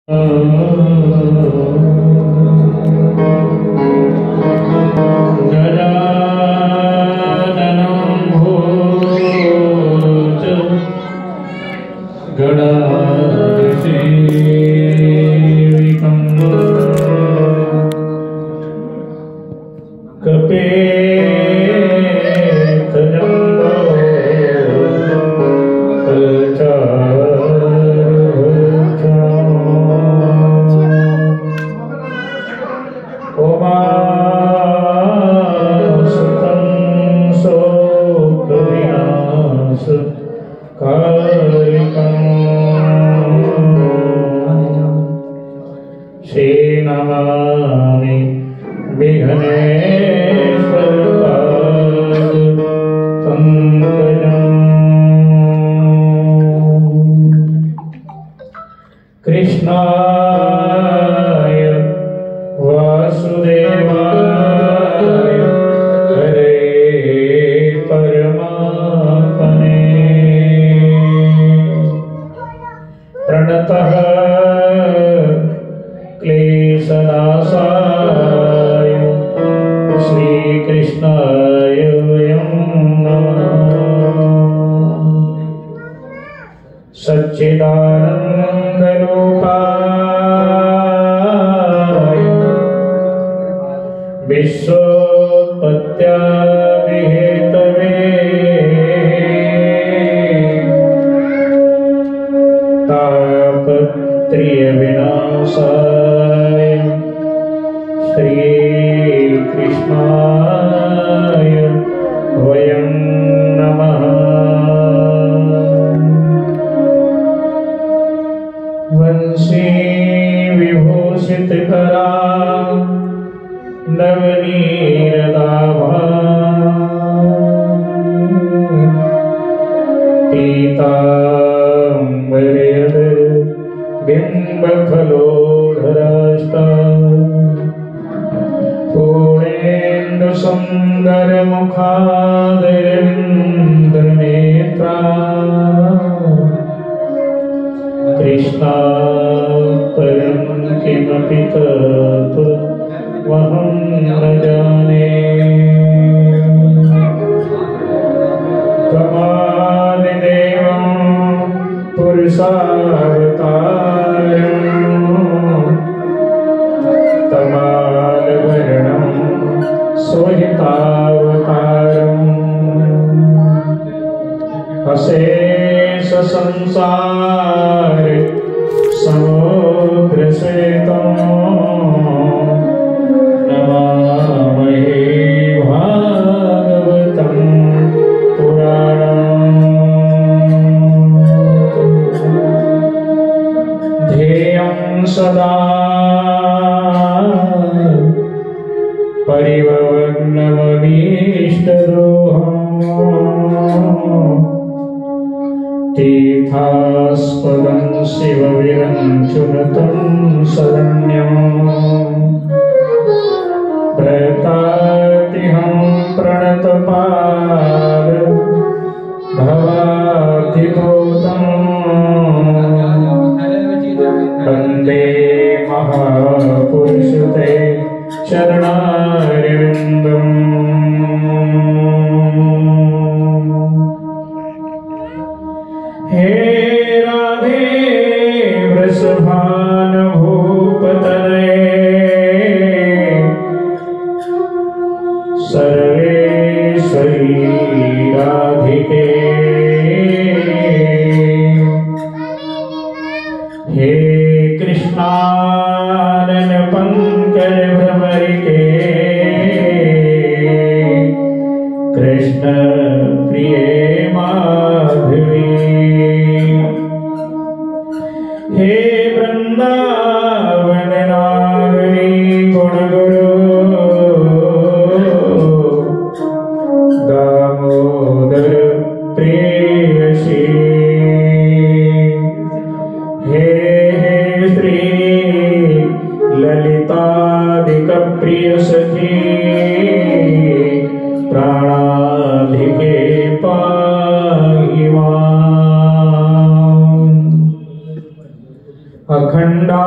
अखंडा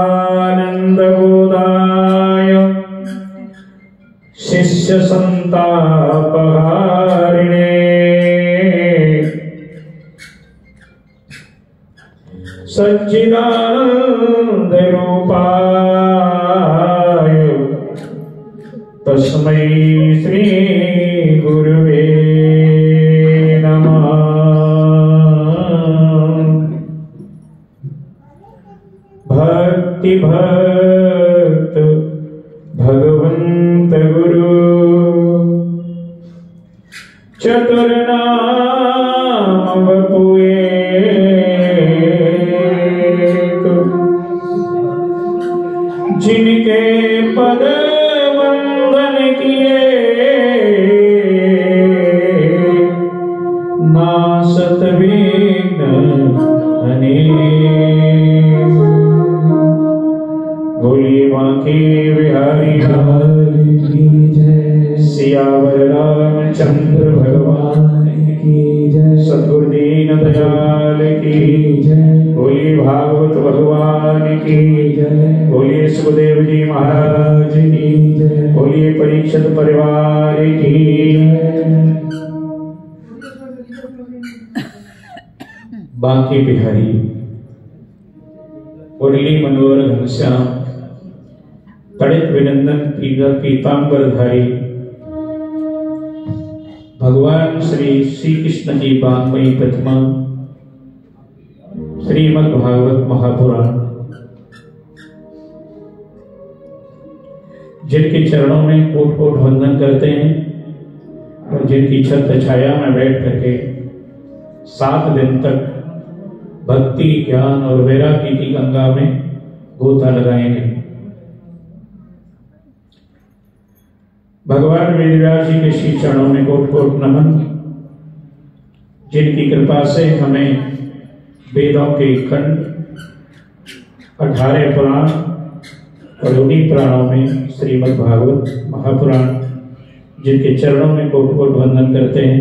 सच्चिदानंद बोधाय शिष्य संतापहारिणे सच्चिदानंद रूपाय तस्मै श्री गुरुवे नमः। भक्ति भक्त भगवंत गुरु चतुर्नाम वपुए जिनके पद वंदन किए नासत विघ्न अनेक। बोलिए मां के बिहारी लाल की जय। सियावर रामचंद्र भगवान की जय। सद्गुरु दीन दयाल की जय। बोलिए भागवत भगवान की जय। बोलिए सुखदेव जी महाराज की जय। बोलिए परीक्षित परिवार की जय। बांके बिहारी मुरली मनोहर घनश्याम तड़ित विनंदन पीतांबरधारी भगवान श्री श्री कृष्ण की बांगमयी प्रतिमा श्रीमद् भागवत महापुराण जिनके चरणों में कोट कोट वंदन करते हैं और जिनकी छत्र छाया में बैठ करके 7 दिन तक भक्ति ज्ञान और वैराग्य की गंगा में गोता लगाएंगे। भगवान वेदव्यास जी के श्री चरणों में कोट कोट नमन, जिनकी कृपा से हमें वेदों के खंड 18 पुराण और उन्हीं पुराणों में श्रीमद् भागवत महापुराण जिनके चरणों में कोट कोट वंदन करते हैं।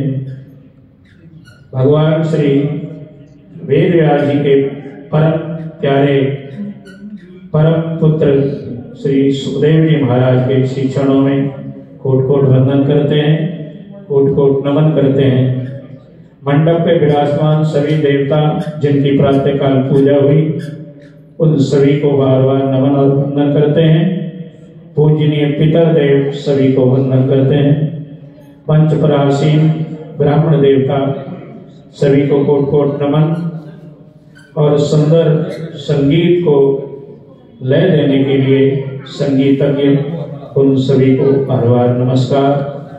भगवान श्री वेदव्यास जी के परम प्यारे परम पुत्र श्री सुखदेव जी महाराज के श्री चरणों में कोट कोट वंदन करते हैं, कोट कोट नमन करते हैं। मंडप पे विराजमान सभी देवता जिनकी प्रातःकाल पूजा हुई उन सभी को बार बार नमन और वंदन करते हैं। पूजनीय पितर देव सभी को वंदन करते हैं। पंचपरासीन ब्राह्मण देवता सभी को कोट कोट नमन और सुंदर संगीत को लय देने के लिए संगीतज्ञ उन सभी को बार बार नमस्कार।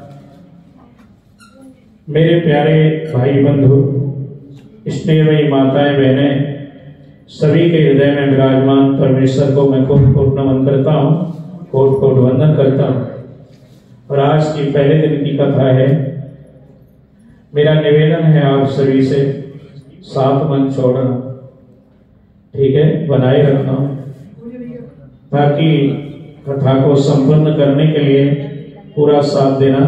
मेरे प्यारे भाई बंधु, स्नेहमयी माताएं बहनें, सभी के हृदय में विराजमान परमेश्वर को मैं कोट कोट नमन करता हूँ, कोट कोट वंदन करता हूँ। और आज की पहले दिन की कथा है। मेरा निवेदन है आप सभी से, साथ मन छोड़ना, ठीक है, बनाए रखना, ताकि कथा को संपन्न करने के लिए पूरा साथ देना।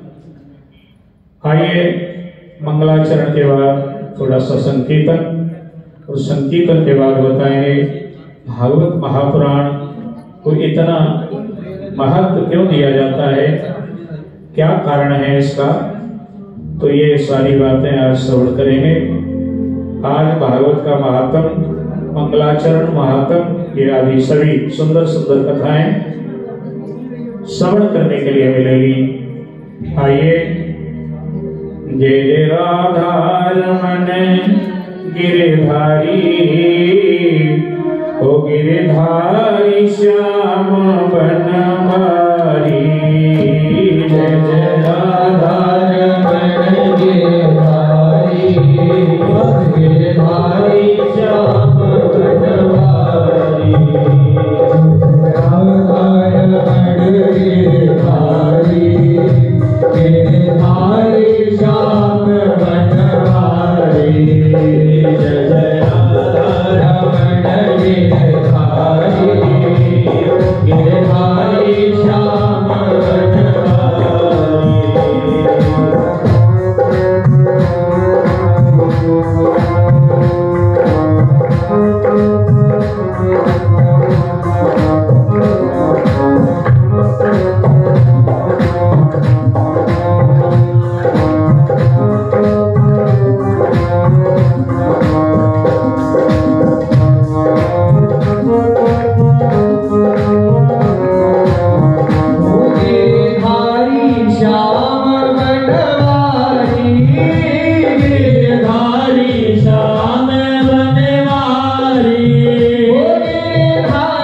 आइए मंगलाचरण के बाद थोड़ा सा संकीर्तन और संकीर्तन के बाद बताएंगे भागवत महापुराण को इतना महत्व क्यों दिया जाता है, क्या कारण है इसका। तो ये सारी बातें आज श्रवण करेंगे। आज भागवत का महात्म, मंगलाचरण महात्म, ये आदि सभी सुंदर सुंदर कथाएं श्रवण करने के लिए मिलेगी। आइए। जय जय राधा रमन गिरधारी, ओ गिरधारी श्याम बनवारी। जय जय राधा रमन गिरधारी, ओ गिरधारी श्याम बनवारी। राधा रमन गिरधारी, गिरधारी श्याम बनवारी। जय जय राधा रमन गिरधारी, गिरधारी श्याम बनवारी।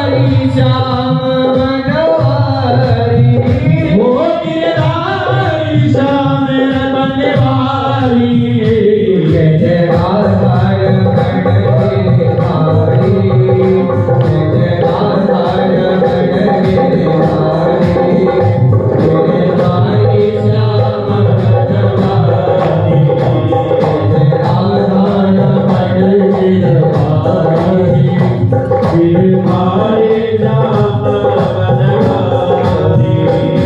श्याम बनवारी, वो गिरधारी श्याम बनवारी, जय जय राधा रमण गिरधारी, जय जय राधा रमण गिरधारी, गिरधारी श्याम बनवारी, जय राधा रमण गिरधारी, गिरधारी श्याम बनवारी।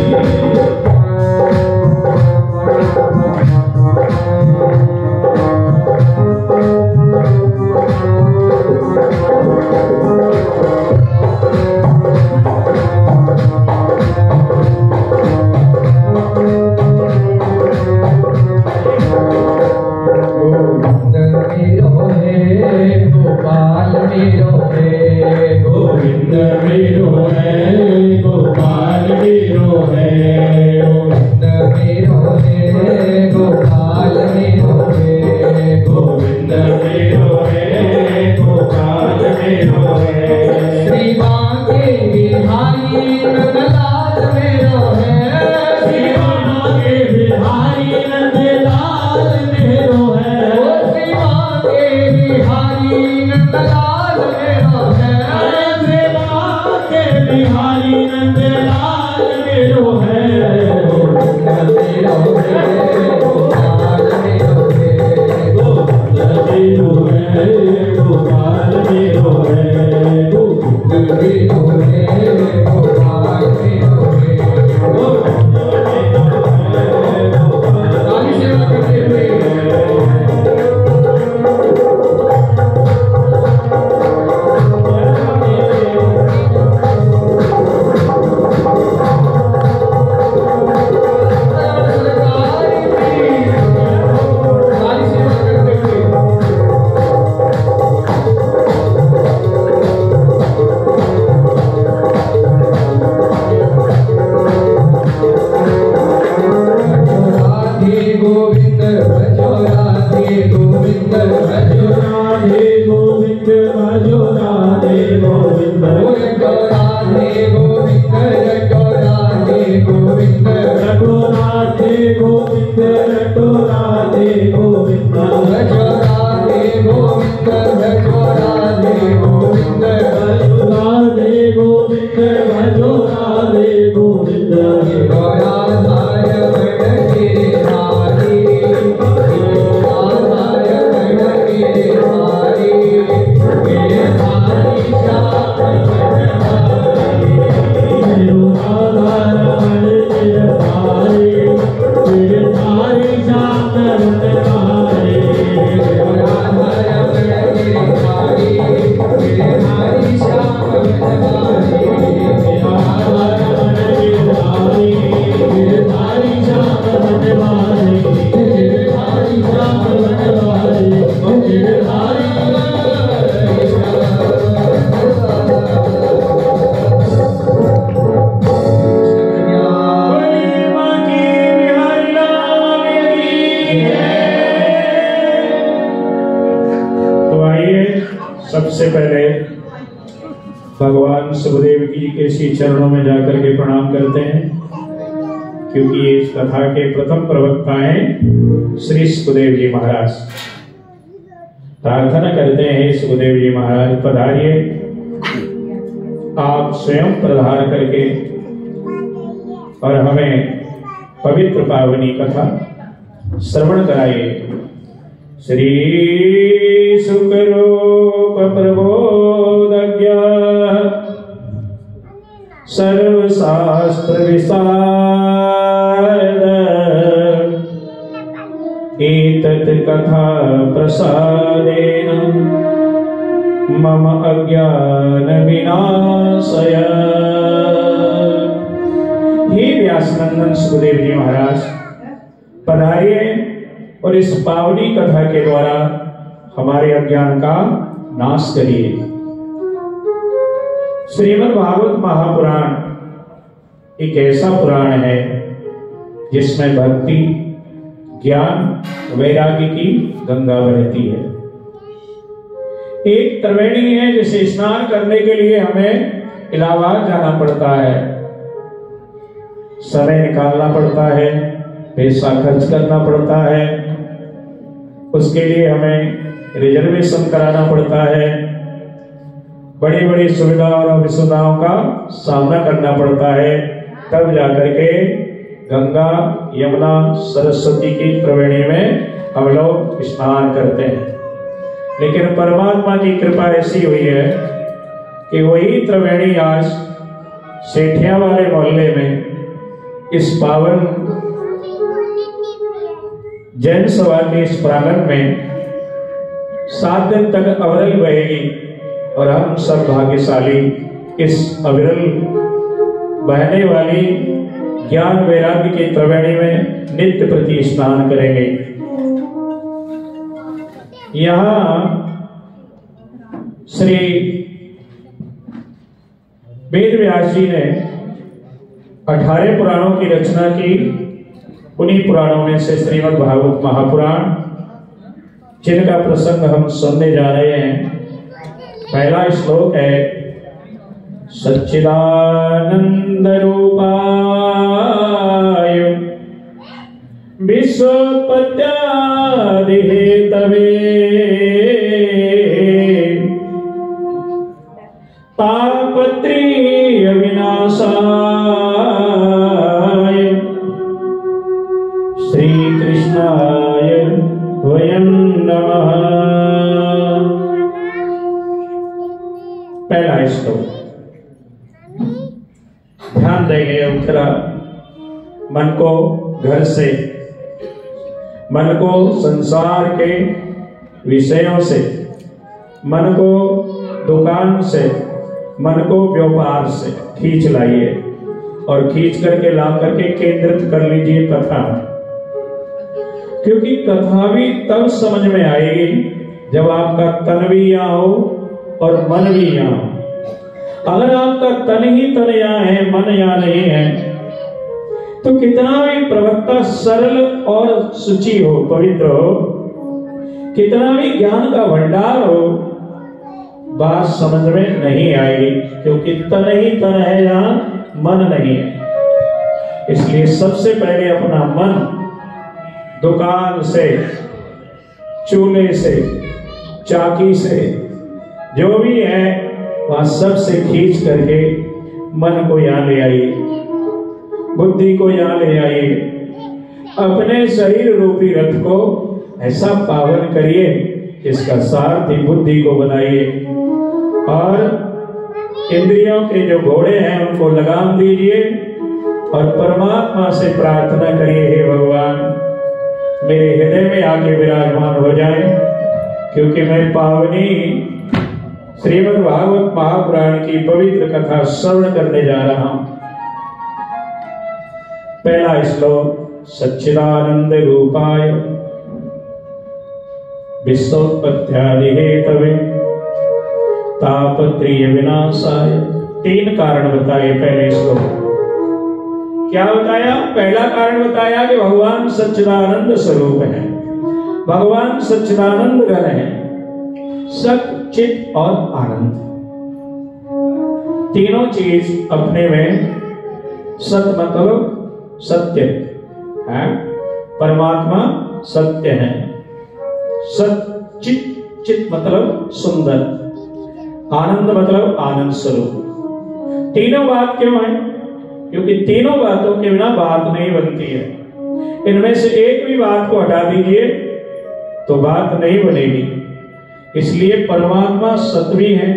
गोपाल मेरो है, गोविंद मेरो है, गोपाल मेरो है, गोविंद मेरो है, गोपाल मेरो है, गोविंद मेरो है, गोपाल मेरो है, श्री बांके बिहारी नंदलाल मेरो है, श्री बांके बिहारी नंदलाल मेरो है, श्री बांके बिहारी नंदलाल मेरो है, श्री बांके बिहारी नंदलाल मेरो है, गोविंद मेरो है, गोपाल मेरो है, गोविंद मेरो है, गोपाल मेरो है, गोविंद मेरो है, गोपाल मेरो है। काली सेवा करते हुए काली सेवा करते हुए राधे गोविंद भजो राधे गोविंद भजो राधे गोविंद भजो राधे गोविंद रटो राधे गोविंद रटो राधे गोविंद रटो राधे गोविंद रटो राधे गोविंद भजो राधे गोविंद भजो राधे गोविंद भजो राधे गोविंद भजो राधे गोविंद राधाय बड़ गिरधारी, राधाय बड़ गिरधारी, गिरधारी श्याम बनवारी, राधा रमण गिरधारी, गिरधारी श्याम बनवारी, राधाय बड़ गिरधारी, गिरधारी श्याम बनवारी, राधा रमण गिरधारी, गिरधारी श्याम बनवारी, गिरधारी श्याम बनवारी, गिरधारी तो आइए सबसे पहले भगवान सुखदेव जी के श्री चरणों में जाकर के प्रणाम करते हैं, क्योंकि ये इस कथा के प्रथम प्रवक्ता हैं श्री सुखदेव जी महाराज। प्रार्थना करते हैं सुखदेव जी महाराज पधारिए, आप स्वयं पधार करके और हमें पवित्र पावनी कथा श्रवण कराइए। श्री सुखरूप प्रबोधज्ञ सर्वशास्त्र विशारद एतत् कथा प्रसादेन मम अज्ञान विनाशय। हे व्यासनंदन सुखदेव जी महाराज, पधारिए और इस पावनी कथा के द्वारा हमारे अज्ञान का नाश करिए। श्रीमद् भागवत महापुराण एक ऐसा पुराण है जिसमें भक्ति, ज्ञान, वैराग्य की गंगा बहती है। एक त्रिवेणी है जिसे स्नान करने के लिए हमें इलाहाबाद जाना पड़ता है, समय निकालना पड़ता है, पैसा खर्च करना पड़ता है, उसके लिए हमें रिजर्वेशन कराना पड़ता है, बड़ी बड़ी सुविधा और असुविधाओं का सामना करना पड़ता है, तब जाकर के गंगा यमुना सरस्वती की त्रिवेणी में हम लोग स्नान करते हैं। लेकिन परमात्मा की कृपा ऐसी हुई है कि वही त्रिवेणी आज सेठिया वाले मोहल्ले में इस पावन जैन सभा के इस प्रांगण में 7 दिन तक अविरल बहेगी और हम सब भाग्यशाली इस अविरल बहने वाली ज्ञान वैराग्य की त्रिवेणी में नित्य प्रति स्नान करेंगे। यहाँ श्री वेद व्यास जी ने 18 पुराणों की रचना की। उन्हीं पुराणों में से श्रीमद् भागवत महापुराण, जिनका प्रसंग हम सुनने जा रहे हैं। पहला श्लोक है, सच्चिदानंद रूपाय विश्वोत्पत्त्यादि हेतवे तापत्रीय विनाशाय श्री कृष्णाय वयं नमः। पहला श्लोक ध्यान देंगे। उत्तरा मन को घर से, मन को संसार के विषयों से, मन को दुकान से, मन को व्यापार से खींच लाइए और खींच करके ला करके केंद्रित कर लीजिए कथा। क्योंकि कथा भी तब समझ में आएगी जब आपका तन भी यहाँ हो और मन भी यहाँ हो। अगर आपका तन ही तन यहाँ है, मन यहाँ नहीं है, तो कितना भी प्रवक्ता सरल और शुचि हो, पवित्र हो, कितना भी ज्ञान का भंडार हो, बात समझ में नहीं आएगी। क्योंकि तन ही तन है, यहाँ मन नहीं है। इसलिए सबसे पहले अपना मन दुकान से, चूल्हे से, चाकी से, जो भी है वह सबसे खींच करके मन को यहाँ ले आइए, बुद्धि को यहाँ ले आइए। अपने शरीर रूपी रथ को ऐसा पावन करिए, इसका सारथी बुद्धि को बनाइए और इंद्रियों के जो घोड़े हैं उनको लगाम दीजिए और परमात्मा से प्रार्थना करिए, हे भगवान मेरे हृदय में आके विराजमान हो जाए, क्योंकि मैं पावनी श्रीमद् भागवत महापुराण की पवित्र कथा श्रवण करने जा रहा हूं। पहला श्लोक, सच्चिदानंद रूपाय विश्वोत्पत्त्यादि हेतवे तापत्रीय विनाशाय। 3 कारण बताए पहले श्लोक। क्या बताया? पहला कारण बताया कि भगवान सच्चिदानंद स्वरूप है, भगवान सच्चिदानंद घन है, सत, चित और आनंद। तीनों चीज अपने में, सत मतलब सत्य है, परमात्मा सत्य है, सत, चित, चित मतलब सुंदर, आनंद मतलब आनंद स्वरूप। तीनों बात क्यों है? क्योंकि तीनों बातों के बिना बात नहीं बनती है। इनमें से एक भी बात को हटा दीजिए तो बात नहीं बनेगी। इसलिए परमात्मा सत भी है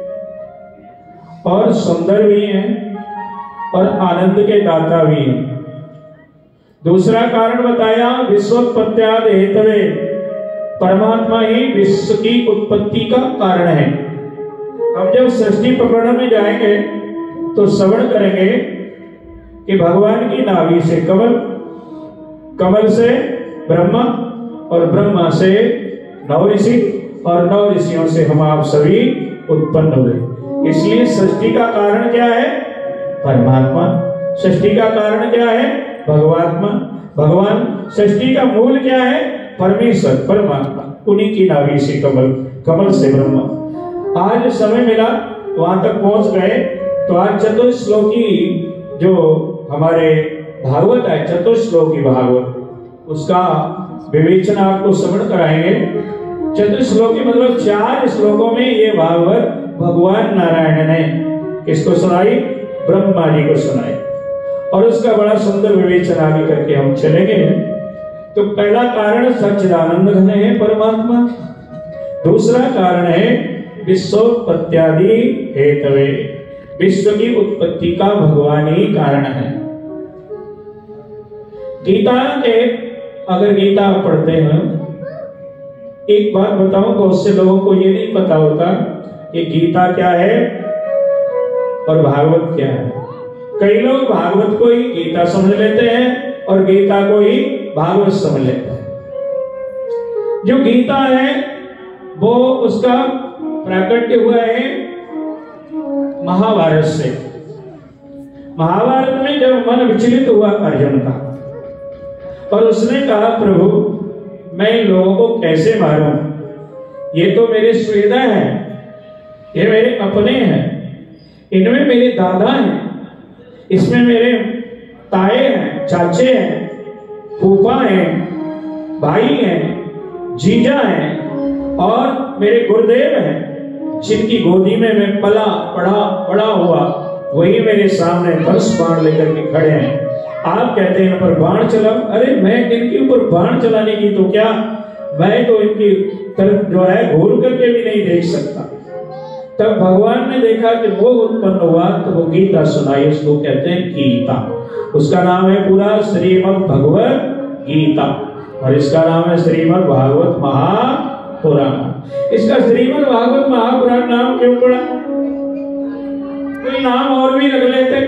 और सुंदर भी है और आनंद के दाता भी है। दूसरा कारण बताया, विश्वोत्पत्त्यादि हेतवे, परमात्मा ही विश्व की उत्पत्ति का कारण है। हम जब सृष्टि प्रकरण में जाएंगे तो श्रवण करेंगे कि भगवान की नाभि से कमल, कमल से ब्रह्मा और ब्रह्मा से 9 ऋषि और 9 ऋषियों से हम आप सभी उत्पन्न हुए। इसलिए सृष्टि का कारण क्या है? परमात्मा। सृष्टि का कारण क्या है? भगवात्मा, भगवान। सृष्टि का मूल क्या है? परमेश्वर, परमात्मा। उन्हीं की नाभि से कमल, कमल से ब्रह्मा। आज समय मिला वहां तक पहुंच गए तो आज चतुश्लोकी जो हमारे भागवत है, चतुश्लोकी भागवत, उसका विवेचन आपको श्रवण कराएंगे। चतुश्लोकी मतलब 4 श्लोकों में ये भागवत भगवान नारायण ने किसको सुनाई? ब्रह्मा जी को सुनाई। और उसका बड़ा सुंदर विवेचन आगे करके हम चलेंगे। तो पहला कारण सच्चिदानंद घन है परमात्मा। दूसरा कारण है विश्वोत्पत्त्यादि हेतवे, विश्व की उत्पत्ति का भगवान ही कारण है। गीता के अगर गीता पढ़ते हैं, एक बात बताऊं, बहुत से लोगों को ये नहीं पता होता कि गीता क्या है और भागवत क्या है। कई लोग भागवत को ही गीता समझ लेते हैं और गीता को ही भागवत समझ लेते हैं। जो गीता है वो उसका प्राकट्य हुआ है महाभारत से। महाभारत में जब मन विचलित हुआ अर्जुन का और उसने कहा प्रभु मैं इन लोगों को कैसे मारूं, ये तो मेरे स्वेदा हैं, ये मेरे अपने हैं, इनमें मेरे दादा हैं, इसमें मेरे ताए हैं, चाचे हैं, फूफा हैं, भाई हैं, जीजा हैं और मेरे गुरुदेव हैं, जिनकी गोदी में मैं पला पड़ा हुआ, वही मेरे सामने 10 बाण लेकर के खड़े हैं। आप कहते हैं इन पर बाण चलाओ। अरे मैं इनके ऊपर बाण चलाने की तो क्या, मैं तो इनकी तरफ जो है घूर करके भी नहीं देख सकता। तब भगवान ने देखा कि वो उत्पन्न हुआ तो वो गीता सुनाई, उसको कहते हैं गीता। उसका नाम है पूरा श्रीमद् भगवत गीता और इसका नाम है श्रीमद् भागवत महापुराण। इसका श्रीमद् भागवत महापुराण नाम क्यों पड़ा? कोई नाम और भी रख लेते।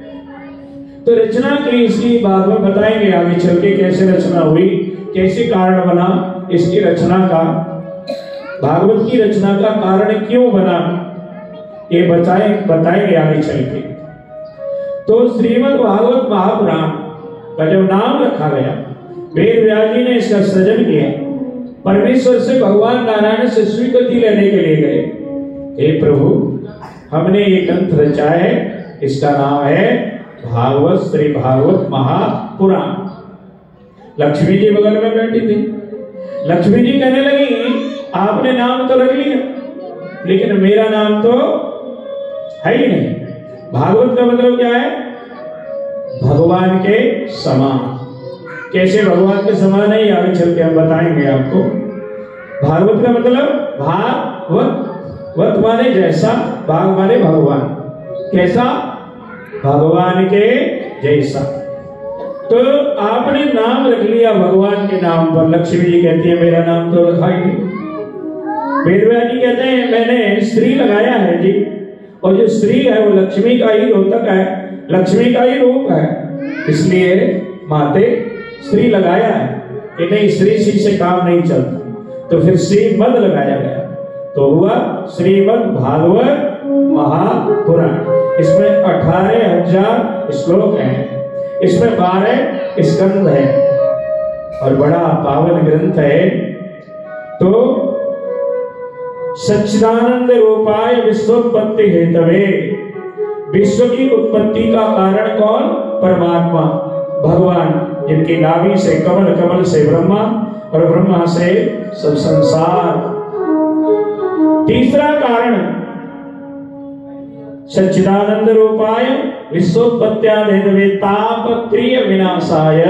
तो रचना की इसकी बात में बताएंगे आगे चल के, कैसे रचना हुई, कैसे कारण बना इसकी रचना का, भागवत की रचना का कारण क्यों बना, ये बताएंगे आगे चल के। तो श्रीमद् भागवत महापुराण का जब नाम रखा गया, वेद व्यास जी ने इसका सृजन किया, परमेश्वर से भगवान नारायण से स्वीकृति लेने के लिए गए। हे प्रभु हमने ये ग्रंथ रचा है, इसका नाम है भागवत, श्री भागवत महापुराण। लक्ष्मी जी बगल में बैठी थी। लक्ष्मी जी कहने लगी आपने नाम तो रख लिया लेकिन मेरा नाम तो है ही नहीं। भागवत का मतलब क्या है? भगवान के समान। कैसे भगवान के समान है आगे चल के हम बताएंगे आपको। भागवत का मतलब भागवत, वत माने जैसा, भाग माने भगवान, कैसा? भगवान के जैसा। तो आपने नाम रख लिया भगवान के नाम पर। लक्ष्मी जी कहती है मेरा नाम तो रखा ही नहीं। वेदव्यास जी कहते हैं मैंने स्त्री लगाया है जी, और जो स्त्री है वो लक्ष्मी का ही द्योतक है, लक्ष्मी का ही रूप है, इसलिए माते स्त्री लगाया है कि नहीं, स्त्री सी से काम नहीं चलता, तो फिर श्रीमद् लगाया गया, तो हुआ श्रीमद् भागवत महापुराण। इसमें 18,000 श्लोक हैं, इसमें 12 स्कंद है और बड़ा पावन ग्रंथ है। तो सच्चिदानंद रूपाय विश्वोत्पत्ति हेतवे, विश्व की उत्पत्ति का कारण कौन? परमात्मा भगवान, जिनकी नाभि से कमल, कमल से ब्रह्मा और ब्रह्मा से सब संसार। तीसरा कारण सच्चिदानंद रूपाय विश्वोत्पत्त्यादि तापत्रिय विनाशाय।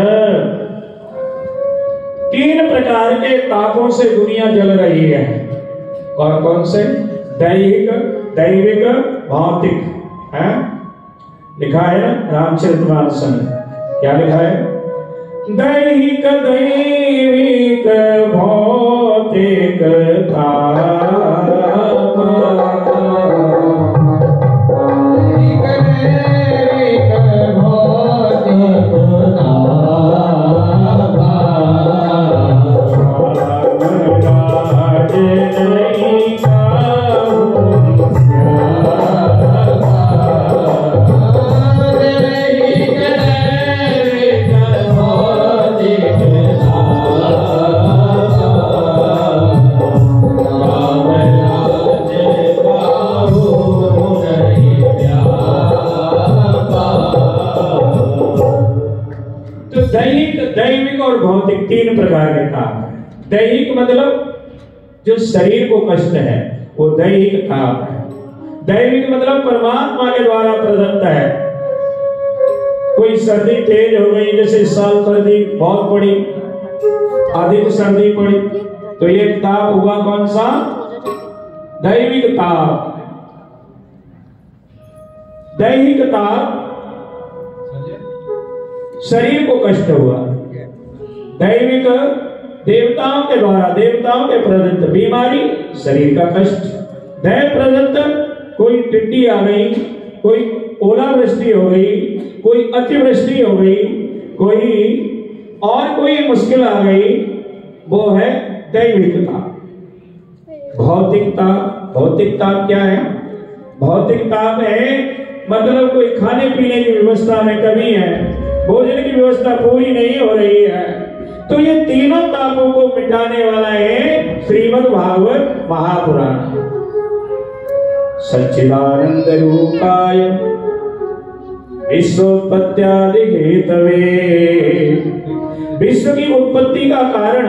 3 प्रकार के तापों से दुनिया जल रही है। कौन कौन से? दैहिक, दैविक, भौतिक है, लिखा है ना रामचरितमानस में। क्या लिखा है? दैहिक, दैविक, भौतिक और भौतिक तीन प्रकार के ताप है। दैहिक मतलब जो शरीर को कष्ट है वो दैहिक ताप है। दैविक मतलब परमात्मा के द्वारा प्रदत्त है। कोई सर्दी तेज हो गई, जैसे इस साल सर्दी बहुत पड़ी, अधिक सर्दी पड़ी, तो ये ताप हुआ कौन सा? दैविक ताप। दैहिक ताप शरीर को कष्ट हुआ। दैविक देवताओं के द्वारा, देवताओं के प्रदत्त बीमारी, शरीर का कष्ट। दैव प्रदत्त कोई टिड्डी आ गई, कोई ओलावृष्टि हो गई, कोई अतिवृष्टि हो गई, कोई मुश्किल आ गई, वो है दैविकता। भौतिकता, भौतिकता क्या है? भौतिक ताप है मतलब कोई खाने पीने की व्यवस्था में कमी है, भोजन की व्यवस्था पूरी नहीं हो रही है, तो ये तीनों तापों को मिटाने वाला है श्रीमद् भागवत महापुराण। सच्चिदानंद रूपाय विश्वोत्पत्त्यादि हेतवे, विश्व की उत्पत्ति का कारण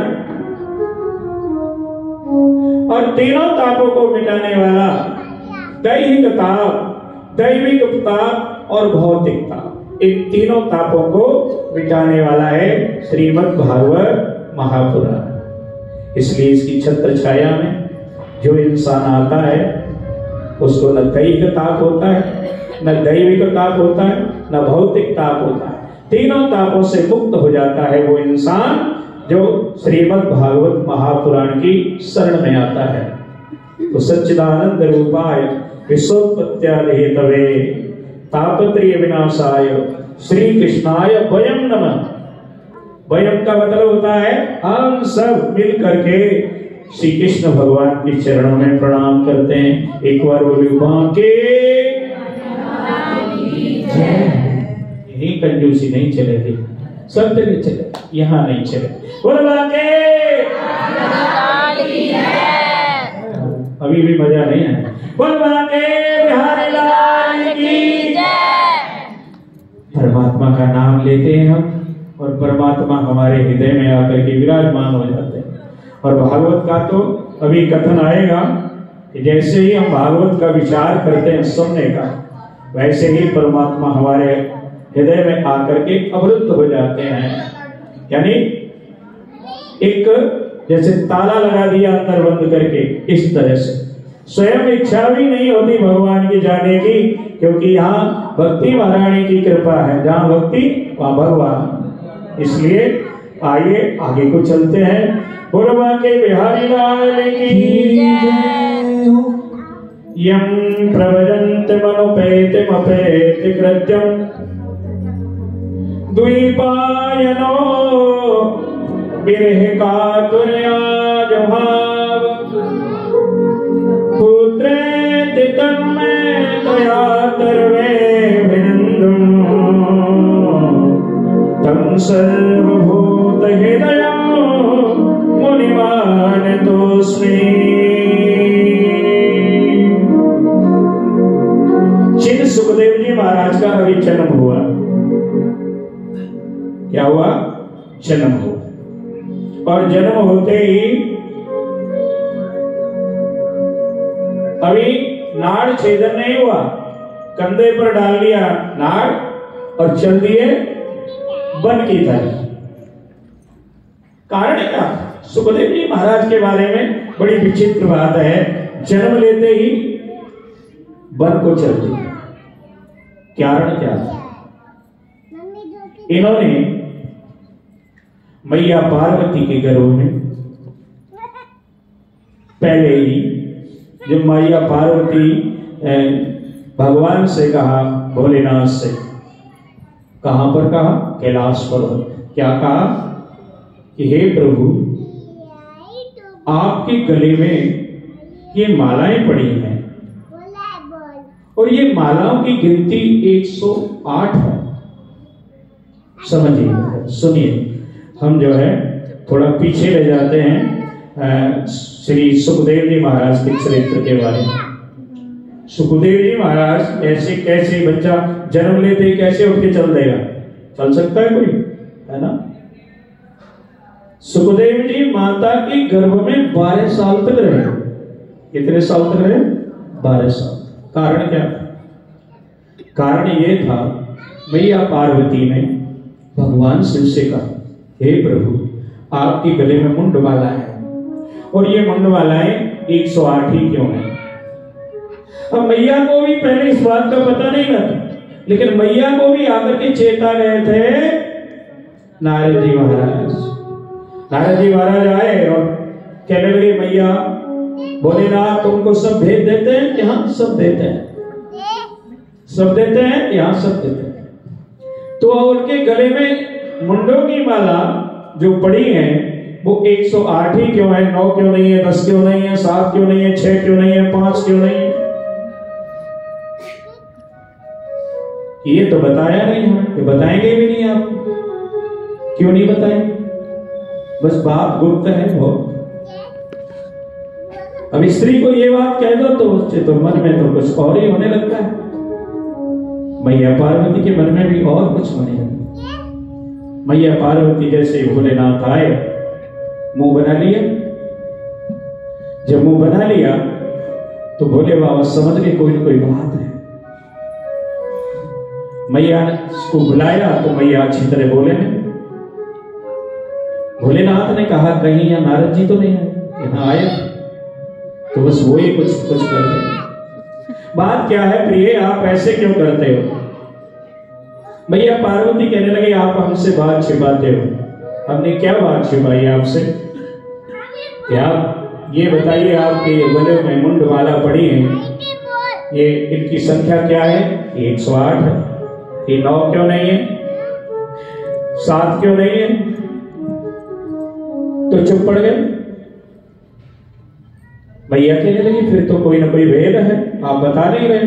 और तीनों तापों को मिटाने वाला दैहिक ताप, दैविक ताप और भौतिक ताप, इन तीनों तापों को मिटाने वाला है श्रीमद् भागवत महापुराण। इसलिए इसकी छत्र छाया में जो इंसान आता है उसको न दैहिक ताप होता है, न दैविक ताप होता है, न भौतिक ताप होता है। तीनों तापों से मुक्त हो जाता है वो इंसान जो श्रीमद् भागवत महापुराण की शरण में आता है। तो सच्चिदानंद रूपाय विश्वोत्पत्त्यादि हेतवे तापत्रय विनाशाय श्री कृष्णाय वयम नमः। वयम का मतलब होता है हम सब मिल करके श्री कृष्ण भगवान के चरणों में प्रणाम करते हैं। एक बार बोलो बांके, यही कंजूसी नहीं चलेगी, सब जगह चले, यहाँ नहीं चले। बोलो बांके, अभी भी मजा नहीं है। बोलो बांके बिहारी लाल की जय। परमात्मा का नाम लेते हैं हम और परमात्मा हमारे हृदय में आकर के विराजमान हो जाते हैं। और भागवत का तो अभी कथन आएगा कि जैसे ही हम भागवत का विचार करते हैं सुनने का, वैसे ही परमात्मा हमारे हृदय में आकर के अवरुद्ध हो जाते हैं। यानी एक जैसे ताला लगा दिया अंदर बंद करके, इस तरह से स्वयं इच्छा भी नहीं होती भगवान की जाने की, क्योंकि यहाँ भक्ति महारानी की कृपा है, जहाँ भक्ति वहाँ भगवान। इसलिए आइए आगे को चलते हैं। बोलो बांके बिहारी लाल की जय। यम प्रव्रजन्ति मनुपेति कृत्यं द्वीपायनो विरह कातुर्याज भाव पुत्रेति तन्मे त्वया सर्वे विनन्दुं तं सर्वभूत हृदयं मुनिमानतोऽस्मि। श्री सुखदेव जी महाराज का अभी जन्म हुआ। क्या हुआ? जन्म हुआ। और जन्म होते ही अभी नाड़ छेदन नहीं हुआ, कंधे पर डाल लिया नाड़ और चल दिए वन की तरफ। कारण क्या? सुखदेव जी महाराज के बारे में बड़ी विचित्र बात है, जन्म लेते ही वन को चल दिया। कारण क्या था? इन्होंने मैया पार्वती के गर्भ में पहले ही जब मैया पार्वती भगवान से कहा, भोलेनाथ से, कहां पर कहा? कैलाश पर्वत। क्या कहा कि हे प्रभु, आपके गले में ये मालाएं पड़ी हैं और ये मालाओं की गिनती 108 है। समझिए, सुनिए, हम जो है थोड़ा पीछे ले जाते हैं श्री सुखदेव जी महाराज के चरित्र के बारे में। सुखदेव जी महाराज ऐसे कैसे, बच्चा जन्म लेते ही कैसे उठ के चल देगा? चल सकता है कोई? है ना? सुखदेव जी माता के गर्भ में 12 साल तक रहे। कितने साल तक रहे? 12 साल। कारण क्या? कारण ये था, मैया पार्वती ने भगवान शिव से कहा, हे प्रभु, आपके गले में मुंडमाला है और ये मुंडमालाएं 108 ही क्यों है? अब मैया को भी पहले इस बात का पता नहीं था, लेकिन मैया को भी आकर के चेता गए थे नारद जी महाराज। नारद जी महाराज आए और कहने लगे, मैया भोलेनाथ तुमको सब भेज देते हैं कि हाँ सब देते हैं, सब देते हैं कि हाँ सब देते हैं। तो उनके गले में मुंडों की माला जो पड़ी है वो 108 ही क्यों है? 9 क्यों नहीं है? 10 क्यों नहीं है? 7 क्यों नहीं है? 6 क्यों नहीं है? 5 क्यों नहीं है? ये तो बताया नहीं है, कि बताएंगे भी नहीं आप। क्यों नहीं बताएंगे? बस बात गुप्त है वो। अब स्त्री को ये बात कह दो तो उससे तो मन में तो कुछ और ही होने लगता है। मैया पार्वती के मन में भी और कुछ होने लगा। मैया पार्वती जैसे भोलेनाथ आए, मुंह बना लिया। जब मुंह बना लिया तो भोले बाबा समझ गए कोई ना कोई बात है। मैया को बुलाया तो मैया अच्छी तरह बोले नहीं। भोलेनाथ ने कहा कहीं यहाँ नारद जी तो नहीं है? यहाँ आए तो बस वो ही कुछ कर रहे। बात क्या है प्रिय, आप ऐसे क्यों करते हो? मैया पार्वती कहने लगे, आप हमसे बात छिपाते हो। हमने क्या बात छिपाई आपसे? क्या ये बताइए, आपके गले में मुंडमाला पड़ी है, ये इनकी संख्या क्या है? 108 है। ये 9 क्यों नहीं है? 7 क्यों नहीं है? तो चुप पड़ गए। भैया कहने लगी, फिर तो कोई ना कोई भेद है, आप बता नहीं रहे।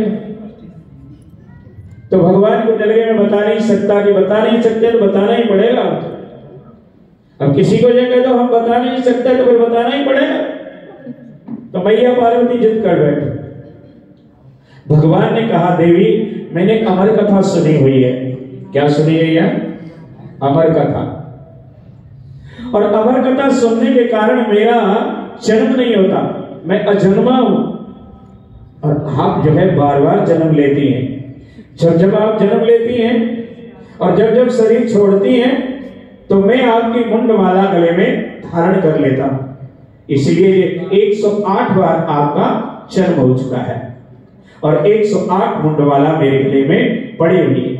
तो भगवान को लगे मैं बता नहीं सकता, कि बता नहीं सकते तो बताना ही पड़ेगा। अब किसी को ये कह दो हम बता नहीं सकते तो फिर बताना ही पड़ेगा। तो मैया पार्वती जिद कर बैठे। भगवान ने कहा, देवी मैंने अमर कथा सुनी हुई है। क्या सुनी है यह? अमर कथा। और अमर कथा सुनने के कारण मेरा जन्म नहीं होता, मैं अजन्मा हूं। और आप जो है बार बार जन्म लेती हैं। जब आप जन्म लेती हैं और जब शरीर छोड़ती हैं तो मैं आपकी मुंडमाला गले में धारण कर लेता हूं। इसलिए 108 बार आपका जन्म हो चुका है और 108 मुंडमाला मेरे गले में पड़ी हुई है।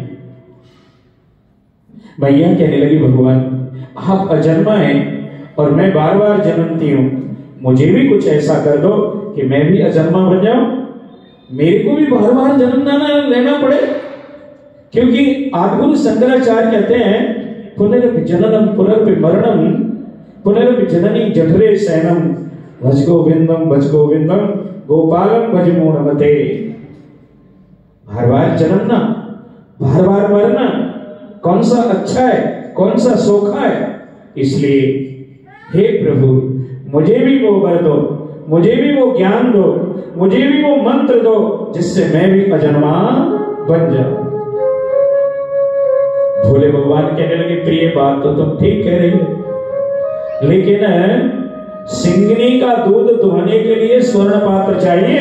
भैया कहने लगी, भगवान आप अजन्मा हैं और मैं बार बार जन्मती हूं, मुझे भी कुछ ऐसा कर दो कि मैं भी अजन्मा बन जाऊं, मेरे को भी बार बार जन्म लेना पड़े। क्योंकि आदिगुरु शंकराचार्य कहते हैं, पुनरपि जननम पुनरपि मरणम पुनरपि जननी जठरे शयनम भज गोविंदम गोपालम भज मूढ़मते। बार बार जन्मना, बार बार मरना कौन सा अच्छा है, कौन सा सोखा है? इसलिए हे प्रभु मुझे भी वो वर दो, मुझे भी वो ज्ञान दो, मुझे भी वो मंत्र दो जिससे मैं भी अजन्मा बन जाऊं। भोले भगवान कहने लगे, प्रिय बात तो तुम ठीक कह रही हो, लेकिन सिंगनी का दूध दुहने के लिए स्वर्ण पात्र चाहिए।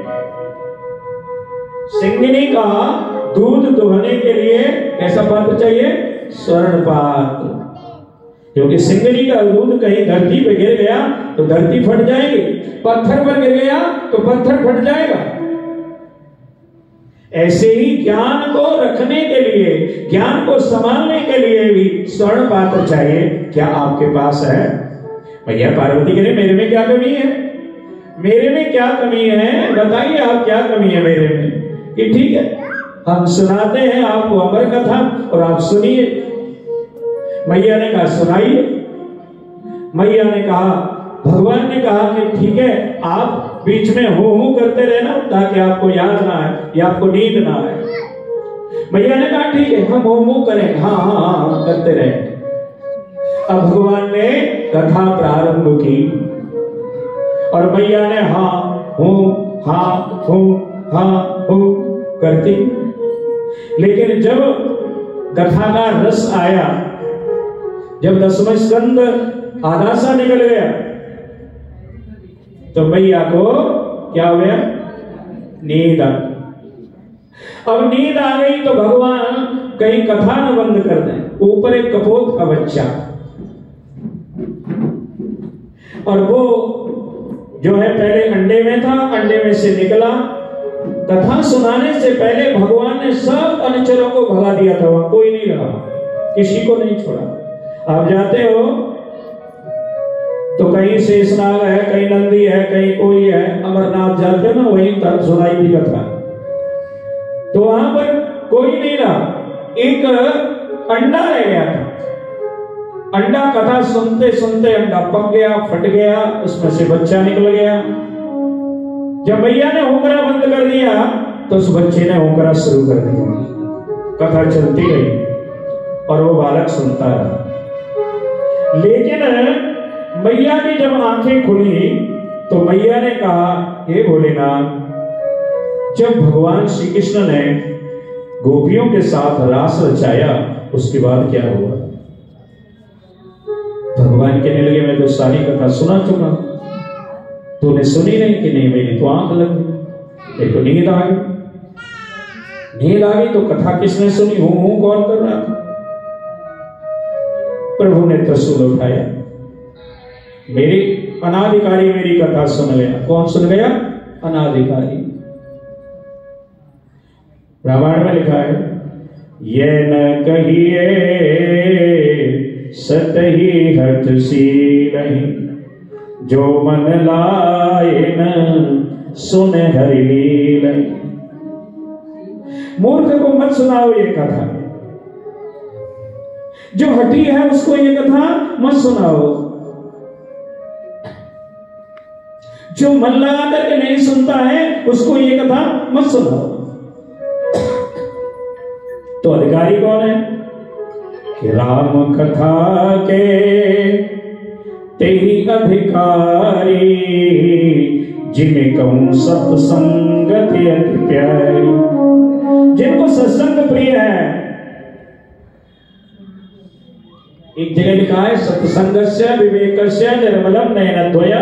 सिंगनी का दूध दुहने के लिए कैसा पात्र चाहिए? स्वर्ण पात्र। क्योंकि सिंगनी का दूध कहीं धरती पे गिर गया तो धरती फट जाएगी, पत्थर पर गिर गया तो पत्थर फट जाएगा। ऐसे ही ज्ञान को रखने के लिए, ज्ञान को संभालने के लिए भी स्वर्ण पात्र चाहिए। क्या आपके पास है? भैया पार्वती कह रहे, मेरे में क्या कमी है? मेरे में क्या कमी है? बताइए आप क्या कमी है मेरे में? कि ठीक है हम सुनाते हैं आपको अमर कथा और आप सुनिए। मैया ने कहा सुनाइए। मैया ने कहा, भगवान ने कहा कि ठीक है आप बीच में हो करते रहना ताकि आपको याद ना आए या आपको नींद ना आए। मैया ने कहा ठीक है हम हो करें, हाँ हाँ हाँ हम करते रहे। अब भगवान ने कथा प्रारंभ की और मैया ने हाँ हूं करती। लेकिन जब कथा का रस आया, जब 10वें स्कंद आधा सा निकल गया तो मैया को क्या हो गया? नींद आ। अब नींद आ गई तो भगवान कहीं कथा न बंद कर दें। ऊपर एक कपोत का बच्चा और वो जो है पहले अंडे में था, अंडे में से निकला। कथा सुनाने से पहले भगवान ने सब अनुचरों को भगा दिया था, वहां कोई नहीं रहा, किसी को नहीं छोड़ा। आप जाते हो तो कहीं शेषनाग है, कहीं नंदी है, कहीं कोई है। अमरनाथ जाते हो ना, वहीं तक सुनाई थी कथा, तो वहां पर कोई नहीं रहा, एक अंडा रह गया था। अंडा कथा सुनते सुनते अंडा पक गया, फट गया, उसमें से बच्चा निकल गया। जब भैया ने होकरा बंद कर दिया तो उस बच्चे ने होकरा शुरू कर दिया। कथा चलती रही और वो बालक सुनता रहा। लेकिन मैया की जब आंखें खुली तो मैया ने कहा, हे भोलेनाथ, जब भगवान श्री कृष्ण ने गोपियों के साथ रास रचाया उसके बाद क्या हुआ? भगवान कहने लगे, मैं तो सारी कथा सुना चुका, तूने सुनी नहीं कि नहीं? मेरी तो आंख लग गई, देखो नींद आ गई। नींद आ गई तो कथा किसने सुनी? हूं कौन कर रहा था? प्रभु ने त्रिशूल उठाया, मेरी अनाधिकारी मेरी कथा सुन गया। कौन सुन गया? अनाधिकारी। रामायण में लिखा है, ये न कहिए सतही हठ सीलहि, जो मन लाए न सुन हरि लीलहि। मूर्ख को मत सुनाओ ये कथा, जो हठी है उसको ये कथा मत सुनाओ, जो मन लगा करके नहीं सुनता है उसको ये कथा मत सुनाओ। तो अधिकारी कौन है? कि राम कथा के तेरी अधिकारी, जिन्हें कहूं सत्संगत अति प्यारी। जिनको सत्संग प्रिय है। एक जगह लिखा है, सत्संगस्य विवेकस्य निर्मलम नयनद्वया,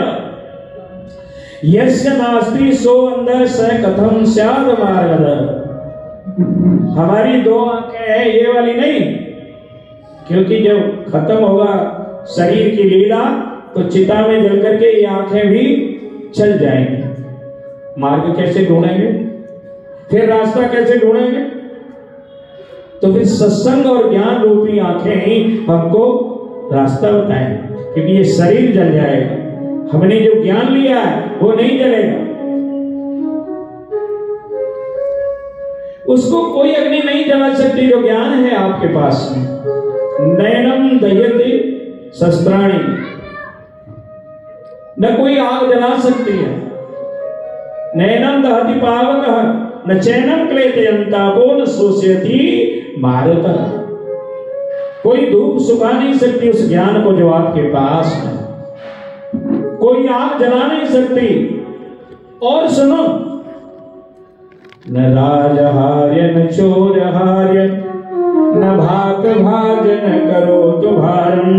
यस्य नास्ति सो अंदर स कथम स्याद मार्गद। हमारी दो आंखें हैं, ये वाली नहीं, क्योंकि जब खत्म होगा शरीर की लीला तो चिता में जल करके ये आंखें भी चल जाएंगी। मार्ग कैसे ढूंढेंगे? फिर रास्ता कैसे ढूंढेंगे? तो फिर सत्संग और ज्ञान रूपी आंखें ही हमको रास्ता बताएंगे, क्योंकि ये शरीर जल जाएगा, हमने जो ज्ञान लिया है वो नहीं जलेगा। उसको कोई अग्नि नहीं जला सकती जो ज्ञान है आपके पास में। नयनम दह्यते शस्त्राणि, न कोई आग जला सकती है। नयनम दहति पावकः न चैनम क्लेदयन्तापो न शोषयति मारुतः। कोई धूप सुखा नहीं सकती उस ज्ञान को जो आपके पास है, कोई आग जला नहीं सकती। और सुनो, न राजहार्य न चोरहार्य न भाग भाजन करो तो भारम।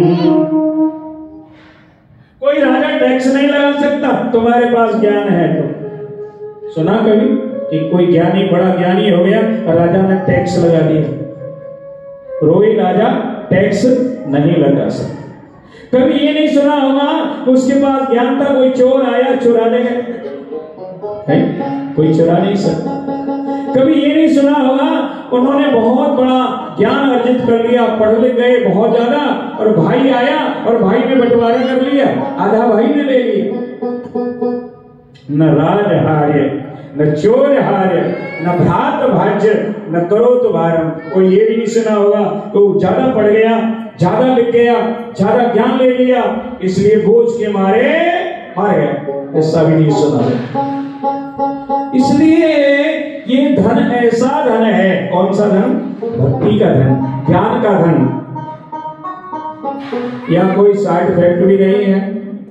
कोई राजा टैक्स नहीं लगा सकता, तुम्हारे पास ज्ञान है तो। सुना कभी कि कोई ज्ञानी बड़ा ज्ञानी हो गया और राजा ने टैक्स लगा दिया? रोई राजा टैक्स नहीं लगा सकता। कभी ये नहीं सुना होगा उसके पास ज्ञान था, कोई चोर आया चुरा ले गया, कोई चुरा नहीं सकता। कभी ये नहीं सुना होगा उन्होंने बहुत बड़ा ज्ञान अर्जित कर लिया, पढ़ लिख गए बहुत ज्यादा, और भाई आया और भाई ने बंटवारा कर लिया, आधा भाई ने ले लिया। न राजहार्य न चोरहार्य न भ्रात भाज्य न करो तो भारम। कोई ये भी नहीं सुना होगा तो ज्यादा पढ़ गया, ज्यादा लिख गया, ज्यादा ज्ञान ले लिया, इसलिए बोझ के मारे हार गया, ऐसा भी नहीं सुना। इसलिए ये धन ऐसा धन है, कौन सा धन? भक्ति का धन, ज्ञान का धन। या कोई साइड इफेक्ट भी नहीं है,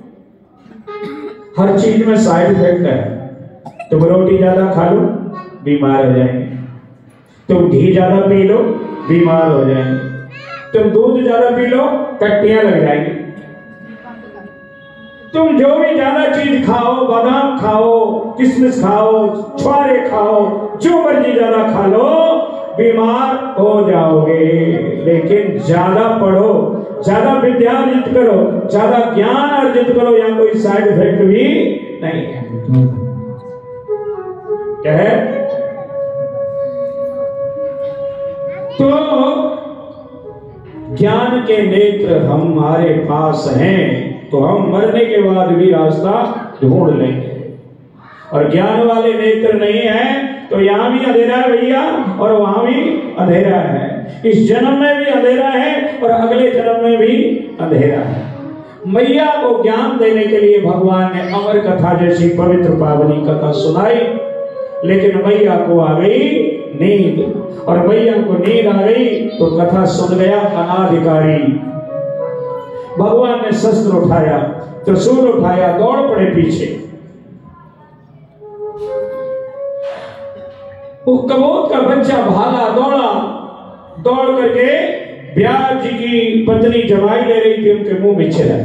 हर चीज में साइड इफेक्ट है। तुम रोटी ज्यादा खा लो बीमार हो जाएंगे, तुम घी ज्यादा पी लो बीमार हो जाएंगे, तुम दूध ज्यादा पी लो टट्टियां लग जाएंगी, तुम जो भी ज्यादा चीज खाओ, बादाम खाओ, किशमिश खाओ, छुआरे खाओ, जो मर्जी ज्यादा खा लो, बीमार हो जाओगे। लेकिन ज्यादा पढ़ो, ज्यादा विद्या अर्जित करो, ज्यादा ज्ञान अर्जित करो, या कोई साइड इफेक्ट भी नहीं है। क्या है? तो ज्ञान के नेत्र हमारे पास हैं, तो हम मरने के बाद भी रास्ता ढूंढ लेंगे। और ज्ञान वाले नेत्र नहीं है तो यहां भी अंधेरा है भैया, और वहां भी अंधेरा है। इस जन्म में भी अंधेरा है और अगले जन्म में भी अंधेरा है। मैया को ज्ञान देने के लिए भगवान ने अमर कथा जैसी पवित्र पावनी कथा सुनाई, लेकिन मैया को आ गई नींद, और मैया को नींद आ गई तो कथा सुन गया अनाधिकारी। भगवान ने शस्त्र उठाया, त्रिशूल उठाया, दौड़ पड़े पीछे। वो कबूत का बच्चा भागा, दौड़ा, दौड़ करके व्यास जी की पत्नी जवाई ले रही थी, उनके मुंह में चला।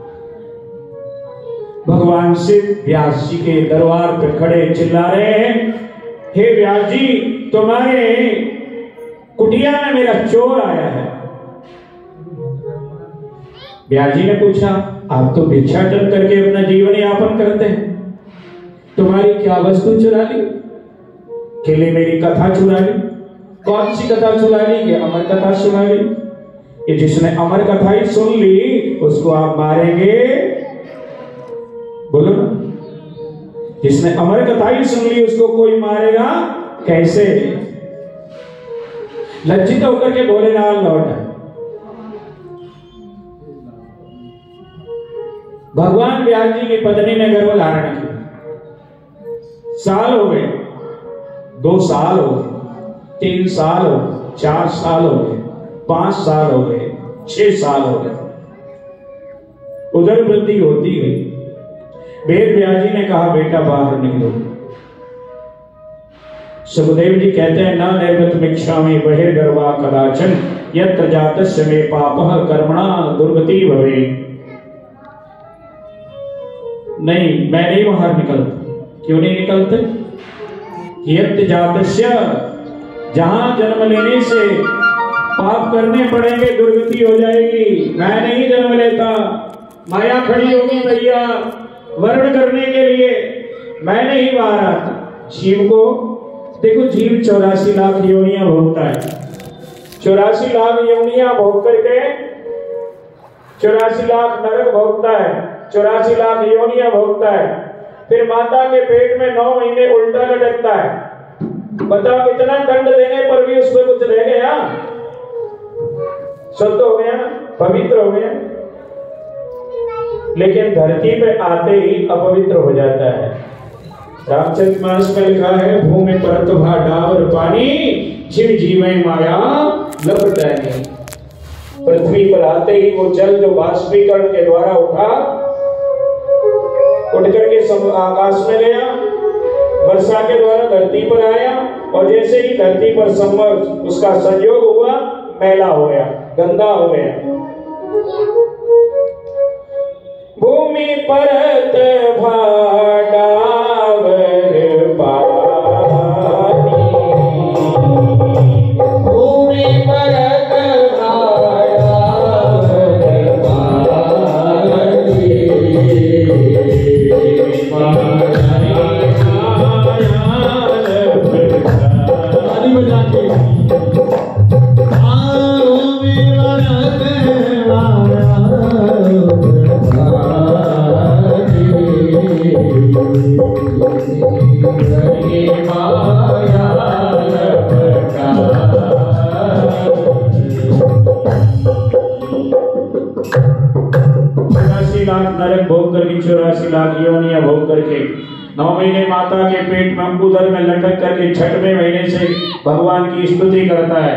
भगवान शिव व्यास जी के दरबार पे खड़े चिल्ला रहे हैं, हे व्यास जी, तुम्हारे कुटिया में मेरा चोर आया है। व्यास जी ने पूछा, आप तो भिक्षाटन करके अपना जीवन यापन करते हैं, तुम्हारी क्या वस्तु चुरा ली? केले मेरी कथा चुरा ली। कौन सी कथा चुरा ली? ये अमर कथा चुरा ली। ये जिसने अमर कथा ही सुन ली उसको आप मारेंगे? बोलो ना, जिसने अमर कथा ही सुन ली उसको कोई मारेगा कैसे? लज्जित होकर के बोले लाल लौटा। भगवान व्यास जी की पत्नी ने गर्भ धारण किया। साल हो गए, 2 साल हो गए, 3 साल हो गए, 4 साल हो गए, 5 साल हो गए, 6 साल हो गए। उधर वृद्धि होती गई। वेद व्यास जी ने कहा, बेटा बाहर निकलो। सुखदेव जी कहते हैं, न निर्गतमिच्छामि बहिर्गर्भा कदाचन यत्र जातस्य मे पापः कर्मणा दुर्गति भवेत्। नहीं, मैं नहीं बाहर निकलता। क्यों नहीं निकलते? यत्र जातस्य, जहां जन्म लेने से पाप करने पड़ेंगे, दुर्गति हो जाएगी। मैं नहीं जन्म लेता, माया खड़ी होगी भैया वर्ण करने के लिए, मैं नहीं बाहर आता। जीव को देखो, जीव 84 लाख योनियां भोगता है। 84 लाख योनियां भोग करके 84 लाख नरक भोगता है, 84 लाख योनियां भोगता है। फिर माता के पेट में 9 महीने उल्टा लटकता है। बताओ, इतना दंड देने पर भी उसमें कुछ रह गया? शुद्ध हो गया, पवित्र हो गया। लेकिन धरती पे आते ही अपवित्र हो जाता है। रामचरितमानस में लिखा है, भूमि पर तुभा डावर पानी, जीव जीवे माया लपटानी। पृथ्वी पर आते ही वो जल जो बाष्पीकरण के द्वारा उठा, उठ करके आकाश में गया, वर्षा के द्वारा धरती पर आया, और जैसे ही धरती पर उसका संयोग हुआ, मैला हो गया, गंदा हो गया। भूमि परत भाडावर पानी, भूमि परत भाडावर नरक भोग करके 84 लाख योनियां भोग करके 9 महीने माता के पेट में उदर में लटक करके 6वें महीने से भगवान की स्तुति करता है।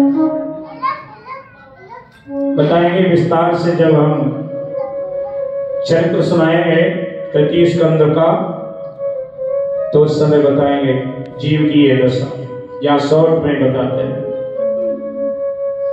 बताएंगे विस्तार से जब हम चरित्र सुनाएंगे 33 स्कंद का, तो उस समय बताएंगे जीव की ये दशा, या शॉर्ट में बताते हैं।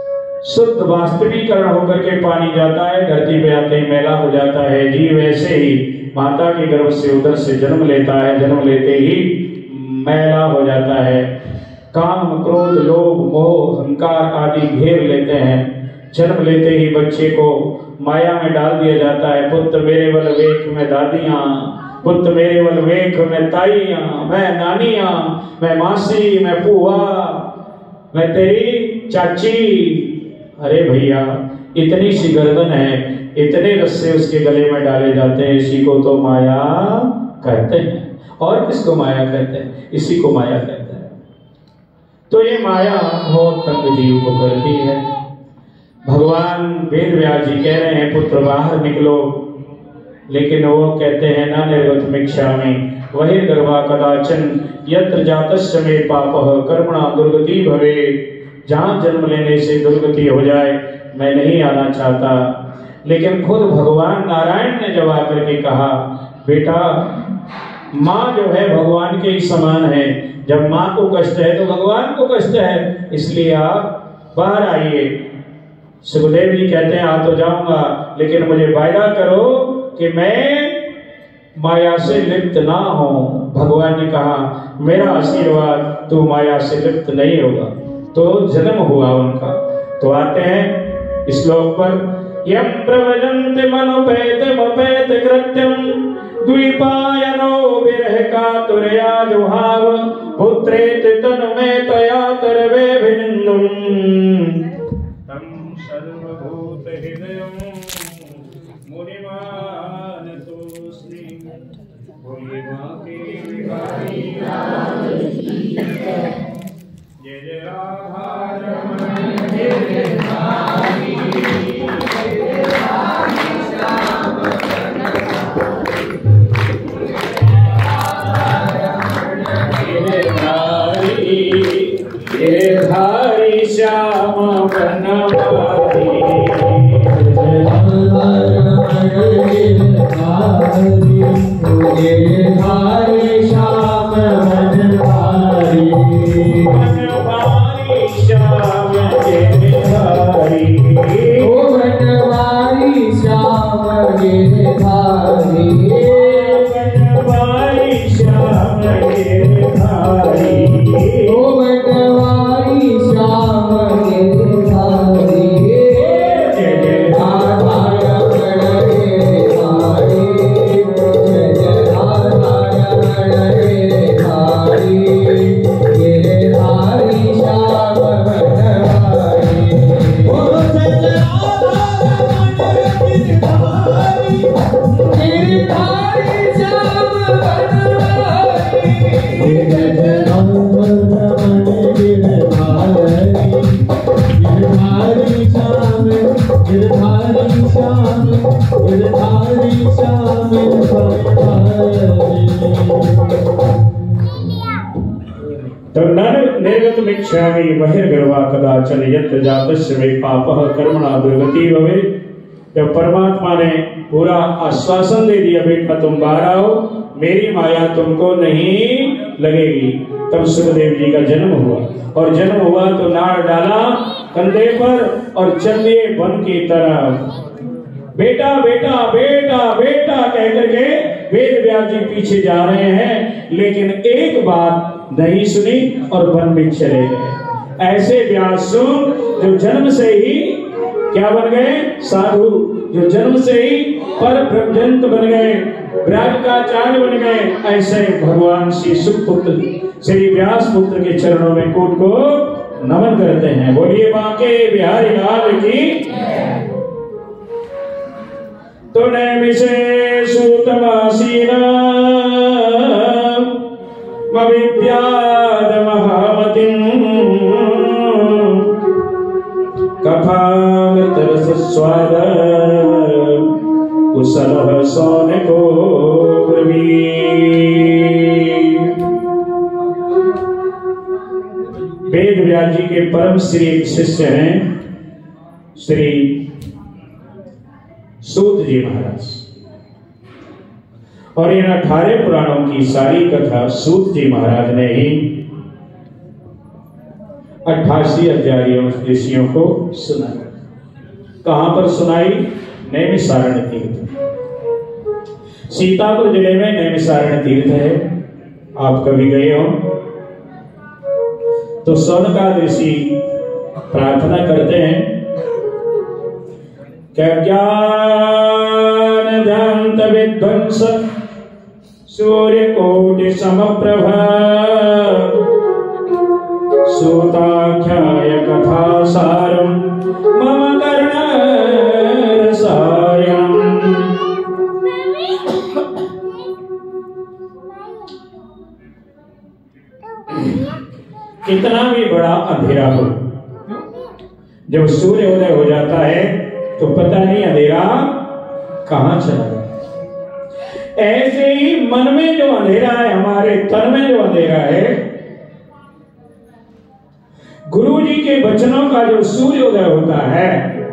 शुद्ध वास्तविकरण होकर के पानी जाता है, धरती पे आते ही मैला हो जाता है। जीव वैसे ही माता के गर्भ से उदर से जन्म लेता है, जन्म लेते ही मैला हो जाता है। काम क्रोध लोभ मोह अहंकार आदि घेर लेते हैं। जन्म लेते ही बच्चे को माया में डाल दिया जाता है। पुत्र मेरे बल वेख में दादियां, पुत्र मेरे बल वेख में ताइयां, मैं नानियां, मैं मासी, मैं बुआ, मैं तेरी चाची। अरे भैया, इतनी सी गर्दन है, इतने रस्से उसके गले में डाले जाते हैं। इसी को तो माया कहते हैं। और किसको माया कहते हैं? इसी को माया कहते हैं। तो ये माया बहुत तंग जीव को करती है। भगवान वेद व्यास जी कह रहे हैं पुत्र बाहर निकलो, लेकिन वो कहते हैं ना निर्गतमिच्छामि बहिर्गर्भा कदाचन यत्र जातस्य मे पापः कर्मणा दुर्गति भवेत्। जहां जन्म लेने से दुर्गति हो जाए मैं नहीं आना चाहता। लेकिन खुद भगवान नारायण ने जब आकर के कहा बेटा माँ जो है भगवान के ही समान है, जब माँ को कष्ट है तो भगवान को कष्ट है, इसलिए आप बाहर आइए। सुखदेव जी कहते हैं आ तो जाऊंगा, लेकिन मुझे वायदा करो कि मैं माया से लिप्त ना हो। भगवान ने कहा मेरा आशीर्वाद तू माया से लिप्त नहीं होगा। तो जन्म हुआ उनका। तो आते हैं श्लोक पर, यम प्रवजन्ति मनोपेतमपेत कृत्यम द्विपायनो विरह कातुरया जुहाव पुत्रेति तन्मे तया तरवे भिनिन्दुम तम सर्वभूत हृदयं मुनिमानतोऽस्मि। बोलिए मां के बिहारी जय जय राधा रमण जय जय हरि श्याम हरि श्याम बनवारी निर्गतमिच्छामि बहिर्गर्भा कदाचन यत्र जातस्य मे पापः कर्मणा दुर्गति भवेत्। जब परमात्मा ने पूरा आश्वासन दे दिया बेटा तुम बाहर आओ, मेरी माया तुमको नहीं लगेगी, तब सुखदेव जी का जन्म हुआ। और जन्म हुआ तो नाड़ डाला कंधे पर और चल दिए वन की तरफ। बेटा बेटा बेटा बेटा कहकर के वेद व्यास जी पीछे जा रहे हैं, लेकिन एक बात नहीं सुनी और वन में चले गए। ऐसे व्यास जो जन्म से ही क्या बन गए? साधु। जो जन्म से ही पर ब्रह्मजंत बन गए, ब्रह्माचार्य बन गए। ऐसे भगवान श्री सुखपुत्र श्री व्यास पुत्र के चरणों में कोट को नमन करते हैं। बोलिए बांके बिहारी लाल की। तो नैमिषे सूतमासीना विद्याद महामतिं कथामृत रस स्वाद कुशलः सौनको ब्रवीत्। वेद व्यास जी के परम श्री शिष्य हैं श्री सूत जी महाराज, और इन 18 पुराणों की सारी कथा सूत जी महाराज ने ही 88 अध्यायों ऋषियों को सुनाई। कहां पर सुनाई? नैमिषारण्य तीर्थ। सीतापुर जिले में नैमिषारण्य तीर्थ है। आप कभी गए हो तो सौनकाद ऋषि प्रार्थना करते हैं क्या ज्ञान ध्यान विध्वंस सूर्य कोटि समप्रभा सूताख्याय कथा सारम मम कर्ण रसायनम। कितना भी बड़ा अंधेरा हो, जब सूर्य उदय हो जाता है तो पता नहीं अंधेरा कहां चला गया। ऐसे ही मन में जो अंधेरा है, हमारे तन में जो अंधेरा है, गुरु जी के वचनों का जो सूर्योदय होता है,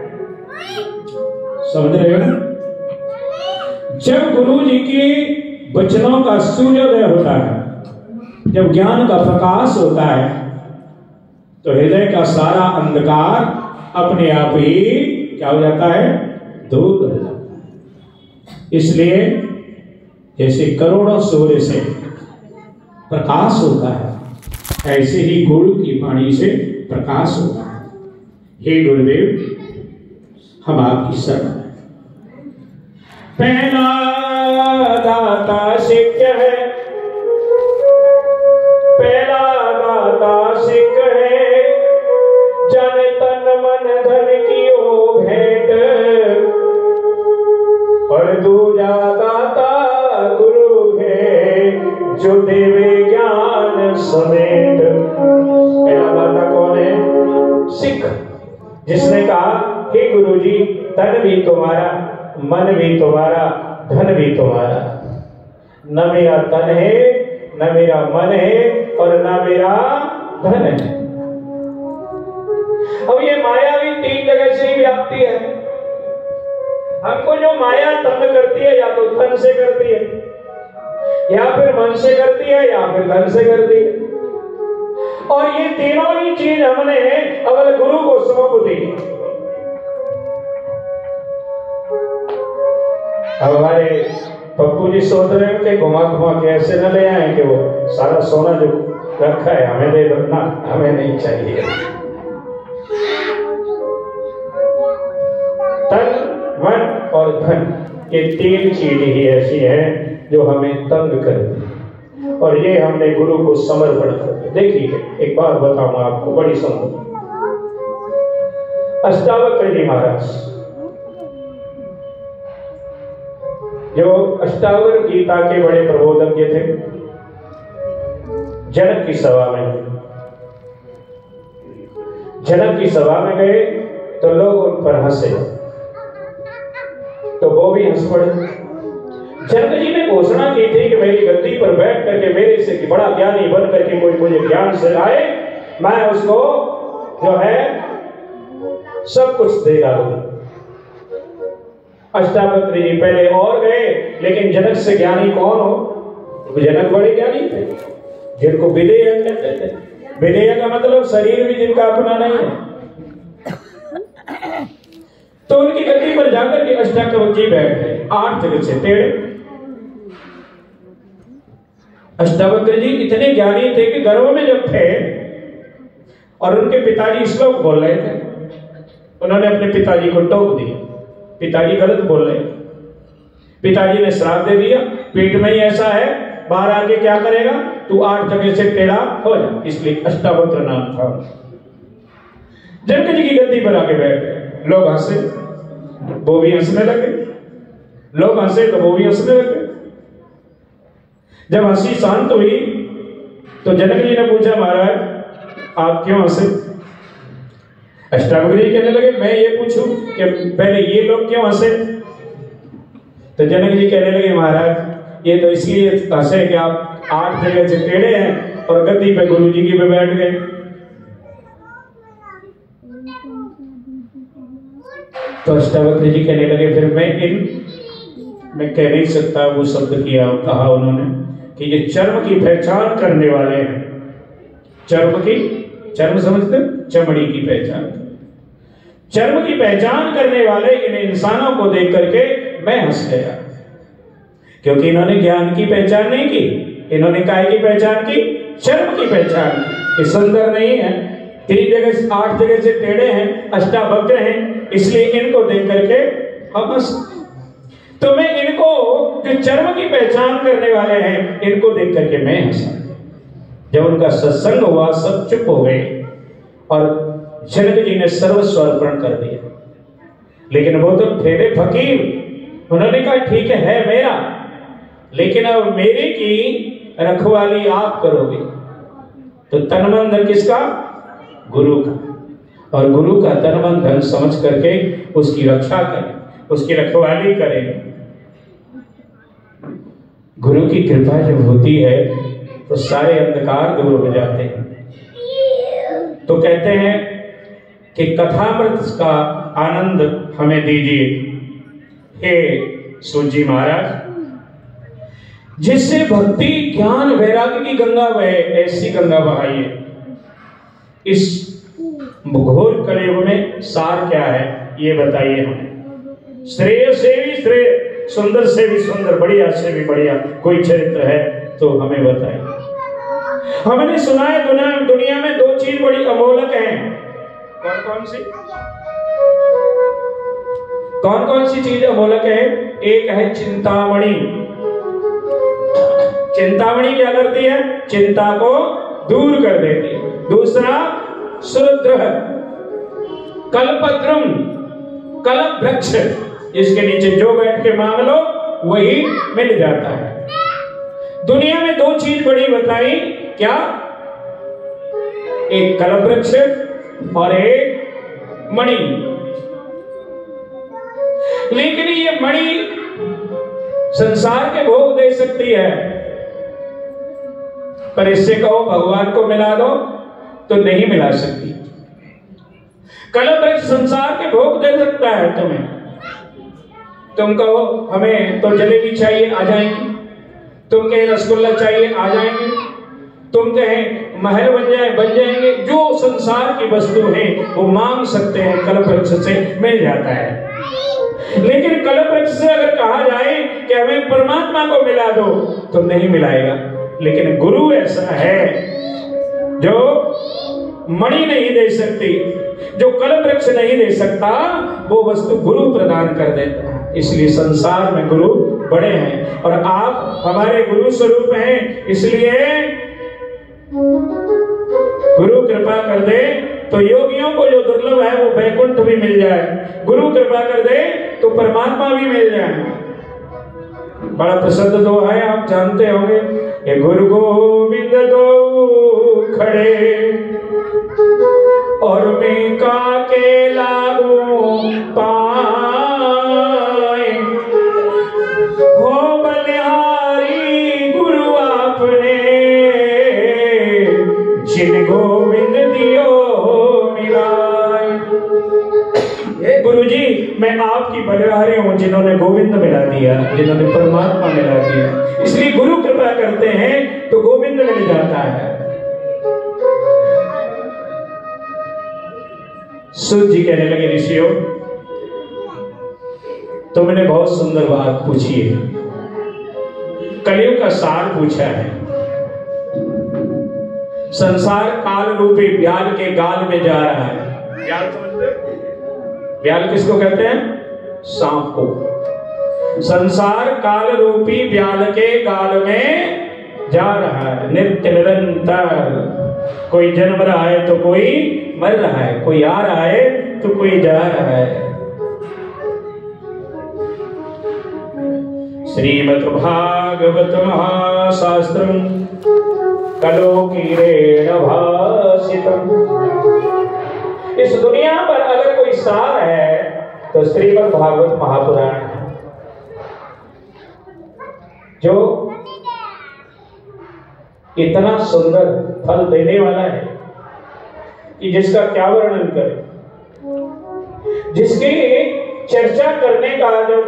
समझ रहे हो? जब गुरु जी के वचनों का सूर्योदय होता है, जब ज्ञान का प्रकाश होता है, तो हृदय का सारा अंधकार अपने आप ही क्या हो जाता है? दूर हो जाता है। इसलिए जैसे करोड़ों सूर्य से प्रकाश होता है, ऐसे ही गुरु की वाणी से प्रकाश होता है। हे गुरुदेव, हम आपकी शरण हैं। पहला दाता सिक्ख है, पहला दाता सिक्ख है, जन तन मन धन की ओ भेंट, और दूजा दाता गुरु है जो देवे ज्ञान समेत। पहला दाता कौन है? सिख, जिसने कहा हे गुरु जी, तन भी तुम्हारा, मन भी तुम्हारा, धन भी तुम्हारा। न मेरा तन है, न मेरा मन है, और न मेरा धन है। अब ये माया भी 3 जगह से ही व्याप्ति है। हमको जो माया तंग करती है, या तो तन से करती है, या फिर मन से करती है, या फिर धन से करती है। और ये तीनों ही चीज हमने अवल गुरु को सौंप दी। अब हमारे पप्पू जी सोच रहे हैं कि घुमा घुमा के ऐसे न ले आए कि वो सारा सोना जो रखा है हमें दे दो ना, हमें नहीं चाहिए। तन, मन और धन, ये 3 चीज ही ऐसी है जो हमें तंग करती है, और ये हमने गुरु को समर्पण कर दिया। देखिए, एक बात बताऊंगा आपको, बड़ी सुंदर। अष्टावक्र जी महाराज, जो अष्टावक्र गीता के बड़े प्रबोधज्ञ थे, जनक की सभा में गए तो लोग उन पर हंसे, तो वो भी हंस पड़े। जनक जी ने घोषणा की थी कि मेरी गद्दी पर बैठ करके मेरे से बड़ा ज्ञानी बन करके कोई मुझे ज्ञान सिखाए, मैं उसको जो है सब कुछ दे डालूंगा। अष्टावक्र जी पहले और गए, लेकिन जनक से ज्ञानी कौन हो? जनक बड़े ज्ञानी थे, जिनको विदेह कहते थे। विदेह का मतलब शरीर भी जिनका अपना नहीं है। तो उनकी गद्दी पर जाकर के अष्टावक्र जी बैठ गए, 8 जगह से टेढ़े। अष्टावक्र जी इतने ज्ञानी थे कि गर्भ में जब थे और उनके पिताजी श्लोक बोल रहे थे, उन्होंने अपने पिताजी को टोक दिया, पिताजी गलत बोल रहे। पिताजी ने श्राप दे दिया, पेट में ही ऐसा है, बाहर आके क्या करेगा, तू 8 जगह से टेढ़ा हो जा। इसलिए अष्टावक्र नाम था। जनक जी की गद्दी पर आके बैठ गए, लोग हंसे, वो भी हंसने लगे, लोग हंसे तो वो भी हंसने लगे। जब हंसी शांत हुई तो जनक जी ने पूछा, महाराज आप क्यों हंसे? अष्टावक्र जी कहने लगे, मैं ये पूछूं कि पहले ये लोग क्यों हंसे? तो जनक जी कहने लगे, महाराज ये तो इसलिए हंसे कि आप 8 जगह से टेढ़े हैं और गद्दी पे गुरु जी की पे बैठ गए। तो अष्टावक्र जी कहने लगे, फिर मैं कह नहीं सकता वो शब्द किया, कहा उन्होंने कि ये चर्म की पहचान करने वाले हैं, चर्म की चर्म समझते हो? चमड़ी की पहचान। चर्म की पहचान करने वाले इन इंसानों को देख करके मैं हंस गया, क्योंकि इन्होंने ज्ञान की पहचान नहीं की, इन्होंने काय की पहचान की? चर्म की पहचान की। ये सुंदर नहीं है, 3 जगह 8 जगह से टेढ़े हैं, अष्टावक्र हैं, इसलिए इनको देख करके हम हंस। तो मैं इनको, जो चर्म की पहचान करने वाले हैं, इनको देख करके मैं हंसा। जब उनका सत्संग हुआ सब चुप हो गए और जनक जी ने सर्वस्व अर्पण कर दिया। लेकिन वो तो ठेरे फकीर, उन्होंने कहा ठीक है मेरा, लेकिन अब मेरे की रखवाली आप करोगे। तो तन मन धन किसका? गुरु का। और गुरु का तन मन धन समझ करके उसकी रक्षा करें, उसकी रखवाली करें। गुरु की कृपा जब होती है तो सारे अंधकार दूर हो जाते हैं। तो कहते हैं कि कथामृत का आनंद हमें दीजिए हे सूजी महाराज, जिससे भक्ति ज्ञान वैराग्य की गंगा बहे, ऐसी गंगा बहाइए। इस घोर कलयुग में सार क्या है ये बताइए हमें। श्रेय से भी श्रेय, सुंदर से भी सुंदर, बढ़िया से भी बढ़िया कोई चरित्र है तो हमें बताइए। हमने सुना है दुनिया में 2 चीज बड़ी अमोलक हैं। कौन कौन सी? कौन कौन सी चीज अमोलक है? एक है चिंतामणि। चिंतामणि क्या करती है? चिंता को दूर कर देती है। दूसरा सुरद्रह, कल्पद्रुम, कल्प वृक्ष, जिसके नीचे जो बैठ के मांग लो वही मिल जाता है। दुनिया में 2 चीज बड़ी बताई, क्या? एक कल्प वृक्ष और एक मणि। लेकिन ये मणि संसार के भोग दे सकती है, पर इससे कहो भगवान को मिला दो तो नहीं मिला सकती। कल्प वृक्ष संसार के भोग दे सकता है तुम्हें, तुम कहो हमें तो जलेबी चाहिए, आ जाएंगी। तुम कहे रसगुल्ला चाहिए, आ जाएंगे। तुम कहे महल बन जाएंगे। जो संसार की वस्तु है वो मांग सकते हैं, कल्प वृक्ष से मिल जाता है। लेकिन कल्प वृक्ष से अगर कहा जाए कि हमें परमात्मा को मिला दो तो नहीं मिलाएगा। लेकिन गुरु ऐसा है जो मणि नहीं दे सकती, जो कल्प वृक्ष नहीं दे सकता, वो वस्तु गुरु प्रदान कर देता है। इसलिए संसार में गुरु बड़े हैं और आप हमारे गुरु स्वरूप हैं। इसलिए गुरु कृपा कर दे तो योगियों को जो दुर्लभ है वो वैकुंठ भी मिल जाए, गुरु कृपा कर दे तो परमात्मा भी मिल जाए। बड़ा प्रसिद्ध दोहा है, आप जानते होंगे, ये गुरु गोविंद दो खड़े और मैं का के लागू पाए, हो बलिहारी गुरु आपने जिन गोविंद दियो मिलाए। हे गुरु जी, मैं आपकी बलिहारी हूं जिन्होंने गोविंद मिला दिया, जिन्होंने परमात्मा मिला दिया। इसलिए गुरु कृपा करते हैं तो गोविंद मिल जाता है। सूत जी कहने लगे, ऋषियों तुमने बहुत सुंदर बात पूछी है, कलयुग का सार पूछा है। संसार काल रूपी ब्याल के गाल में जा रहा है। ब्याल समझते हो? ब्याल किसको कहते हैं? सांप को। संसार काल रूपी ब्याल के गाल में जा रहा है नित्य निरंतर। कोई जन्म रहा है तो कोई मर रहा है, कोई आ रहा है तो कोई जा रहा है। श्रीमद्भागवत महाशास्त्रम कलोकीरेण भासितम। इस दुनिया पर अगर कोई सार है तो श्रीमद् भागवत महापुराण है, जो इतना सुंदर फल देने वाला है कि जिसका क्या वर्णन करें। जिसकी चर्चा करने का, जो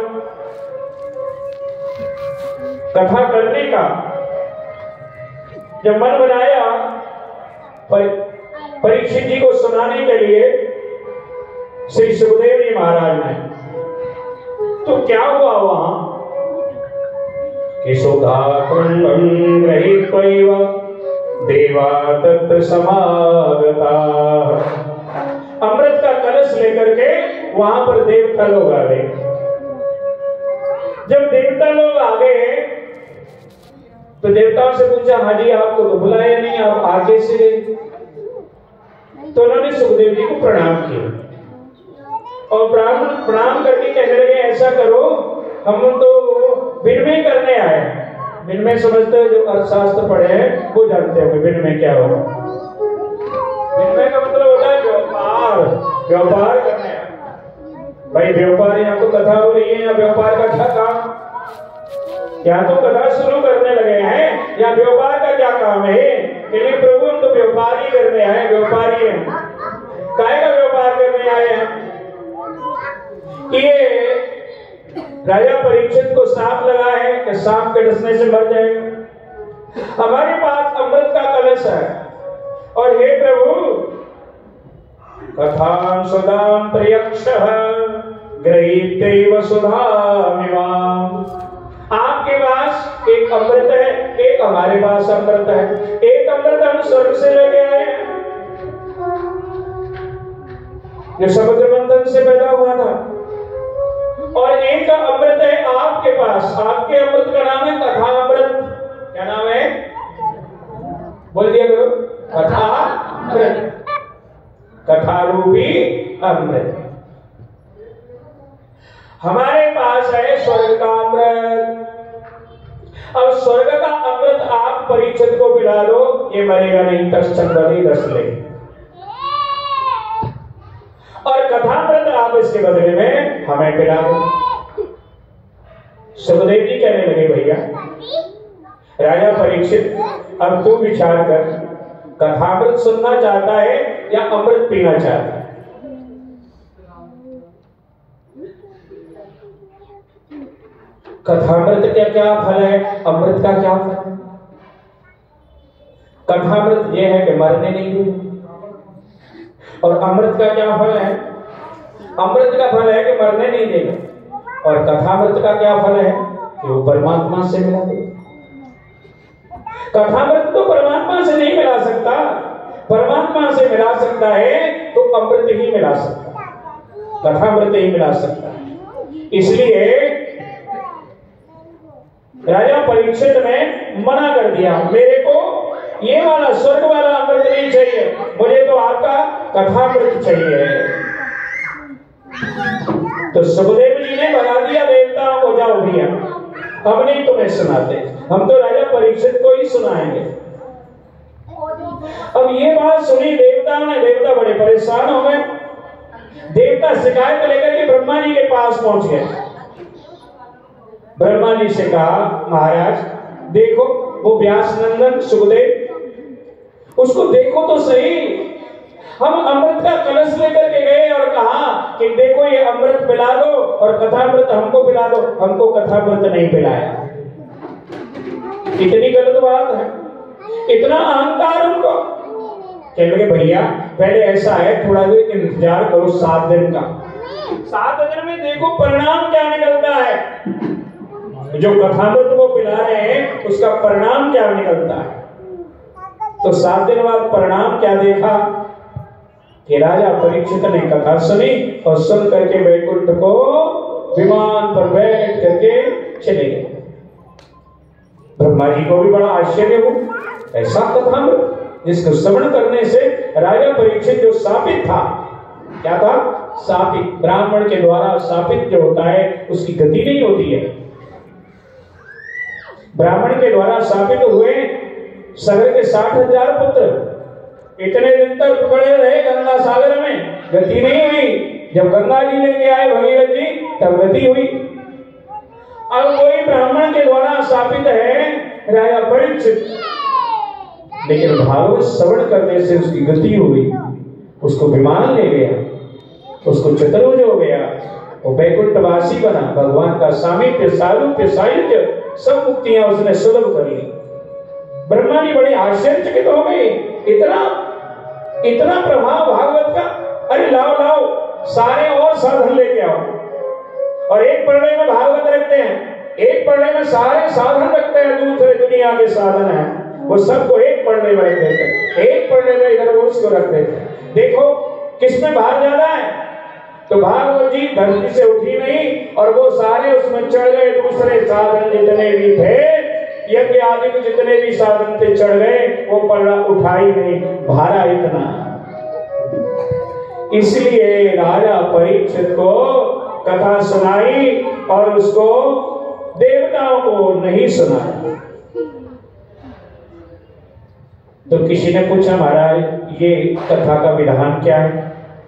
कथा करने का जब मन बनाया, पर परीक्षित जी को सुनाने के लिए श्री सुखदेव जी महाराज ने। तो क्या हुआ वहां कि सुधा कुंभं गृहीत्वैव देवा तत्र समागता। अमृत का कलश लेकर के वहां पर देवता लोग आ गए। जब देवता लोग आ गए तो देवताओं से पूछा, हाँ जी आपको तो बुलाया नहीं, आप आगे से गए। तो उन्होंने सुखदेव जी को प्रणाम किया और प्रणाम करके कहने लगे, ऐसा करो, हम तो विनिमय करने आए। विनिमय समझते हो, जो अर्थशास्त्र पढ़े हैं वो जानते होंगे विनिमय क्या होगा। विनिमय का मतलब होता है व्यापार, व्यापार करने आए। भाई व्यापार, यहाँ तो कथा हो रही है, या व्यापार का क्या काम? यहाँ तो कथा शुरू करने लगे हैं, या व्यापार का क्या काम है? कहने प्रभु हम तो व्यापार ही करने आए, व्यापारी हैं। काय का व्यापार करने आए हैं? ये राजा परीक्षित को सांप लगा है कि सांप के डसने से मर जाएगा। हमारे पास अमृत का कलश है और हे प्रभु कथां सुधां प्रयक्षः गृहीत्यैव सुधामिमाम्। आपके पास एक अमृत है, एक हमारे पास अमृत है। एक अमृत हम स्वर्ग से लेके आए हैं जो समुद्र मंथन से पैदा हुआ था, और एक का अमृत है आपके पास। आपके अमृत का नाम है कथा अमृत। क्या नाम है? बोल दिया करो, कथा अमृत, कथा रूपी अमृत। हमारे पास है स्वर्ग का अमृत। अब स्वर्ग का अमृत आप परीक्षित को पिला दो, ये मरेगा नहीं, 10 चंदनी 10 ले। और कथामृत आप इसके बदले में हमें पिला दो। सुखदेव जी कहने लगे, भैया राजा परीक्षित, अब तू विचार कर, कथामृत सुनना चाहता है या अमृत पीना चाहता है? कथामृत का क्या फल है, अमृत का क्या फल है? कथामृत यह है कि मरने नहीं देगा, और अमृत का क्या फल है? अमृत का फल है कि मरने नहीं देगा, और कथामृत का क्या फल है कि वो परमात्मा से मिला देगा। कथामृत तो परमात्मा से नहीं मिला सकता, परमात्मा से मिला सकता है तो अमृत ही मिला सकता है, कथामृत ही मिला सकता है। इसलिए राजा परीक्षित ने मना कर दिया, मेरे को ये वाला स्वर्ग वाला अमृत नहीं चाहिए, मुझे तो आपका कथामृत चाहिए। तो सुखदेव जी ने बना दिया देवताओं को, जाओ भैया हम नहीं तुम्हें सुनाते, हम तो राजा परीक्षित को ही सुनाएंगे। अब ये बात सुनी देवताओं ने, देवता बड़े परेशान हो गए। देवता शिकायत लेकर के ब्रह्मा जी के पास पहुंच गए। ब्रह्मा जी से कहा, महाराज देखो वो व्यास नंदन सुखदेव, उसको देखो तो सही, हम अमृत का कलश लेकर के गए और कहा कि देखो ये अमृत पिला दो और कथामृत हमको पिला दो, हमको कथामृत नहीं पिलाया। कितनी गलत बात है, इतना अहंकार उनको। कहने लगे भैया पहले ऐसा है, थोड़ा देर इंतजार करो 7 दिन का, 7 दिन में देखो परिणाम क्या निकलता है। जो कथामृत को पिला रहे हैं उसका परिणाम क्या निकलता है। तो 7 दिन बाद परिणाम क्या देखा कि राजा परीक्षित ने कथा सुनी और सुन करके वैकुंठ को विमान पर बैठ करके चले गए। ब्रह्मा जी को भी बड़ा आश्चर्य हो, ऐसा कथामृत जिसको श्रवण करने से राजा परीक्षित जो शापित था, क्या था? शापित, ब्राह्मण के द्वारा शापित जो होता है उसकी गति नहीं होती है। ब्राह्मण के द्वारा शापित हुए सगर के 60,000 पुत्र, इतने दिन तक पकड़े रहे गंगा सागर में, गति नहीं हुई। जब गंगा जी लेके आए भगीरथ जी तब गति हुई। अब कोई ब्राह्मण के द्वारा शापित है राजा परीक्षित, लेकिन भागवत श्रवण करने से उसकी गति हो गई, उसको विमान ले गया, उसको चतुर्भुज हो गया, वो वैकुंठवासी बना, भगवान का सामीप्य सारूप्य सायुज्य सब मुक्तियां उसने सुलभ कर ली। ब्रह्मा जी बड़े आश्चर्यचकित हो गए, इतना इतना प्रभाव भागवत का। अरे लाओ लाओ सारे और साधन लेके आओ, और एक पढ़ने में भागवत रखते हैं, एक पढ़ने में सारे साधन रखते हैं, दूसरे दुनिया के साधन हैं, वो सबको एक पढ़ने में रख देते हैं, एक पढ़ने में इधर उसको रख देते हैं। देखो किसमें भार ज्यादा है? तो भागवत जी धरती से उठी नहीं और वो सारे उसमें चढ़ गए, दूसरे साधन जितने भी थे, यज्ञ आदि में जितने भी साधन थे चढ़ गए, वो पल्ला उठा ही नहीं, भारा इतना। इसलिए राजा परीक्षित को कथा सुनाई और उसको देवताओं को नहीं सुनाई। तो किसी ने पूछा महाराज ये कथा का विधान क्या है?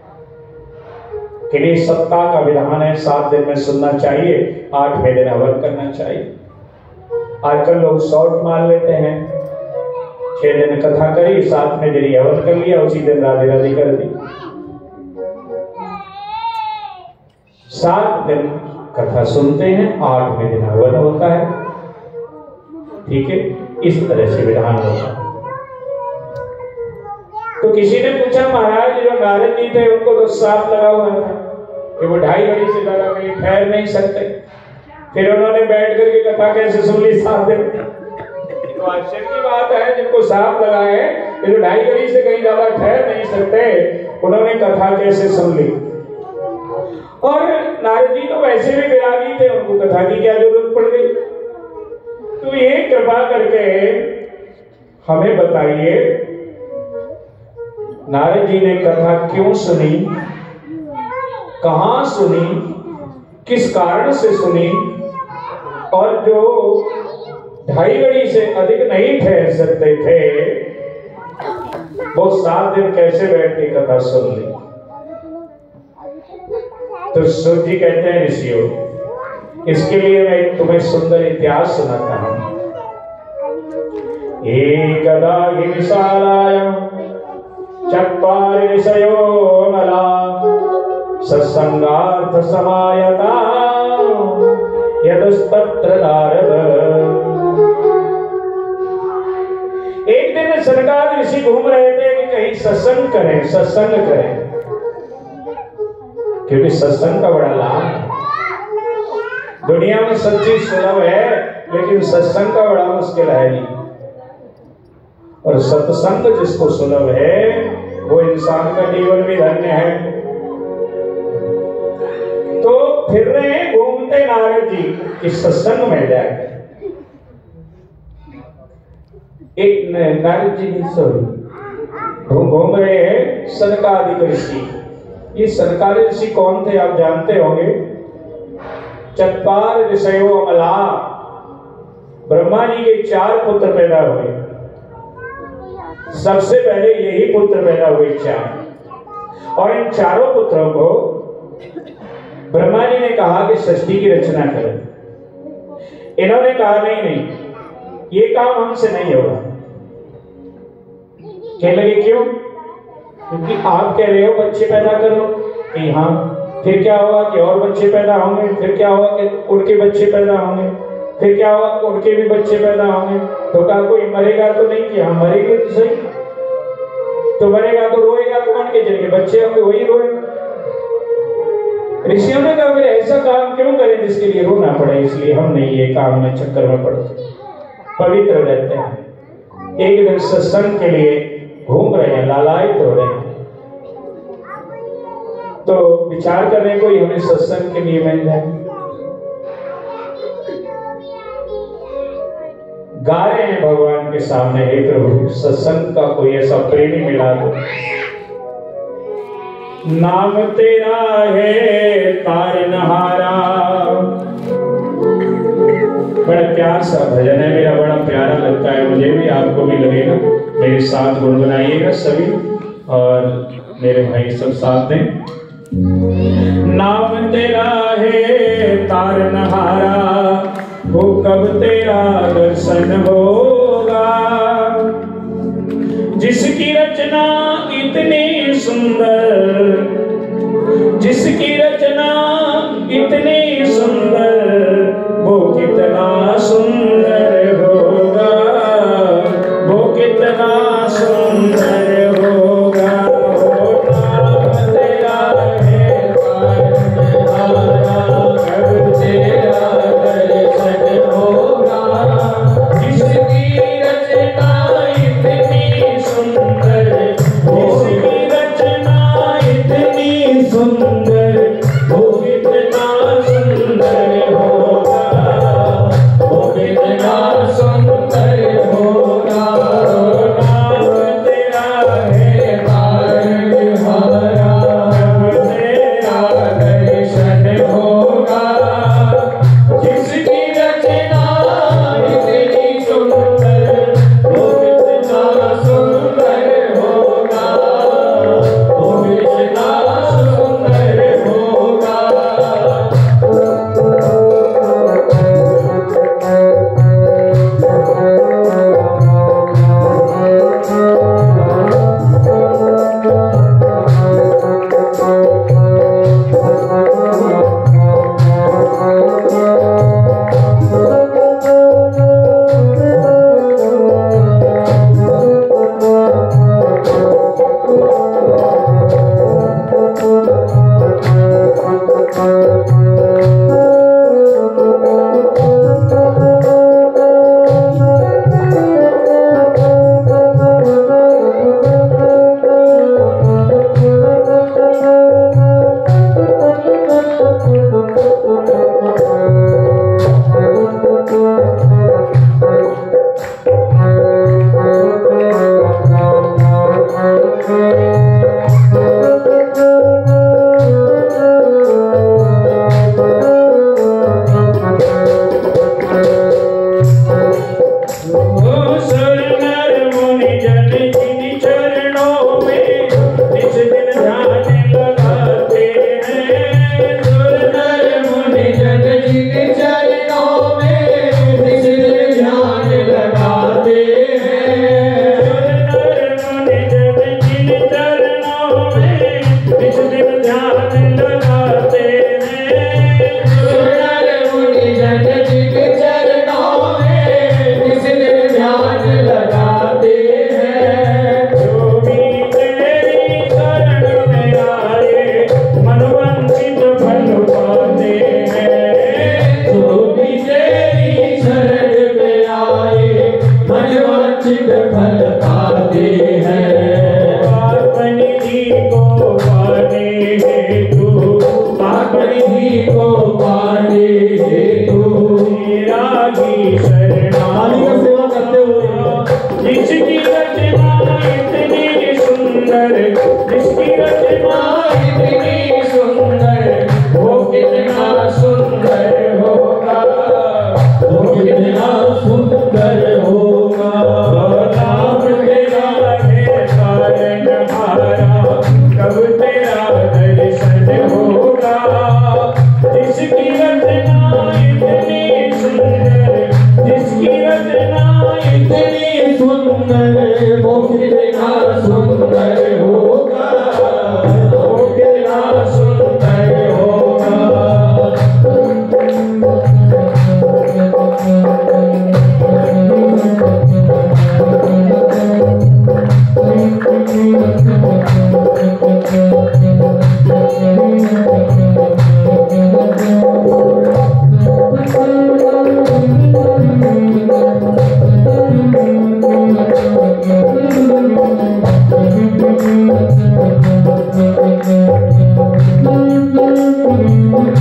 कि ये सप्ताह का विधान है, 7 दिन में सुनना चाहिए, 8वें दिन हवन करना चाहिए। आजकल लोग शॉर्ट मान लेते हैं, 6 दिन कथा करी, 7वें दिन हवन कर लिया, उसी दिन राधे राधे कर दी। 7 दिन कथा सुनते हैं, 8वें दिन हवन होता है। ठीक है, इस तरह से विधान होता है। तो किसी ने पूछा महाराज जो नारद जी थे उनको तो साफ लगा हुआ था कि वो 2.5 घड़ी से ज्यादा कहीं ठहर नहीं सकते, फिर उन्होंने बैठ करके कथा कैसे सुन ली 7 दिन? तो आश्चर्य की बात है, जिनको साफ लगा है कि जो 2.5 घड़ी से कहीं ज्यादा ठहर नहीं सकते, उन्होंने कथा कैसे सुन ली? और नारद जी तो वैसे भी विरागी थे, उनको कथा की क्या जरूरत पड़ गई? तो ये कृपा करके हमें बताइए नारद जी ने कथा क्यों सुनी, कहां सुनी, किस कारण से सुनी, और जो 2.5 घड़ी से अधिक नहीं ठहर सकते थे वो 7 दिन कैसे बैठ के कथा सुन ली? तो सूत जी कहते हैं ऋषियों, इसके लिए मैं तुम्हें सुंदर इतिहास सुनाता हूं। एकदा हि विशालायां चत्वारि ऋषयो मला सत्संगार्थ समायता यतस्तत्र नारद। एक दिन सनकादि ऋषि घूम रहे थे कि कहीं सत्संग करें, सत्संग करें, क्योंकि सत्संग का बड़ा लाभ है। दुनिया में सब चीज सुलभ है, लेकिन सत्संग का बड़ा मुश्किल है नहीं। और सत्संग जिसको सुलभ है वो इंसान का जीवन भी धन्य है। तो फिर रहे घूमते नारद जी कि सत्संग मिल जाए। एक नारद जी घूम रहे हैं सनकादिक ऋषि। ये सनकादिक ऋषि कौन थे आप जानते होंगे? चत्वार ऋषयो अमला, ब्रह्मा जी के 4 पुत्र पैदा हुए। सबसे पहले यही पुत्र पैदा हुए 4, और इन चारों पुत्रों को ब्रह्मा जी ने कहा कि सृष्टि की रचना करें। इन्होंने कहा नहीं नहीं, ये काम हमसे नहीं होगा। कहने लगे क्यों? क्योंकि आप कह रहे हो बच्चे पैदा करो, कि हाँ, फिर क्या होगा कि और बच्चे पैदा होंगे, फिर क्या होगा कि उनके बच्चे पैदा होंगे, फिर क्या होगा कि उनके भी बच्चे पैदा होंगे। तो कहा कोई मरेगा तो नहीं? कि हाँ मरेगा तो सही, तो मरेगा तो रोएगा कौन? के जिनके बच्चे होंगे वही रोएगा। ऋषियों ने कहा फिर ऐसा काम क्यों करें जिसके लिए रोना पड़े, इसलिए हम नहीं ये काम में चक्कर में पड़ते, पवित्र रहते हैं। एक दिन सत्संग के लिए घूम रहे हैं, लालायित हो रहे हैं, तो विचार कर रहे कोई हमें सत्संग के लिए मिल जाए। गा रहे हैं भगवान के सामने, हे प्रभु सत्संग का कोई ऐसा प्रेमी मिला दो। नाम तेरा है तारनहारा, बड़ा प्यार सा भजन है मेरा, बड़ा प्यारा लगता है मुझे भी, आपको भी लगेगा। मेरे साथ गुनगुनाइएगा सभी, और मेरे भाई सब साथ दें। नाम तेरा है तारनहारा, वो कब तेरा दर्शन होगा। जिसकी रचना इतनी सुंदर, जिसकी रचना इतनी सुंदर, वो कितना सुंदर होगा, वो कितना सुंदर होगा।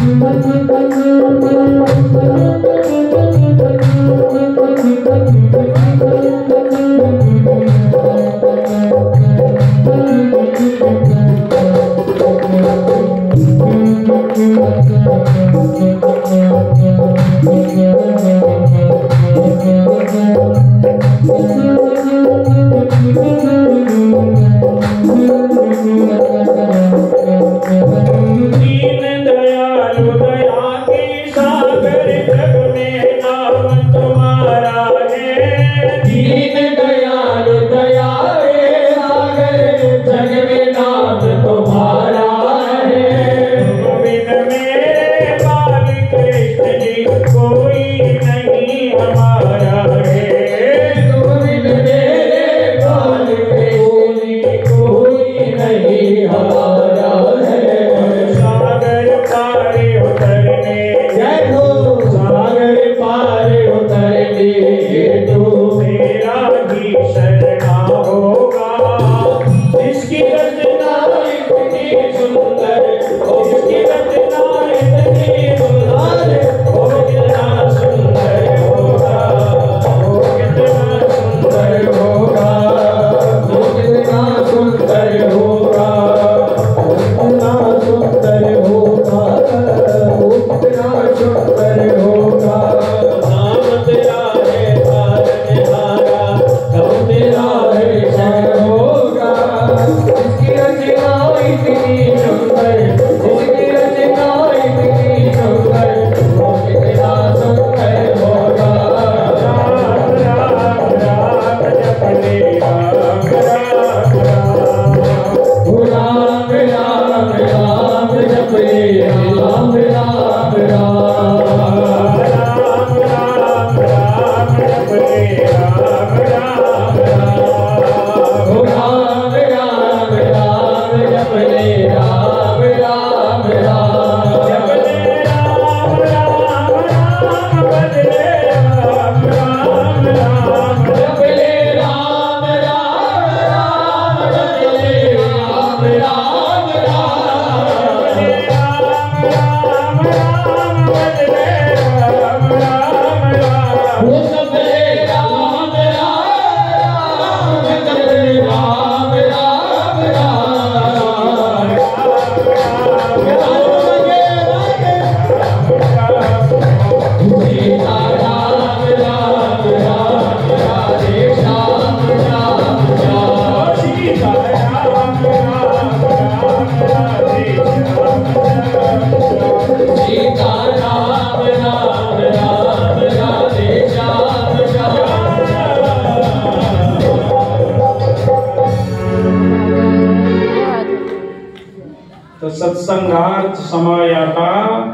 सत्संगार्थ समायाता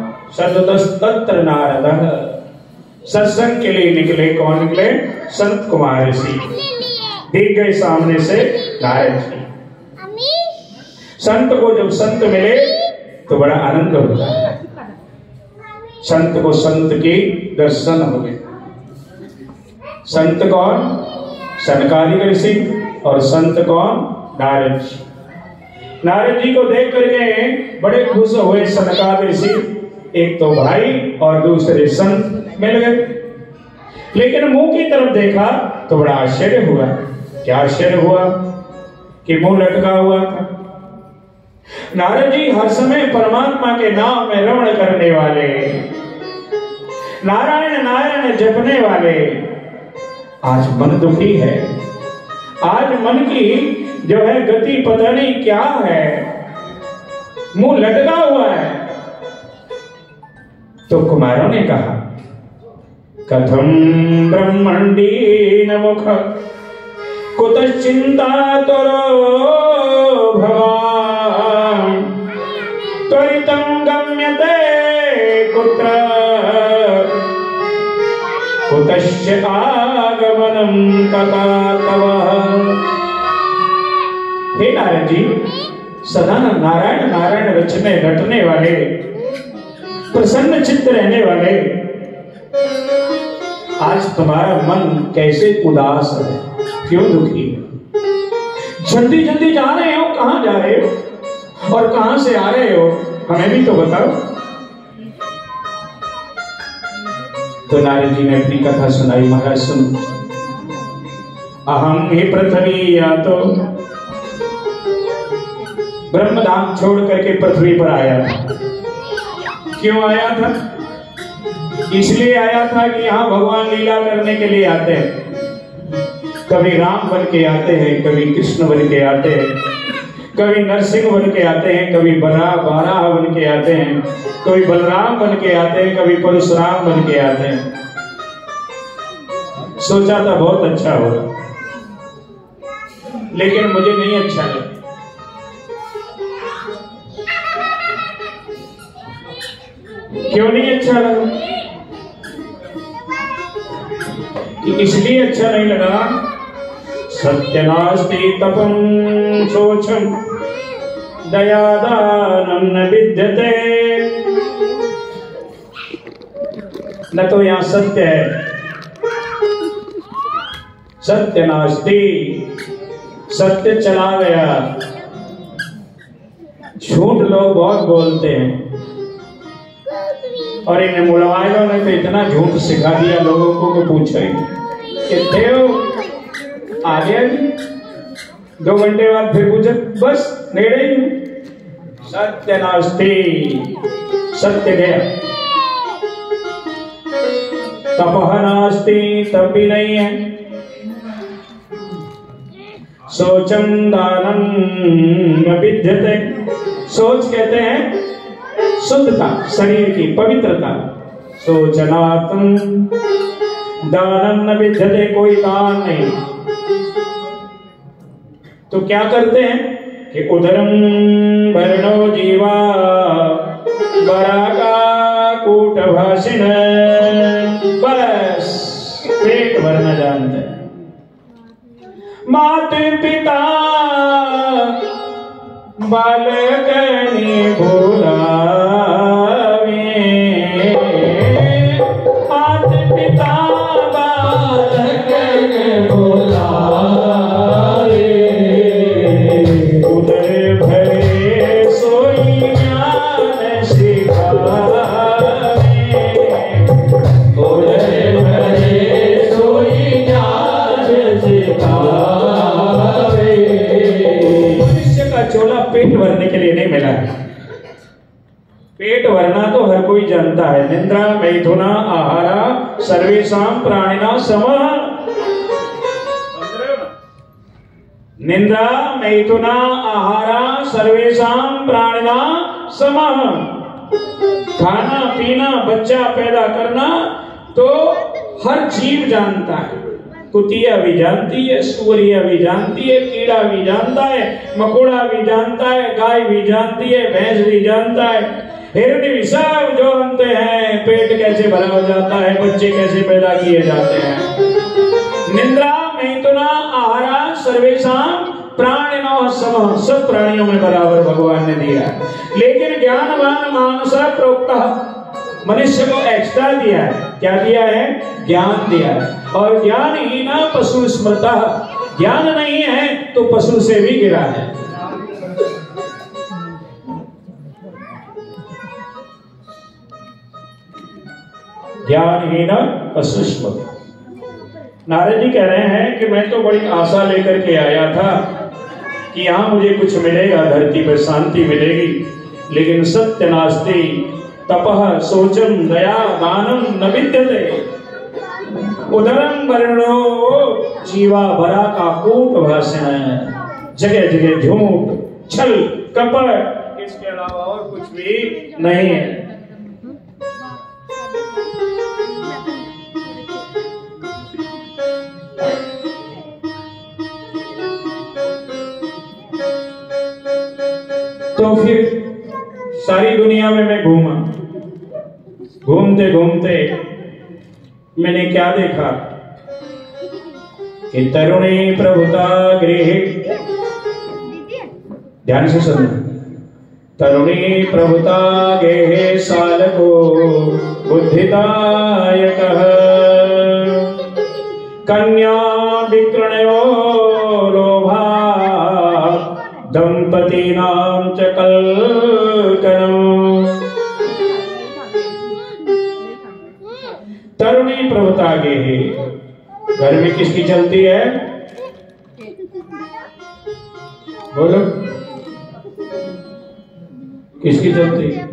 सततस्तत्र नारदः। सत्संग के लिए निकले, कौन निकले? संत कुमार ऋषि। देख गए सामने से नारद जी। संत को जब संत मिले तो बड़ा आनंद होता है। संत को संत के दर्शन हो गए। संत कौन? सनकादिक ऋषि। और संत कौन? नारद जी। नारद जी को देख करके बड़े खुश हुए सनकादिक ऋषि। एक तो भाई और दूसरे संत मिल गए। लेकिन मुंह की तरफ देखा तो बड़ा आश्चर्य हुआ। क्या आश्चर्य हुआ? कि मुंह लटका हुआ था। नारद जी हर समय परमात्मा के नाम में रमण करने वाले, नारायण नारायण जपने वाले, आज मन दुखी है। आज मन की जो है गति पता नहीं क्या है, मुंह लटका हुआ है। तो कुमारों ने कहा, कथम ब्रह्मण्डीन मुख कुतश्चिंता तरो भवान् त्वरितं गम्यते कुत्र कुतश्च आगमनं तथा तव। हे नारद जी, सदा नारायण नारायण रचने रटने वाले, प्रसन्न चित्त रहने वाले, आज तुम्हारा मन कैसे उदास है? क्यों दुखी है? जल्दी जल्दी जा रहे हो, कहां जा रहे हो और कहां से आ रहे हो? हमें भी तो बताओ। तो नारद जी ने अपनी कथा सुनाई। महाराज सुन, अहम ही पृथ्वी या तो ब्रह्मधाम छोड़ करके पृथ्वी पर आया था। क्यों आया था? इसलिए आया था कि यहाँ भगवान लीला करने के लिए आते हैं। कभी राम बन के आते हैं, कभी कृष्ण बन के आते हैं, कभी नरसिंह बन के आते हैं, कभी बाराह बन के आते हैं, कभी बलराम बन के आते हैं, कभी परशुराम बन के आते हैं। सोचा था बहुत अच्छा होगा, लेकिन मुझे नहीं अच्छा लगा। क्यों नहीं अच्छा लगा? इसलिए अच्छा नहीं लगा, सत्यनास्ति तपं शोचम दयादानं न विद्यते। न तो यहां सत्य है, सत्यनास्ति, सत्य चला गया। झूठ लोग बहुत बोलते हैं, और इन मुलवाइलों ने तो इतना झूठ सिखा दिया लोगों को कि पूछो ही कि देव आ गया जी। 2 घंटे बाद फिर पूछे, बस नेड़े ही। सत्य नास्ति, सत्य गया। तपह नास्ति, तप भी नहीं है। सोचम दानम न विद्यते, सोच कहते हैं शुद्धता, शरीर की पवित्रता। सोचनात्म दानम न विद्यते, कोई दान नहीं। तो क्या करते हैं कि उदरम वर्णो जीवा बराका कूट भाषिण, बस पेट भरना जानते हैं। माता पिता बालक ने बोला, माता पिता बालक ने बोला, उदर भरे सोई ज्ञान सिखावे, उदर भरे सोई ज्ञान सिखावे। मनुष्य का चोला पेट भरने के लिए नहीं मिला है। पेट भरना तो हर कोई जानता है। निद्रा मैथुना आहारा सर्वेषां प्राणिना समः। निद्रा मैथुना आहारा सर्वेषां प्राणिना समः। खाना पीना, बच्चा पैदा करना तो हर जीव जानता है। कुतिया भी जानती है, सुअरिया भी जानती है, कीड़ा भी जानता है, मकोड़ा भी जानता है, गाय भी जानती है, भैंस भी जानता है, हिरणी भी, सब जानते हैं पेट कैसे भरा हो जाता है, बच्चे कैसे पैदा किए जाते हैं। निद्रा मैथुना आहारा सर्वेषां प्राणिनो समः, सब प्राणियों में बराबर भगवान ने दिया है। लेकिन ज्ञानवान मानस प्रोक्तः, मनुष्य को एक्स्ट्रा दिया है। क्या दिया है? ज्ञान दिया है। और ज्ञान ही ना पशु स्मृता, ज्ञान नहीं है तो पशु से भी गिरा है। ज्ञान ही ना पशु स्मृता। नारद जी कह रहे हैं कि मैं तो बड़ी आशा लेकर के आया था कि यहाँ मुझे कुछ मिलेगा, धरती पर शांति मिलेगी, लेकिन सत्य नास्ति तपः शोचम दया दानम न विद्यते। उदरम वर्णो जीवा भरा का कूट भाषण, जगह जगह झूठ छल कपट, इसके अलावा और कुछ भी नहीं है। तो फिर सारी दुनिया में मैं घूमा, घूमते घूमते मैंने क्या देखा कि तरुणी प्रभुता गृह, ध्यान से सुनना, तरुणी प्रभुता गेहे सालको बुद्धिदायकः, कन्या विकृणयो लोभा दंपतीनां च कलकलम्। तरुण घर में किसकी चलती है? बोलो, किसकी चलती है?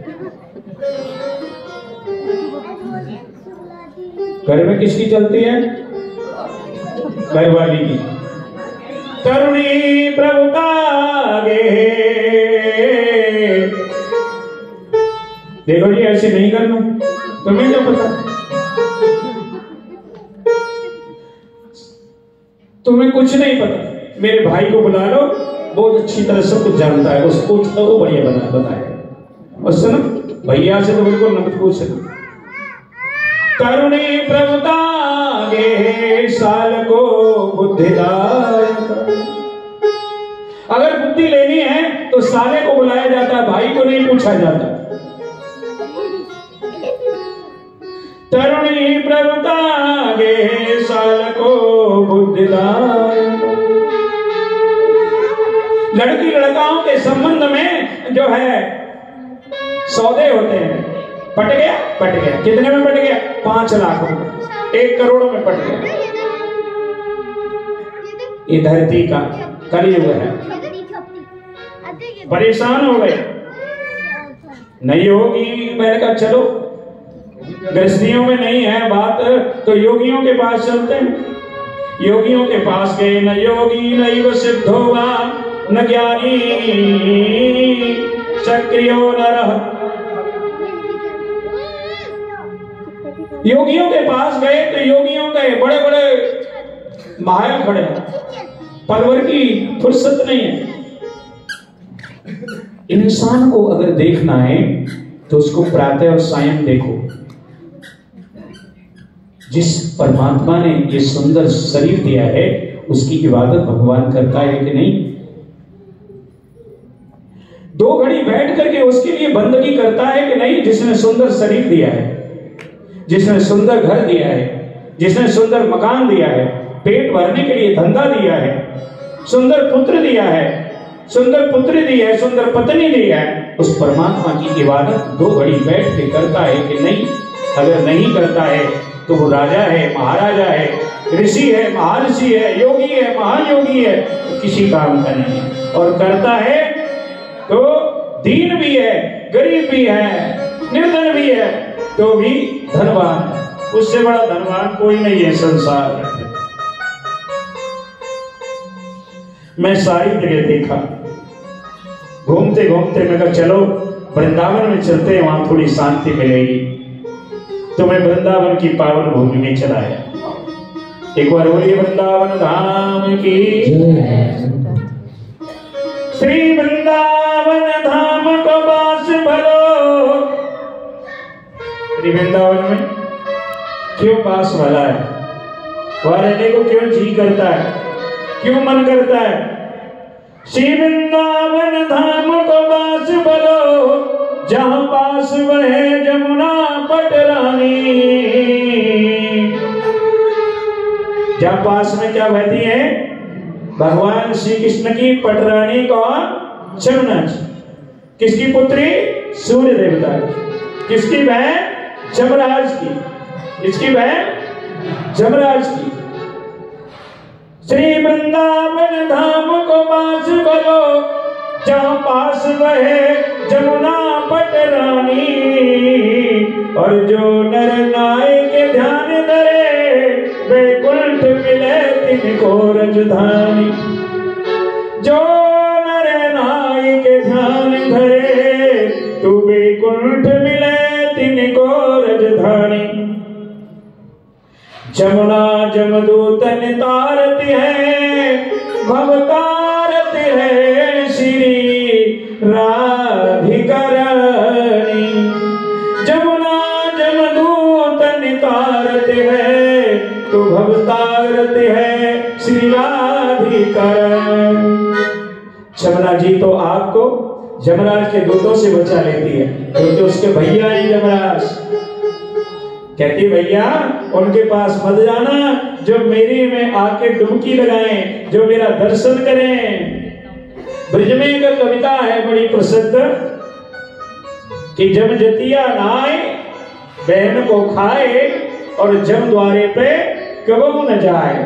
घर में किसकी चलती है? घर वाली की। तरुणी प्रभु आगे, देखो जी ऐसे नहीं करना, तुम्हें क्या पता, तुम्हें कुछ नहीं पता। मेरे भाई को बुला लो, बहुत अच्छी तरह सब कुछ जानता है, उसको वो बढ़िया बताएगा। और सुनो, भैया से तो बिल्कुल न पूछना। करुणी प्रभुतागे साल को बुद्धिदायक। अगर बुद्धि लेनी है तो साले को बुलाया जाता है, भाई को नहीं पूछा जाता। तरुणी प्रभुतागे साल को बुद्धिदायक। लड़की लड़काओं के संबंध में जो है सौदे होते हैं, पट गया पट गया, कितने में पट गया? 5 लाख में, 1 करोड़ में पट गया। ये धरती का कलयुग है, परेशान हो गए, नहीं होगी। मैंने कहा चलो, गृहस्थियों में नहीं है बात तो योगियों के पास चलते हैं। योगियों के पास गए, न योगी नैव सिद्धो वा न ज्ञानी सक्रियो नरः। योगियों के पास गए तो योगियों के बड़े बड़े महल खड़े हैं, पलवर की फुर्सत नहीं है। इंसान को अगर देखना है तो उसको प्रातः और सायं देखो। जिस परमात्मा ने ये सुंदर शरीर दिया है उसकी इबादत भगवान करता है कि नहीं? 2 घड़ी बैठ करके उसके लिए बंदगी करता है कि नहीं? जिसने सुंदर शरीर दिया है, जिसने सुंदर घर दिया है, जिसने सुंदर मकान दिया है, पेट भरने के लिए धंधा दिया है, सुंदर पुत्र दिया है, सुंदर पुत्री दी है, सुंदर पत्नी दी है, उस परमात्मा की इबादत 2 घड़ी बैठ के करता है कि नहीं? अगर नहीं करता है तो वो राजा है, महाराजा है, ऋषि है, महर्षि है, योगी है, महायोगी है, तो किसी काम का नहीं है। और करता है तो दीन भी है, गरीब भी है, निर्धन भी है, तो भी धनवान है। उससे बड़ा धनवान कोई नहीं है संसार में। मैं सारी जगह देखा, घूमते घूमते मैं कहा चलो वृंदावन में चलते हैं, वहां थोड़ी शांति मिलेगी। तो मैं वृंदावन की पावन भूमि में चला आया। एक बार बोलिए वृंदावन धाम की श्री वृंदावन धाम को बास भलो। श्री वृंदावन में क्यों बास भला है? वहां रहने को क्यों जी करता है, क्यों मन करता है? श्री वृंदावन धाम को बास भलो, जहां पास बहे जमुना पटरानी। जहां पास में क्या बहती है? भगवान श्री कृष्ण की पटरानी। कौन? जमुना जी। किसकी पुत्री? सूर्य देवता की। किसकी बहन? जमराज की। किसकी बहन? जमराज की। श्री वृंदावन धाम को बास भलो, जहां पास बहे जमुना पटरानी। और जो नर नाय के ध्यान धरे, वैकुंठ मिले तिनको रजधानी। जो नर नाय के ध्यान धरे, तू वैकुंठ मिले तिनको रजधानी। जमुना जमदूतन तारती है, भवतारती है श्री राधिकरानी। जमुना जमदूतन तारती है, तो भवतारती है श्री राधिकरानी। जमुना जी तो आपको जमराज के दूतों से बचा लेती है, क्योंकि उसके भैया ही जमराज। कहती भैया उनके पास मत जाना, जो मेरे में आके डुबकी लगाएं, जो मेरा दर्शन करें। ब्रज में एक कविता है बड़ी प्रसिद्ध कि जम जतिया नाय बहन को खाए, और जम द्वारे पे कबहू न जाए।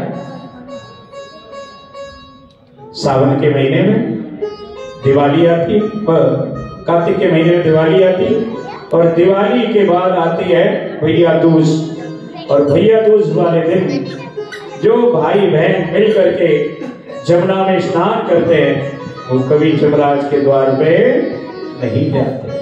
सावन के महीने में दिवाली आती है, कार्तिक के महीने में दिवाली आती है, और दिवाली के बाद आती है भैया दूज। और भैया दूज वाले दिन जो भाई बहन मिल करके जमुना में स्नान करते हैं वो कभी जमराज के द्वार पे नहीं जाते।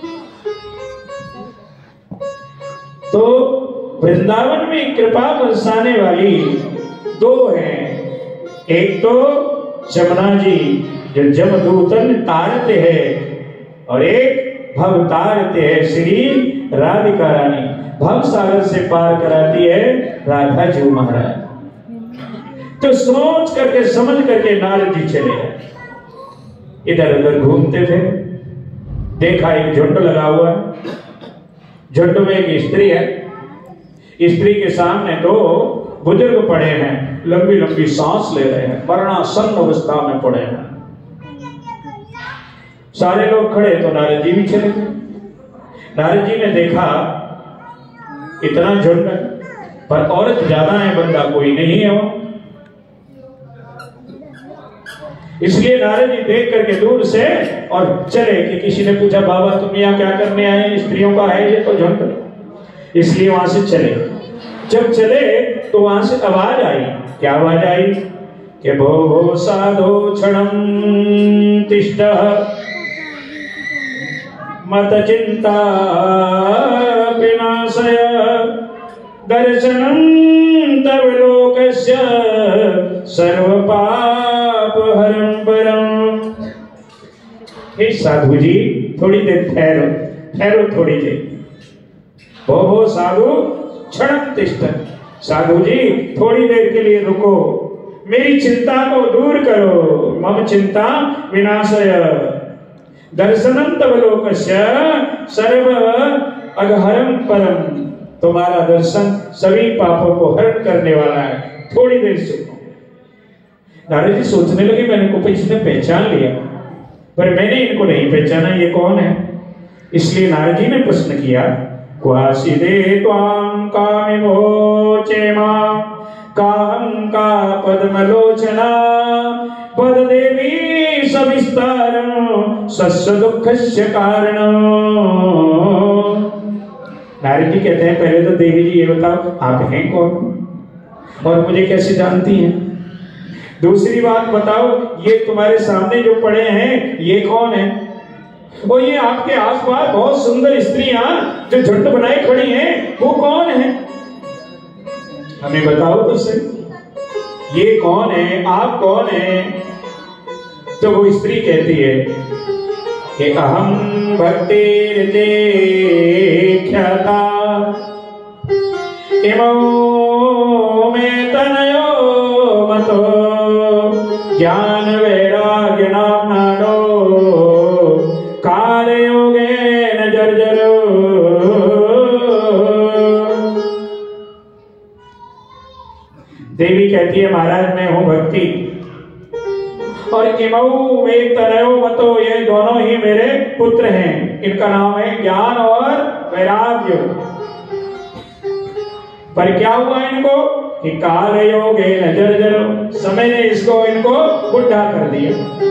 तो वृंदावन में कृपा बरसाने वाली दो हैं, एक तो जमुना जी जो जमदूतन तारते हैं, और एक भव तारते हैं श्री राधिका रानी, भव सागर से पार कराती है राधा जी महाराज। तो सोच करके समझ करके नारद जी चले, इधर उधर घूमते थे, देखा एक झुंड लगा हुआ है, झुंड में एक स्त्री है, स्त्री के सामने दो बुजुर्ग पड़े हैं, लंबी लंबी सांस ले रहे हैं, मरणासन अवस्था में पड़े हैं। सारे लोग खड़े तो नारद जी भी चले गए। नारद जी ने देखा इतना झुंड है पर औरत ज्यादा है, बंदा कोई नहीं है वो। इसलिए नारद जी देख करके दूर से और चले कि किसी ने पूछा बाबा तुम यहाँ क्या करने आए, स्त्रियों का है ये तो झुंड। इसलिए वहां से चले। जब चले तो वहां से आवाज आई, क्या आवाज आई कि भो भो साधो क्षणं तिष्ठः मत चिंता विनाशय दर्शनं तव लोकस्य सर्व पाप हरं परम। हे साधु जी थोड़ी देर ठहरो, ठहरो थोड़ी देर। भो साधु क्षण तिष्ठ, साधु जी थोड़ी देर के लिए रुको, मेरी चिंता को दूर करो। मम चिंता विनाशय दर्शनं तव लोकस्य सर्व अघहरं परम। तुम्हारा दर्शन सभी पापों को हरण करने वाला है, थोड़ी देर सुनो। नारद जी सोचने लगे मैंने को इसने पहचान लिया, पर मैंने इनको नहीं पहचाना, ये कौन है। इसलिए नारद जी ने प्रश्न किया, क्वासिदे त्वां कामिमोचेमा काहं का पद्मलोचना पद देवी सविस्तारं सस्य दुःखस्य कारणं। नारद जी कहते हैं पहले तो देवी जी ये बताओ आप हैं कौन और मुझे कैसे जानती हैं। दूसरी बात बताओ ये तुम्हारे सामने जो पड़े हैं ये कौन है। और ये आपके आसपास बहुत सुंदर स्त्रियां जो झुंड बनाए खड़ी हैं वो कौन है, हमें बताओ तो सही ये कौन है, आप कौन है। तो वो स्त्री कहती है कि अहम भक्तिर्ते ख्याता इमो में तनयो मतो ज्ञान वैराग्य नामनाडो काल योगेन जर्जरो। देवी कहती है महाराज मैं हूं भक्ति और इमऊ में तनयो मतो ये दोनों ही मेरे पुत्र हैं, इनका नाम है ज्ञान और वैराग्य। पर क्या हुआ इनको कि काल योगे नजर जरो, समय ने इसको इनको बुढ़ा कर दिया।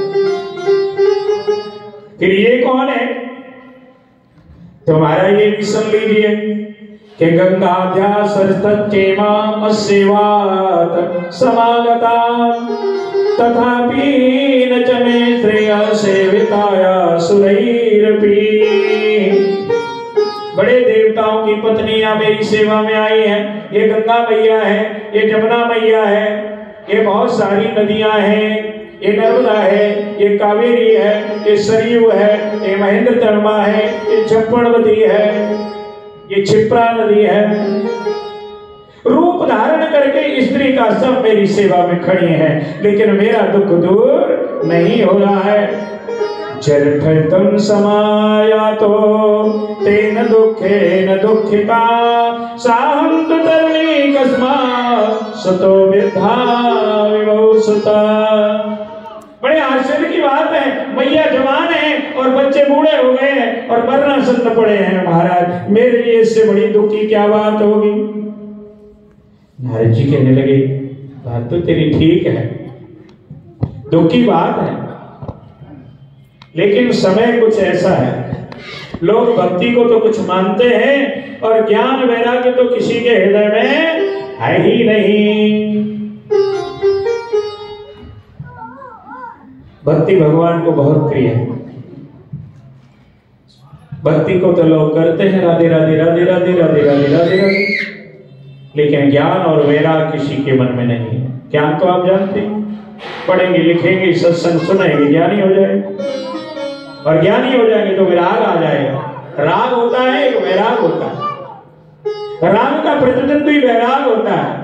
फिर ये कौन है तुम्हारा ये भी सुन लीजिए कि गंगाध्यासर्तच्चेमां सेवात समागता तथापि न च मे श्रेया सेविताया सुरैरपि। बड़े देवताओं की पत्नियां मेरी सेवा में आई हैं, ये गंगा मैया है, ये जमुना मैया है, ये बहुत सारी नदियां हैं, ये नर्मदा है, ये कावेरी है, ये सरयू है, ये महेंद्र तर्मा है, ये चंपणवती है, ये क्षिप्रा नदी है। रूप धारण करके स्त्री का सब मेरी सेवा में खड़ी हैं, लेकिन मेरा दुख दूर नहीं हो रहा है। जरठतम समाया तो तेन दुखेन दुखिता साहं तु तरुणी कस्मात् सतो वृद्धा विभूषिता। बड़े आश्चर्य की बात है, मैया जवान है और बच्चे बूढ़े हो गए हैं और मरणासन्न पड़े हैं। महाराज मेरे लिए इससे बड़ी दुख की क्या बात होगी। नारद जी कहने लगे, बात तो तेरी ठीक है, दुख की बात है, लेकिन समय कुछ ऐसा है, लोग भक्ति को तो कुछ मानते हैं और ज्ञान वैराग्य तो किसी के हृदय में है ही नहीं। भक्ति भगवान को बहुत प्रिय है, भक्ति को तो लोग करते हैं राधे राधे राधे राधे राधे राधे राधे राधे, लेकिन ज्ञान और वैराग किसी के मन में नहीं है। ज्ञान तो आप जानते हैं, पढ़ेंगे लिखेंगे सत्संग सुनेंगे ज्ञानी हो जाएंगे, और ज्ञानी हो जाएंगे तो विराग आ जाएगा। राग होता है, एक वैराग होता है, राग का प्रतिनिधित्व ही वैराग होता है,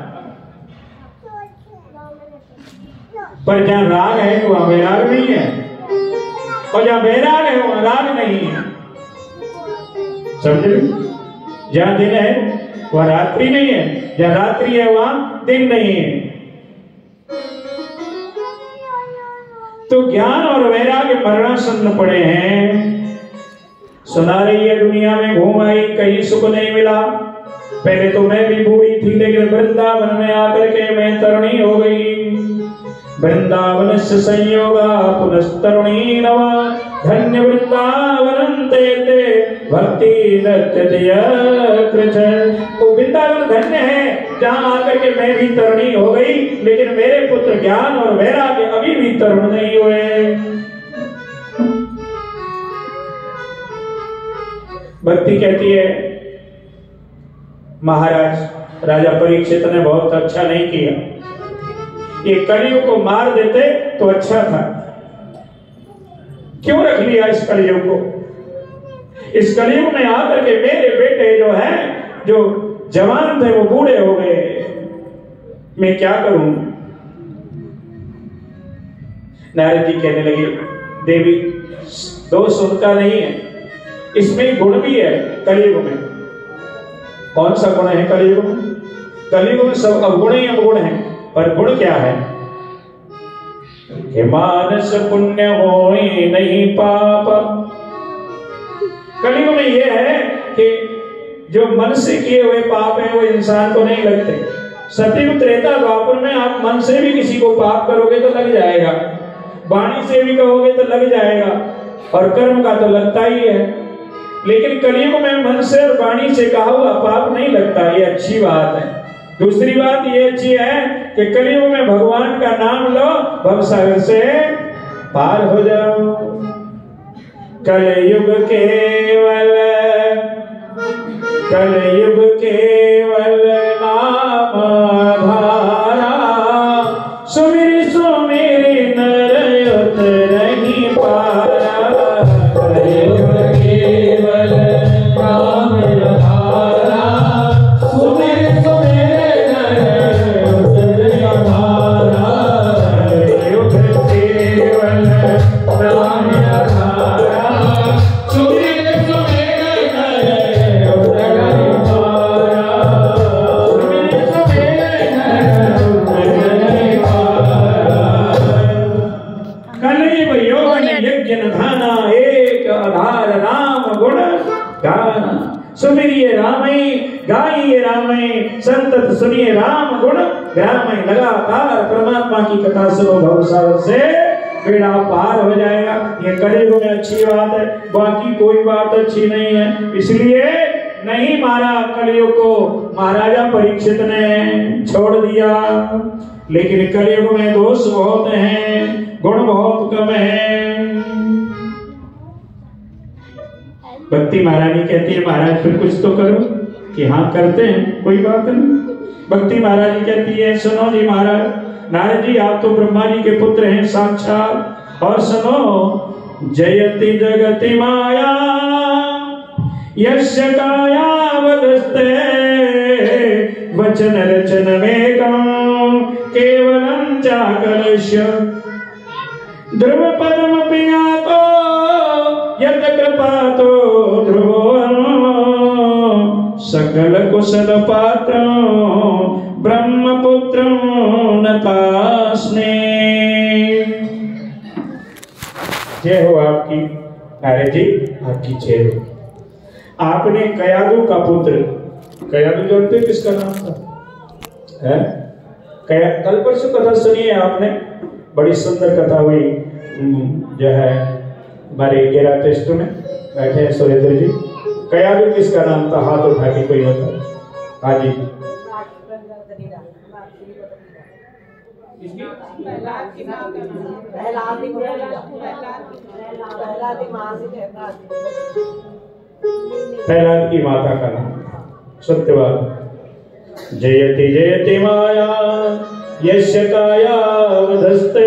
पर जहां राग है वहां वैराग नहीं है, और जहां वैराग है वहां राग नहीं है। समझ? जहां दिन है वहां रात्रि नहीं है, जहां रात्रि है वहां दिन नहीं है। तो ज्ञान और वैराग्य मरणासन्न पड़े हैं। सुना रही है दुनिया में घूम आई, कहीं सुख नहीं मिला। पहले तो मैं भी बूढ़ी थी, लेकिन वृंदावन में आकर के मैं तरुणी हो गई। वृंदावन से संयोगा पुनस्तरुणी नवा, धन्य वृंदावन ते भक्ति तो वृंदावन धन्य है जहां आकर के मैं भी तरुणी हो गई, लेकिन मेरे पुत्र ज्ञान और वैराग्य अभी भी तरुण नहीं हुए। भक्ति कहती है, महाराज राजा परीक्षित ने बहुत अच्छा नहीं किया, ये कलयुग को मार देते तो अच्छा था, क्यों रख लिया इस कलयुग को? इस कलयुग में आकर के मेरे बेटे जो है, जो जवान थे वो बूढ़े हो गए, मैं क्या करूं? नारद जी कहने लगे, देवी दोष उनका नहीं है, इसमें गुण भी है। कलयुग में कौन सा गुण है? कलयुग में, कलयुग में सब अवगुण ही अवगुण है, पर गुण क्या है? कि मानस पुण्य होई नहीं पाप। कलयुग में यह है कि जो मन से किए हुए पाप है वो इंसान को नहीं लगते। सतयुग त्रेता द्वापर में आप मन से भी किसी को पाप करोगे तो लग जाएगा, वाणी से भी कहोगे तो लग जाएगा, और कर्म का तो लगता ही है। लेकिन कलयुग में मन से और वाणी से कहा हुआ पाप नहीं लगता, ये अच्छी बात है। दूसरी बात ये अच्छी है कि कलयुग में भगवान का नाम लो, भवसागर से पार हो जाओ। कलयुग केवल नाम धारा, सुमिर सुमिर नर उतरहि पारा। कलयुग केवल नाम धारा, सुमिर सुमिर नर उतरहि पारा। कलयुग केवल नाम धारा, सुमिर सुमिर नर उतरहि पारा। सुमिर सुमिर नर उतरहि पारा। कलयुग यौवन यज्ञ धाना, एक आधार राम गुण गाना। सुमिरिए रामई गाइए रामई, संतत सुनिए राम गुण ग्रामई। लगातार परमात्मा की कथा सुनो, भवसागर से बेड़ा पार हो जाएगा। ये कलयुग में अच्छी बात है, बाकी कोई बात अच्छी नहीं है। इसलिए नहीं मारा कलयुग को महाराजा परीक्षित ने, छोड़ दिया। लेकिन कलयुग में दोष बहुत हैं, गुण बहुत कम है। भक्ति महारानी कहती है, महाराज फिर कुछ तो करो। कि हाँ करते हैं, कोई बात नहीं। भक्ति महारानी कहती है, सुनो जी महाराज, नारद जी आप तो ब्रह्मा जी के पुत्र हैं साक्षात, और सुनो, जयति जगति माया यस्य कायावदस्ते वचन रचनमेकं केवलं चाकलस्य ध्रुव पदमपि यातो यत् कृपातो ध्रुवो सकल कुशल पात्रं ब्रह्मपुत्रं नतास्मे। जय हो आपकी नारद जी, आपकी जय हो। आपने कयादु का पुत्र, कयादु जानते हो किसका नाम था? है? कल परसों कथा सुनी है आपने, बड़ी सुंदर कथा हुई जो है हमारे 11 टेस्ट में बैठे हैं सुरेंद्र जी। कयालू किसका नाम था? हाथ उठा के कोई बता। हाँ जी, प्रहलाद की माता का नाम सत्यवाद। जयति जयति माया यस्य काया वधस्ते।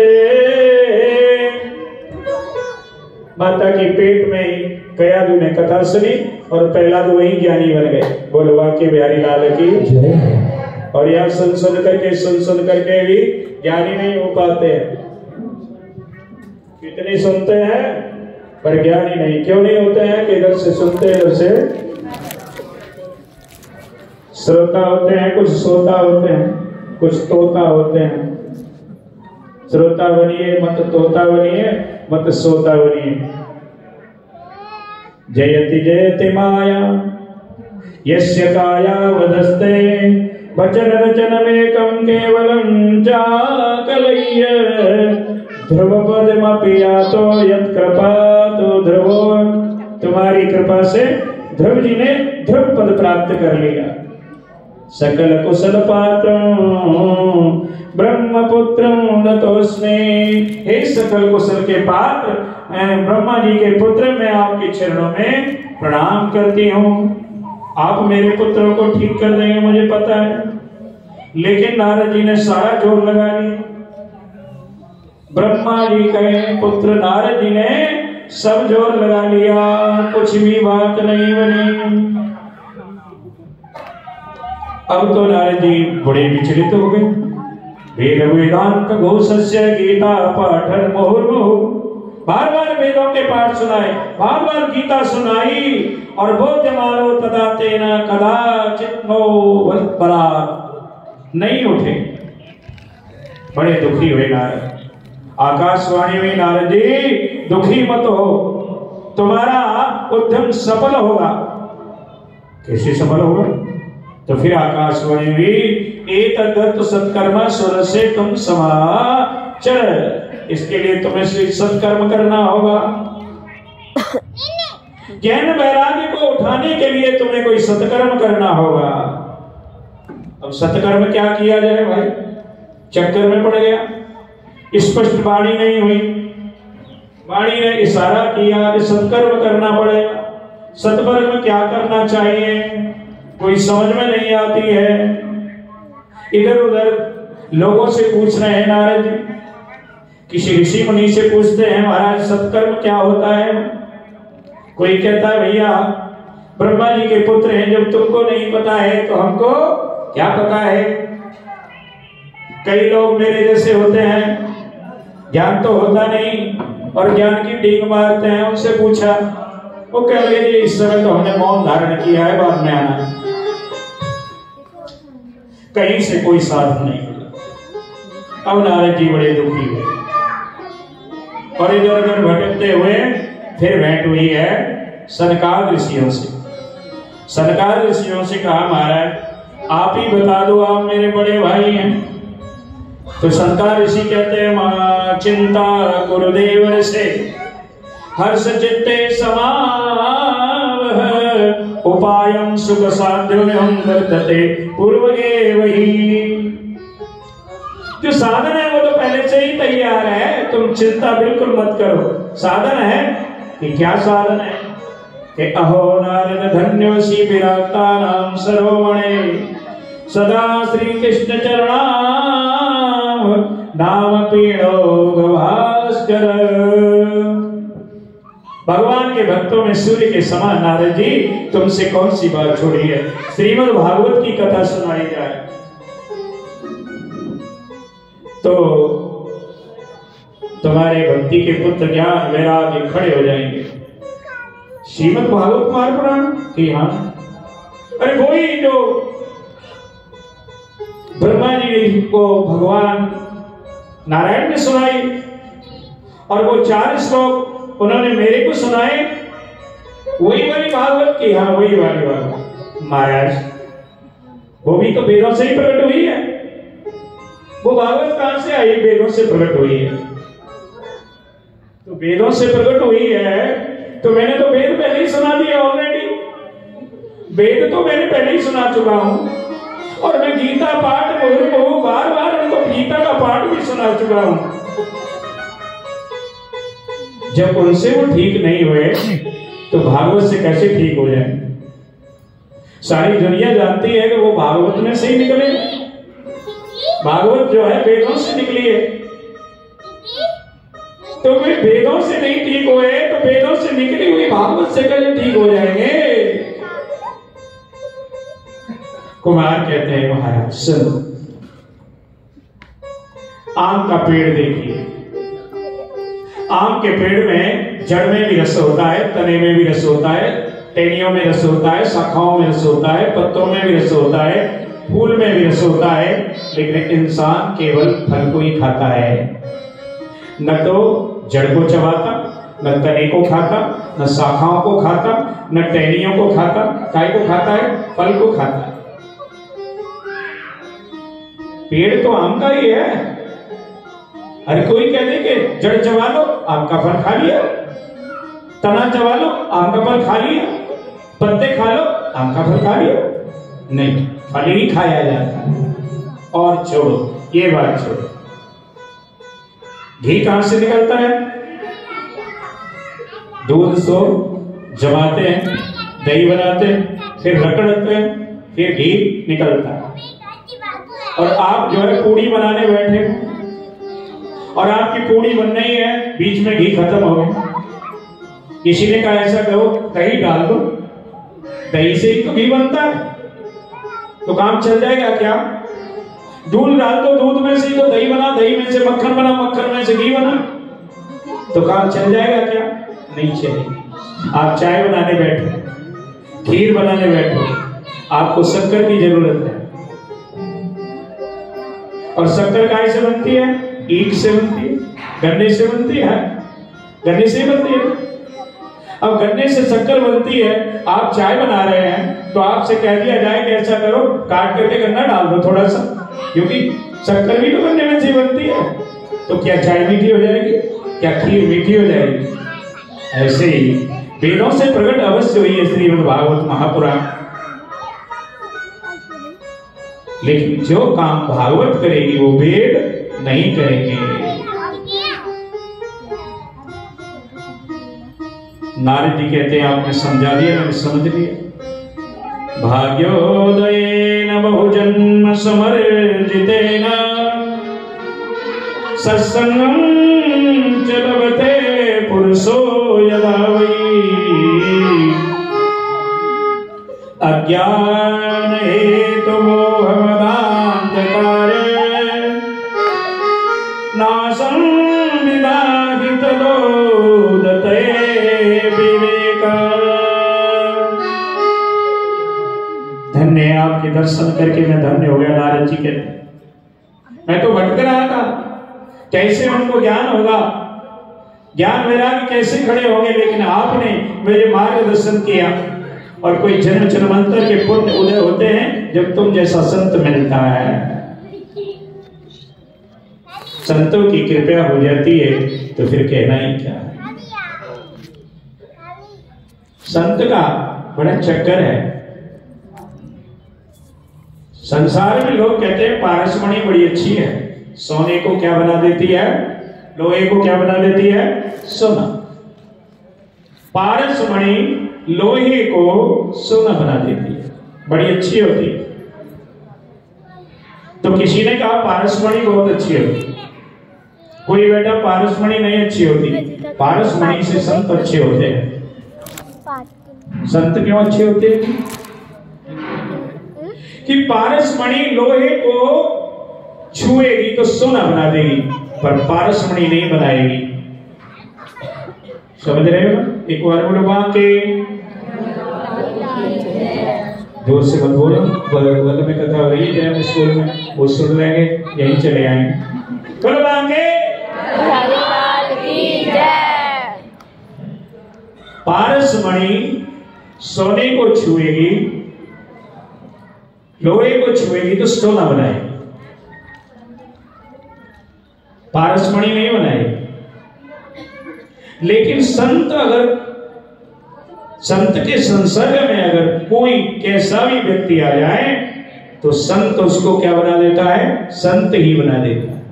माता के पेट में कयालू ने कथा सुनी और प्रहलाद वही ज्ञानी बन गए। बोलो वाक्य बिहारी लाल की जय। और यहाँ सुन सुन करके भी ज्ञानी नहीं हो पाते हैं। कितने सुनते हैं पर ज्ञानी नहीं। क्यों नहीं होते हैं? कि इधर से सुनते हैं, इधर से श्रोता होते हैं, कुछ श्रोता होते हैं, कुछ तोता होते हैं। श्रोता बनिए मत तोता बनिए, मत सोता बनिए। जयति जयति माया यस्य काया वधस्ते। वचन रचनमेकं केवलं चाकलय्य। ध्रुवपदमपि यातो यत्कृपातो ध्रुवो। तुम्हारी कृपा से ध्रुव जी ने ध्रुव पद प्राप्त कर लिया। सकल कुशल पात्रं ब्रह्मपुत्रं नतोस्मि। हे सकल कुशल के पात्र ब्रह्मा जी के पुत्र, मैं आपके चरणों में प्रणाम करती हूँ। आप मेरे पुत्रों को ठीक कर देंगे मुझे पता है, लेकिन नारद जी ने सारा जोर लगा लिया। ब्रह्मा जी के पुत्र नारद जी ने सब जोर लगा लिया, कुछ भी बात नहीं बनी। अब तो नारद जी बड़े विचलित हो गए। वेद वेदांत घोषस्य गीता पाठन मुहुर्मुहु। बार बार वेदों के पाठ सुनाए, बार बार गीता सुनाई और बोध्यमानो तदा तेना कदाचित नो बलात्। नहीं उठे, बड़े दुखी हुए नारद। आकाशवाणी में नारद जी दुखी मत हो, तुम्हारा उद्यम सफल होगा। कैसे सफल होगा? तो फिर आकाशवाणी में एतद् सत्कर्म स्वर से तुम समाचर। इसके लिए तुम्हें सत्कर्म करना होगा। ज्ञान वैराग्य को उठाने के लिए तुम्हें कोई सत्कर्म करना होगा। अब सत्कर्म क्या किया जाए भाई? चक्कर में पड़ गया। स्पष्ट वाणी नहीं हुई, वाणी ने इशारा किया कि सत्कर्म करना पड़ेगा। सत्कर्म क्या करना चाहिए कोई समझ में नहीं आती है। इधर उधर लोगों से पूछ रहे हैं नारद जी, किसी ऋषि मुनि से पूछते हैं महाराज सत्कर्म क्या होता है। कोई कहता है भैया ब्रह्मा जी के पुत्र हैं, जब तुमको नहीं पता है तो हमको क्या पता है। कई लोग मेरे जैसे होते हैं, ज्ञान तो होता नहीं और ज्ञान की डींग मारते हैं। उनसे पूछा, वो कह रहे जी इस समय तो हमने मौन धारण किया है, बाद में आना। कहीं से कोई साथ नहीं मिला। अब नारद जी बड़े दुखी हुए और इधर उधर भटकते हुए फिर भेंट हुई है सनकादिक ऋषियों से। सनकादिक ऋषियों से कहा महाराज आप ही बता दो, आप मेरे बड़े भाई हैं। तो सनकादिक ऋषि कहते हैं मां चिंता गुरुदेव से हर्ष चित्ते समावह उपायं सुख साध्यम वर्तते पूर्व वही। जो साधन है वो तो पहले से ही तैयार है, तुम चिंता बिल्कुल मत करो। साधन है कि क्या साधन है कि अहो नारद धन्योसी विराता नाम सरोमणे सदा श्री कृष्ण चरणाम नाम पीणो गभास्कर। भगवान के भक्तों में सूर्य के समान नारद जी तुमसे कौन सी बात छोड़ी है। श्रीमद् भागवत की कथा सुनाई जाए तो तुम्हारे भक्ति के पुत्र ज्ञान वैराग्य खड़े हो जाएंगे। श्रीमद् भागवत महापुराण की हाँ, अरे वही जो ब्रह्मा जी को भगवान नारायण ने सुनाई और वो 4 श्लोक उन्होंने मेरे को सुनाए, वही वाली भागवत की हाँ, वही वाली भागवत महाराज वो भी तो वेदों से ही प्रकट हुई है। वो भागवत कहां से आई? वेदों से प्रकट हुई है। तो वेदों से प्रकट हुई है तो मैंने तो वेद पहले ही सुना दिया ऑलरेडी। वेद तो मैंने पहले ही सुना चुका हूं और मैं गीता पाठ मुहुर्मुहु बार बार उनको गीता का पाठ भी सुना चुका हूं। जब उनसे वो ठीक नहीं हुए तो भागवत से कैसे ठीक हो जाए? सारी दुनिया जानती है कि वो भागवत में से ही निकले। भागवत जो है वेदों से निकली है। तो वे वेदों से नहीं ठीक हुए तो वेदों से निकली हुई भागवत से कैसे ठीक हो जाएंगे? कुमार कहते हैं महाराज सुन, आम का पेड़ देखिए। आम के पेड़ में जड़ में भी रस होता है, तने में भी रस होता है, टहनियों में रस होता है, शाखाओं में रस होता है, पत्तों में भी रस होता है, फूल में भी रस होता है। लेकिन इंसान केवल फल को ही खाता है, न तो जड़ को चबाता, न तने को खाता, न शाखाओं को खाता, न टहनियों को खाता। काय को खाता है? फल को खाता है। पेड़ तो आम का ही है। अरे कोई कह दे कि जड़ चबा लो, आम का फल खा लिया, तना चबा लो, आम का फल खा लिया, पत्ते खा लो, आम का फल खा लिया। नहीं, फल ही खाया जाता है। और छोड़ो, ये बात छोड़ो, घी कहां से निकलता है? दूध को जमाते हैं, दही बनाते हैं, फिर रगड़ते हैं, फिर घी निकलता है। और आप जो है पूड़ी बनाने बैठे और आपकी पूड़ी बनना ही है, बीच में घी खत्म हो गया। किसी ने कहा ऐसा करो, दही डाल दो, दही से ही तो घी बनता है, तो काम चल जाएगा क्या? दूध डाल दो, दूध में से ही तो दही बना, दही में से मक्खन बना, मक्खन में से घी बना, तो काम चल जाएगा क्या? नहीं चलेगा। आप चाय बनाने बैठे, खीर बनाने बैठे, आपको शक्कर की जरूरत है। और शक्कर काय से बनती है? ईख से बनती है, गन्ने से बनती है, गन्ने से बनती है। अब गन्ने से शक्कर बनती है, आप चाय बना रहे हैं तो आपसे कह दिया जाए कि ऐसा करो, काट करके गन्ना डाल दो थोड़ा सा, क्योंकि शक्कर भी तो गन्ने में से बनती है। तो क्या चाय मीठी हो जाएगी? क्या खीर मीठी हो जाएगी? ऐसे ही वेदों से प्रकट अवश्य हुई है श्रीमद् भागवत महापुराण। लेकिन जो काम भागवत करेगी वो वेद नहीं करेंगे। नारद जी कहते हैं आपने समझा दिया, मैंने समझ लिया। भाग्योदयेन बहुजन्म समर्जितेन सत्संगं च लभते पुरुषो यदा वै अज्ञान हेतु मोहमदान्धकारे नाशं विदाहि तदोदते विवेका। धन्य है, आपके दर्शन करके मैं धन्य हो गया। नारद जी कहते मैं तो भटक रहा था, कैसे उनको ज्ञान होगा, ज्ञान वैराग्य कैसे खड़े होंगे, लेकिन आपने मेरे मार्गदर्शन किया। और कोई जन्म जन्मांतर के पुण्य उदय होते हैं जब तुम जैसा संत मिलता है। संतों की कृपा हो जाती है तो फिर कहना ही क्या है। संत का बड़ा चक्कर है। संसार में लोग कहते हैं पारसमणि बड़ी अच्छी है, सोने को क्या बना देती है? लोहे को क्या बना देती है? सोना। पारसमणि लोहे को सोना बना देती है, बड़ी अच्छी होती है। तो किसी ने कहा पारसमणि बहुत अच्छी होती, कोई बेटा पारसमणि नहीं अच्छी होती। पारसमणि से संत अच्छे होते हैं। संत क्यों अच्छे होते हैं? कि पारसमणि लोहे को छुएगी तो सोना बना देगी, पर पारसमणि नहीं बनाएगी। समझ रहे हो? एक बार बोलो बांके, जोर से मत बोलो, बगल में कथा हो रही है स्कूल में, वो सुन लेंगे, यहीं चले आएंगे। बोलो बांके। पारसमणि सोने को छुएगी, लोहे को छुएगी तो सोना बनाएगी। पारसमणि नहीं बनाई। लेकिन संत के संसर्ग में अगर कोई कैसा भी व्यक्ति आ जाए तो संत उसको क्या बना देता है? संत ही बना देता है।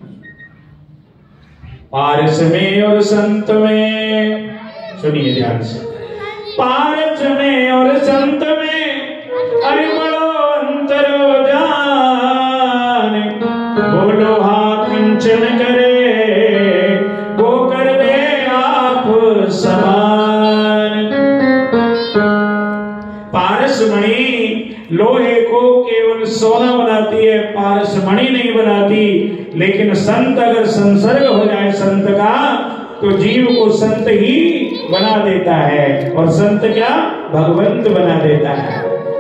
पारस में और संत में, सुनिए ध्यान से, पारस में और संत में अरे बड़ो अंतर हो जान, बोलो हाथ किंचन करे वो कर दे आप समान। पारसमणि लोहे को केवल सोना बनाती है, पारसमणि नहीं बनाती। लेकिन संत अगर संसर्ग हो जाए संत का तो जीव को संत ही बना देता है, और संत क्या? भगवंत बना देता है।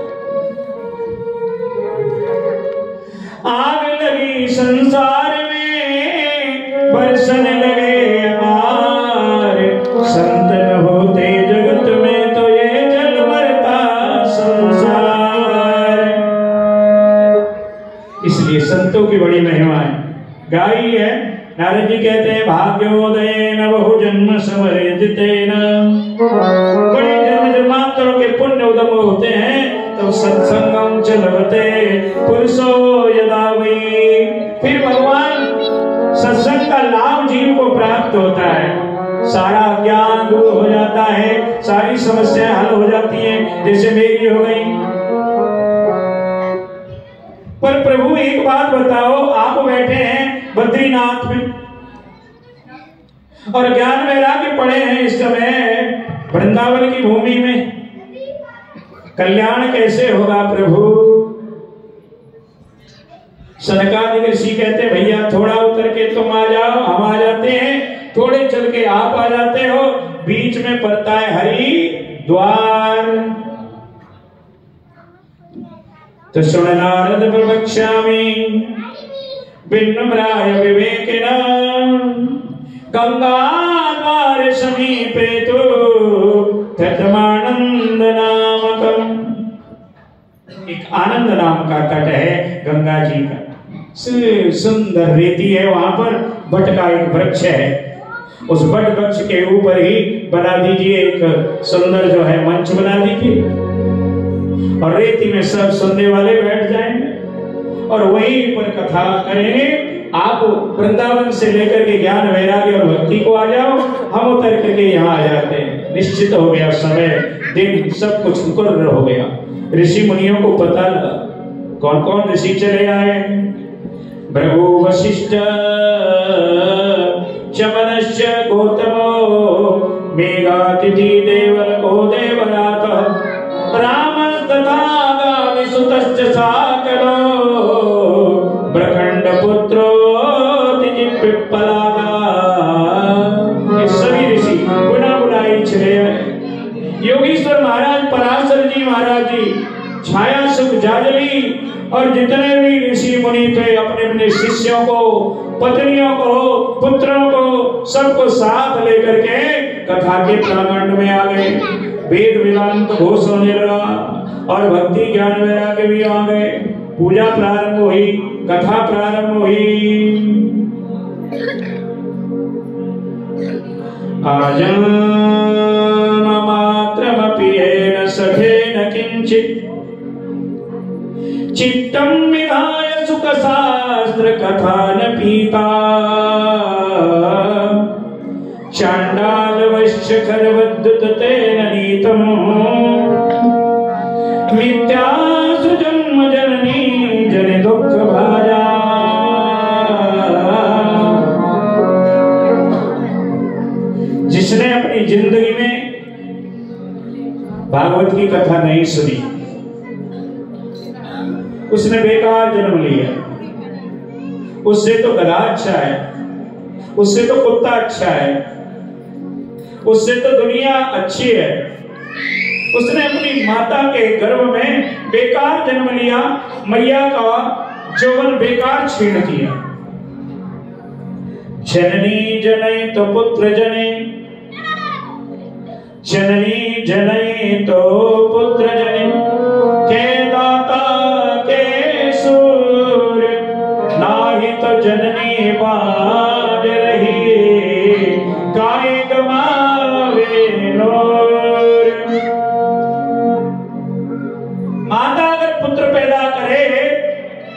आग लगी संसार में बरसन लगे अमार, संत न होते जगत में तो ये जल मरता संसार। इसलिए संतों की बड़ी महिमा है, गाई है। नारद जी कहते हैं भाग्योदय न बहु जन्म समरेजितेन, बड़े जन्म जन्मांतरों के पुण्य उदम होते हैं तब सत्संगम चलते पुरुषो यदा वै। फिर भगवान सत्संग का लाभ जीव को प्राप्त होता है, सारा ज्ञान दूर हो जाता है, सारी समस्याएं हल हो जाती हैं, जैसे मेरी हो गई। पर प्रभु एक बात बताओ, आप बैठे हैं बद्रीनाथ में और ज्ञान वैराग्य पड़े हैं इस समय वृंदावन की भूमि में, कल्याण कैसे होगा प्रभु? सनकादिक ऋषि कहते भैया थोड़ा उतर के तुम आ जाओ, हम आ जाते हैं, थोड़े चल के आप आ जाते हो, बीच में पड़ता है हरि द्वार। तो सुन नारद प्रवक्ष्यामि विनम्राय विवेकिना, गंगा द्वार समीपे तो तटमानंद नामकम। एक आनंद नाम का तट है गंगा जी का, सुंदर रेती है, वहां पर बट का एक वृक्ष है, उस बट वृक्ष के ऊपर ही बना दीजिए एक सुंदर जो है मंच बना दीजिए, और रेती में सब सुनने वाले बैठ जाएंगे और वहीं पर कथा करेंगे। आप वृंदावन से लेकर के ज्ञान वैराग्य और भक्ति को आ जाओ, हम उतर करके यहाँ आ जाते हैं। निश्चित हो गया समय, दिन, सब कुछ मुकर्रर हो गया। ऋषि मुनियों को पता लगा कौन कौन ऋषि चले आए। भृगु वशिष्ठ चमनश्च गौतमो मेघातिथि देवल को देवरात राम तथा गाविसुतश्च साकलो प्रखंड पुत्रो पिप्पलादा। ये सभी ऋषि पुनः बुलाई चले आए। योगीश्वर महाराज, पराशर जी महाराज जी, छाया सुख जाजली और जितने भी ऋषि मुनि थे अपने अपने शिष्यों को, पत्नियों को, पुत्रों को, सबको साथ लेकर के कथा के प्रांगण में आ गए। वेद वेदांत घोष होने लगा और भक्ति ज्ञान वैराग्य भी आ गए। पूजा प्रारंभ हुई, कथा प्रारंभ हुई। आजन्म मात्रमपि येन सखेन किंचित् चित्तं विधाय सुख शास्त्र कथा न पीता चांडाल वैश्य खरवद्युत तेन नीतम मिथ्या सुजन्म जननी जन दुख भाजा। जिसने अपनी जिंदगी में भागवत की कथा नहीं सुनी उसने बेकार जन्म लिया। उससे तो गधा अच्छा है, उससे तो कुत्ता अच्छा है, उससे तो दुनिया अच्छी है। उसने अपनी माता के गर्भ में बेकार जन्म लिया, मैया का जौवन बेकार छीन किया। जननी जनै तो पुत्र जने, जननी जनै तो पुत्र जने, के दाता के सूर नाही तो जननी बा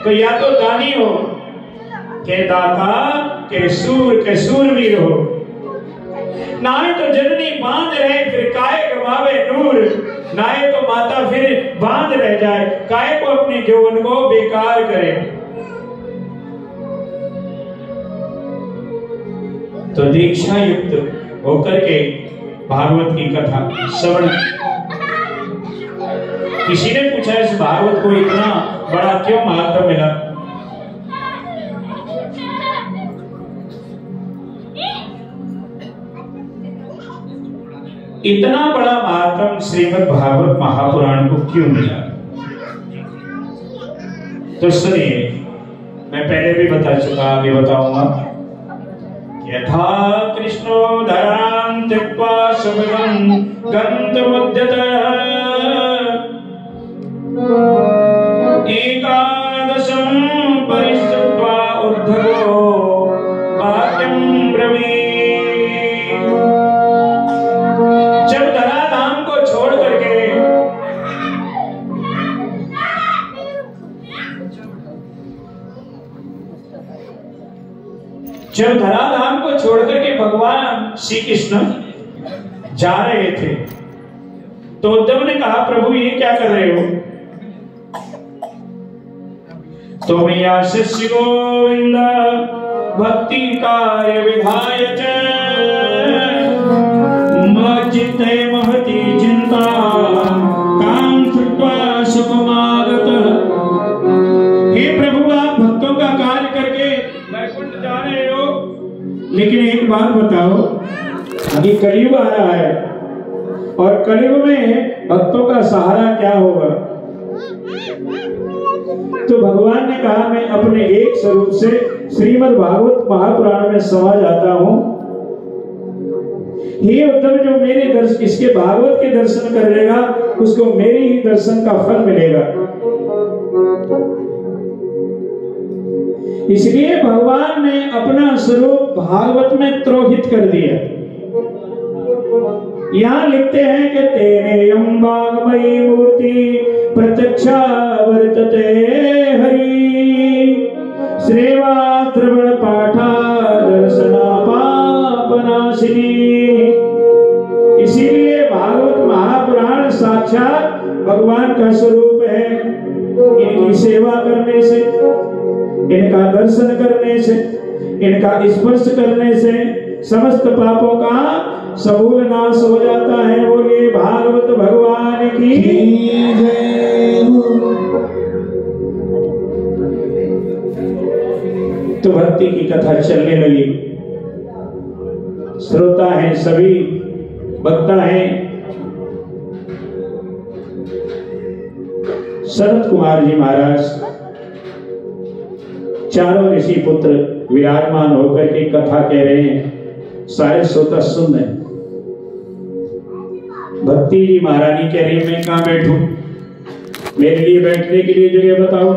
तो या तो दानी हो, के दाता, के सूरवीर हो, नाहे तो जननी बांध रहे फिर काय गवावे नूर, नाहे तो माता फिर बांध रह जाए काय को अपने यौवन को बेकार करे। तो दीक्षा युक्त होकर के भागवत की कथा श्रवण। किसी ने पूछा इस भागवत को इतना बड़ा क्यों महत्व मिला? इतना बड़ा महत्व श्रीमद् भागवत महापुराण को क्यों मिला? तो सुनिए, मैं पहले भी बता चुका, आगे बताऊंगा। यथा कृष्णो धरां त्यक्त्वा सुभगं गन्तमुद्यत एकादशं परिश्रुत्वा उद्धवो वाक्यं ब्रवीत्। जब धराधाम को छोड़ करके भगवान श्री कृष्ण जा रहे थे, तो उद्धव ने कहा प्रभु ये क्या कर रहे हो? तो मैया शिष्य गोविंद भक्ति कार्य विधाय चित्ते महती चिंता काम कृत्वा सुखमागत। हे प्रभु आप भक्तों का कार्य करके वैकुंठ जा रहे हो, लेकिन एक बात बताओ, अभी कलयुग आ रहा है और कलयुग में भक्तों का सहारा क्या होगा? तो भगवान ने कहा मैं अपने एक स्वरूप से श्रीमद् भागवत महापुराण में समा जाता हूं। हे उद्धव, जो मेरे इसके भागवत के दर्शन कर लेगा उसको मेरे ही दर्शन का फल मिलेगा। इसलिए भगवान ने अपना स्वरूप भागवत में त्रोहित कर दिया। यहाँ लिखते हैं कि तेने वाग्मयी मूर्ति प्रत्यक्षा वर्तते हरि, श्रेवा श्रवण पाठा दर्शना पापनाशिनी। इसीलिए भागवत महापुराण साक्षात भगवान का स्वरूप है। इनकी सेवा करने से, इनका दर्शन करने से, इनका स्पर्श करने से समस्त पापों का समूल नाश हो जाता है। बोलिए भागवत भगवान की जय। तो भक्ति की कथा चलने लगी। श्रोता हैं सभी, वक्ता हैं सनत कुमार जी महाराज, चारों ऋषि पुत्र विराजमान होकर के कथा कह रहे हैं। सारे श्रोता सुन रहे। भक्ति जी महारानी कह रही मैं कहां बैठूं, मेरे लिए बैठने के लिए जगह बताओ।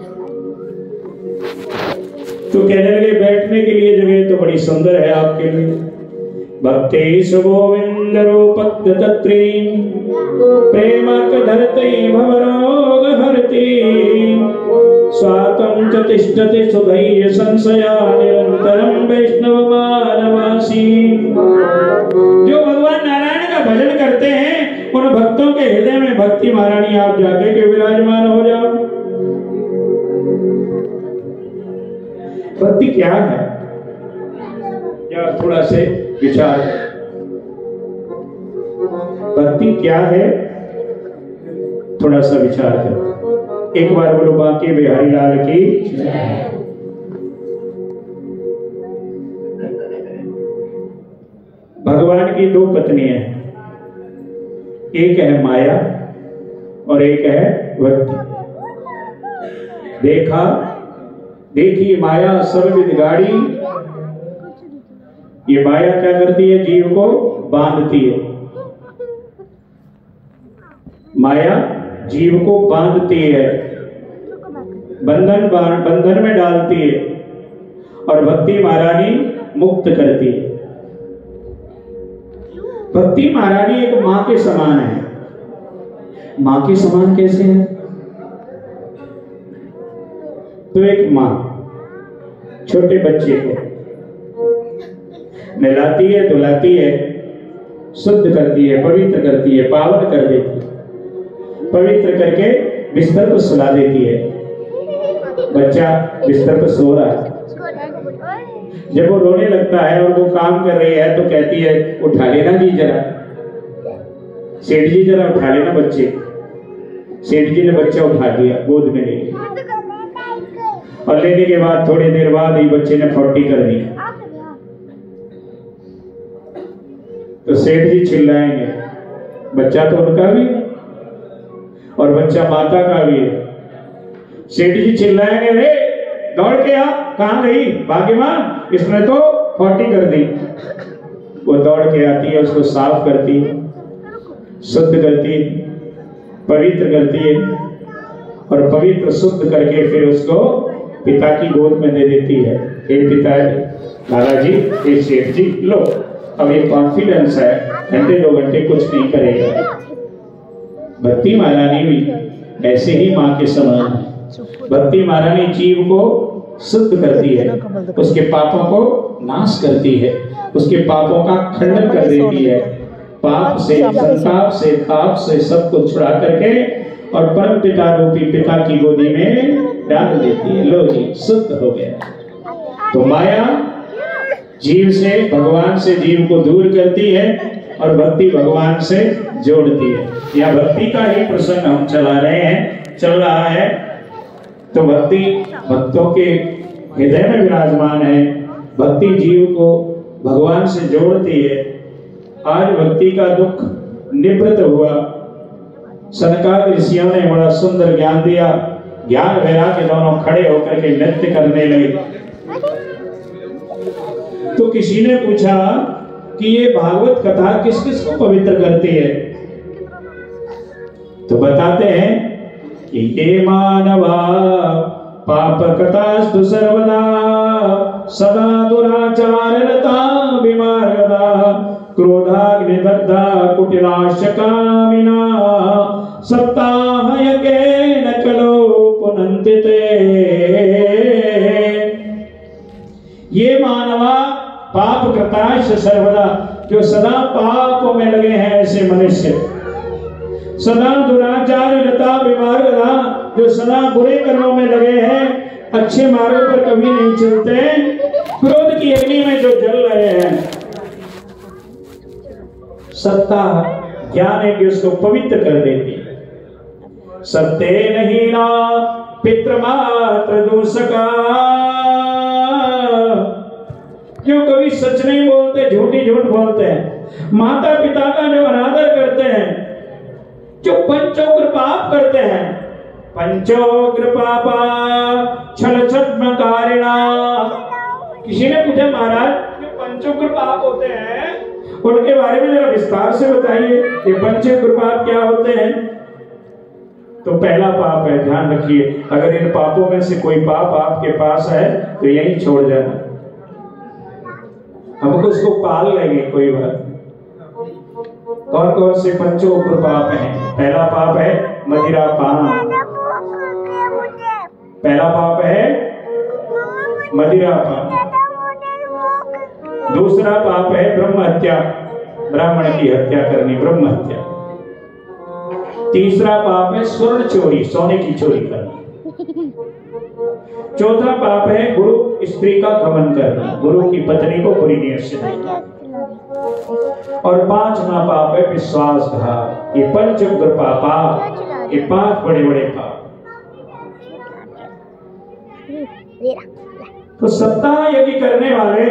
तो कहने लगे बैठने के लिए जगह तो बड़ी सुंदर है आपके लिए। भक्ति सुगोविंद रूपक तत्री प्रेमक धरते भवरोग हरती, स्वातम च तिष्ठति सुधैर्य संशया निरंतरम वैष्णव मानवासी। जो भगवान नारायण का भजन करते हैं उन भक्तों के हृदय में भक्ति महारानी आप जाके के विराजमान हो जाओ। भक्ति क्या है, क्या थोड़ा से विचार। भक्ति क्या है, थोड़ा सा विचार करो। एक बार बोलो बांके बिहारी लाल की। भगवान की दो पत्नियां हैं, एक है माया और एक है भक्ति। देखा देखी माया सर्वविद गाड़ी। ये माया क्या करती है? जीव को बांधती है। माया जीव को बांधती है, बंधन में डालती है, और भक्ति महारानी मुक्त करती है। भक्ति महारानी एक मां के समान है। मां के समान कैसे है? तो एक माँ छोटे बच्चे को नहलाती है, धुलाती है, शुद्ध करती है, पवित्र करती है, पावन कर देती है, पवित्र करके बिस्तर पर सुला देती है। बच्चा बिस्तर पर सो रहा है, जब वो रोने लगता है और वो काम कर रही है तो कहती है उठा लेना जी जरा, सेठ जी जरा उठा लेना बच्चे। सेठ जी ने बच्चा उठा लिया, गोद में ले लिया और लेने के बाद थोड़ी देर बाद ही बच्चे ने फौटी कर दी। तो सेठ जी चिल्लाएंगे, बच्चा तो उनका भी है और बच्चा माता का भी है। सेठ जी चिल्लाएंगे, रे दौड़ के आ, कहां गई भाग्यवान, इसने तो फौटी कर दी। वो दौड़ के आती है, उसको साफ करती है, शुद्ध करती है, पवित्र करती है और पवित्र शुद्ध करके फिर उसको पिता की गोद में दे देती है। हे पिता दादाजी, हे सेठ जी, लो अब ये कॉन्फिडेंस है, घंटे 2 घंटे कुछ नहीं करेगा। भक्ति महारानी भी ऐसे ही माँ के समान है। भक्ति महारानी जीव को शुद्ध करती है, उसके पापों को नाश करती है, उसके पापों का खंडन कर देती है, पाप से, संताप से, ताप से सब कुछ छुड़ा करके और परम पिता रूपी पिता की गोदी में डाल देती है। लो जी, शुद्ध हो गया। तो माया जीव से, भगवान से जीव को दूर करती है और भक्ति भगवान से जोड़ती है। यह भक्ति का ही प्रसंग हम चला रहे हैं, चल रहा है। तो भक्ति भक्तों के हृदय में विराजमान है, भक्ति जीव को भगवान से जोड़ती है। आज भक्ति का दुख निवृत्त हुआ। सनकादिक ऋषियों ने बड़ा सुंदर ज्ञान दिया, ज्ञान वैराग्य दोनों खड़े होकर के नृत्य करने लगे। तो किसी ने पूछा कि ये भागवत कथा किस किस को पवित्र करती है? तो बताते हैं कि ये मानवा पाप कथास्तु सर्वदा सदा दुराचाररता विमार्गदा क्रोधाग्निदग्धा कुटिलाशकामिना सप्ताह यज्ञेन कलो पुनन्ति ते। ये मानवा पाप कृताश सर्वदा, जो सदा पापों में लगे हैं ऐसे मनुष्य, सदा दुराचार रता विमार्गदा, जो सदा बुरे कर्मों में लगे हैं, अच्छे मार्गों पर कभी नहीं चलते, क्रोध की अग्नि में जो जल रहे हैं। सत्ता ज्ञान है कि उसको पवित्र कर देती है। सत्य नहीं ना पितृमात्र दूषका, जो कभी सच नहीं बोलते, झूठी झूठ बोलते हैं, माता पिता का जो अनादर करते हैं, जो पंचोग्र पाप करते हैं, पंचोग्र पापा छल छद्मकारिणा। किसी ने पूछा महाराज जो पंचोग्र पाप होते हैं उनके बारे में जरा विस्तार से बताइए, ये पंचोग्र पाप क्या होते हैं? तो पहला पाप है, ध्यान रखिए, अगर इन पापों में से कोई पाप आपके पास है तो यही छोड़ जाना, हमको उसको पाल लेंगे, कोई बात। कौन कौन से पंचोग्र पाप हैं? पहला पाप है मदिरा पान, पहला पाप है मदिरा पान। दूसरा पाप है ब्रह्म हत्या, ब्राह्मण की हत्या करनी, ब्रह्म हत्या। तीसरा पाप है स्वर्ण चोरी, सोने की चोरी करना। चौथा पाप है गुरु स्त्री का गमन करना, गुरु की पत्नी को बुरी नीयत से देखना। और पांचवा पाप है विश्वासघात। ये पंचोग्र पापा, ये 5 बड़े बड़े पाप। तो सप्ताह यज्ञ करने वाले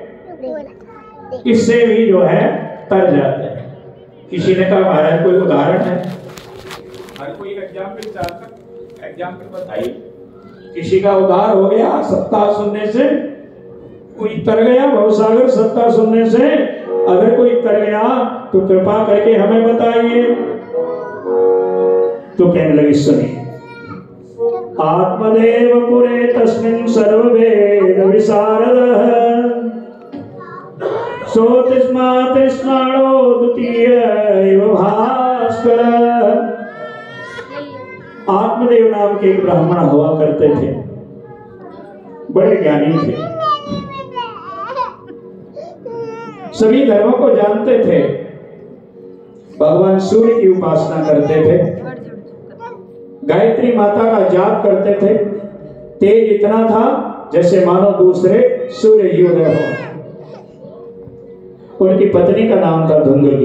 इससे भी जो है तर जाते हैं। किसी ने कहा महाराज कोई उदाहरण है? हर कोई एग्जाम्पल बताइए। किसी का उद्धार हो गया सप्ताह सुनने से, कोई तर गया भवसागर सप्ताह सुनने से। अगर कोई तर गया तो कृपा करके हमें बताइए। तो कहने लगे सुनिए, आत्मदेव पुरे तस्मिन् सर्ववेद विशारदः सोतिस्मा तृष्णाणो द्वितीय एव भास्कर। आत्मदेव नाम के एक ब्राह्मण हुआ करते थे। बड़े ज्ञानी थे, सभी धर्मों को जानते थे, भगवान सूर्य की उपासना करते थे, गायत्री माता का जाप करते थे। तेज इतना था जैसे मानो दूसरे सूर्य ही उदय हो। उनकी पत्नी का नाम था धुंधली।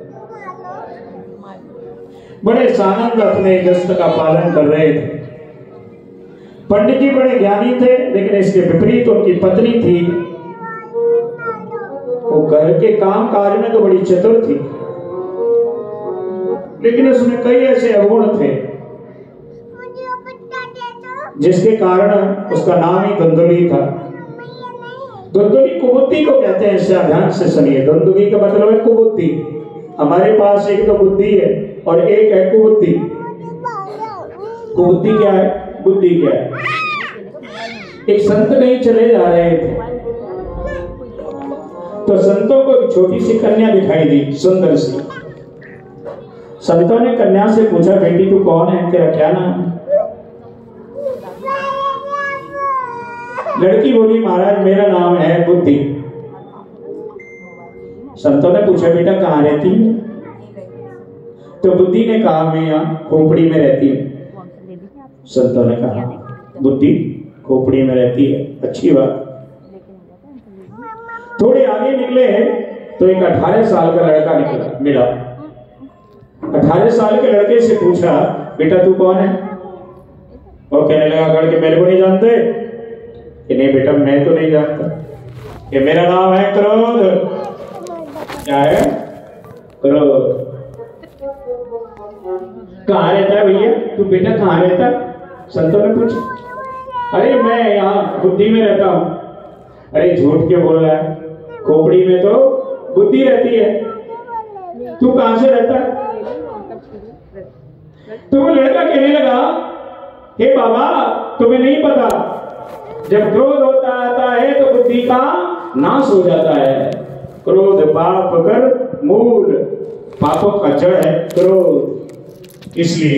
बड़े सानंद अपने गस्त का पालन कर रहे थे। पंडित जी बड़े ज्ञानी थे, लेकिन इसके विपरीत उनकी पत्नी थी, वो घर के काम काज में तो बड़ी चतुर थी, लेकिन उसमें कई ऐसे अवगुण थे जिसके कारण उसका नाम ही धुंधली था। धुंधली कुबुद्धि को कहते हैं। इससे ध्यान से सुनिए, धुंधली का मतलब है कुबुद्धि। हमारे पास एक तो बुद्धि है और एक है कुबुद्धि। कुबुद्धि क्या है, बुद्धि क्या है? एक संत कहीं चले जा रहे थे, तो संतों को एक छोटी सी कन्या दिखाई दी, सुंदर सी। संतों ने कन्या से पूछा, बेटी तू कौन है, तेरा क्या नाम है? लड़की बोली, महाराज मेरा नाम है बुद्धि। संतों ने पूछा, बेटा कहाँ रहती है? तो बुद्धि ने कहा, मैं यहाँ खोपड़ी में रहती हूँ। संतों ने कहा, बुद्धि खोपड़ी में रहती है, अच्छी बात। थोड़े आगे निकले तो एक 18 साल का लड़का निकला मिला। 18 साल के लड़के से पूछा, बेटा तू कौन है? वो कहने लगा, गढ़ के मेरे को नहीं जानते? कि नहीं बेटा मैं तो नहीं जानता, कि मेरा नाम है क्रोध। क्या है? क्रोध। कहाँ रहता है भैया तू? बेटा कहाँ रहता है? संतों ने पूछा। अरे मैं यहाँ बुद्धि में रहता हूँ। अरे झूठ क्यों बोल रहा है? खोपड़ी में तो बुद्धि रहती है, तू कहां से रहता है? तो वो लड़का कहने लगा, हे बाबा तुम्हें नहीं पता, जब क्रोध होता आता है तो बुद्धि का नाश हो जाता है। क्रोध पाप कर मूल, पापों का जड़ है क्रोध। इसलिए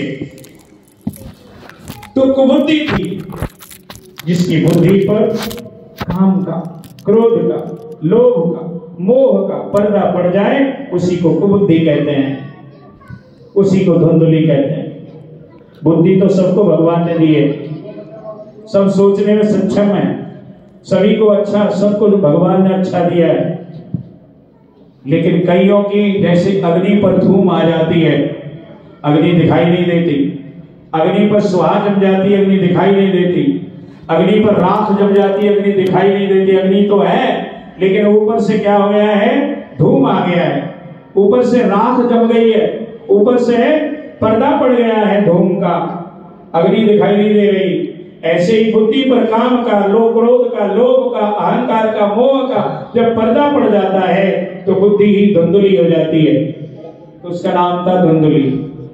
तो कुबुद्धि थी, जिसकी बुद्धि पर काम का, क्रोध का, लोभ का, मोह का पर्दा पड़ जाए, उसी को कुबुद्धि कहते हैं, उसी को धुंधली कहते हैं। बुद्धि तो सबको भगवान ने दी है, सब सोचने में सक्षम है, सभी को अच्छा, सबको भगवान ने अच्छा दिया है। लेकिन कईयों की जैसे अग्नि पर धूम आ जाती है, अग्नि दिखाई नहीं देती। अग्नि पर सुहा जम जाती है, अग्नि दिखाई नहीं देती। अग्नि पर राख जम जाती है, अग्नि दिखाई नहीं देती। अग्नि तो है, लेकिन ऊपर से क्या हो गया है? धूम आ गया है, ऊपर से राख जम गई है, ऊपर से पर्दा पड़ गया है धूम का, अग्नि दिखाई नहीं दे रही। ऐसे ही बुद्धि पर काम का, क्रोध का, लोभ का, अहंकार का, मोह का जब पर्दा पड़ जाता है तो बुद्धि ही धुंधली हो जाती है। तो उसका नाम था धुंधली।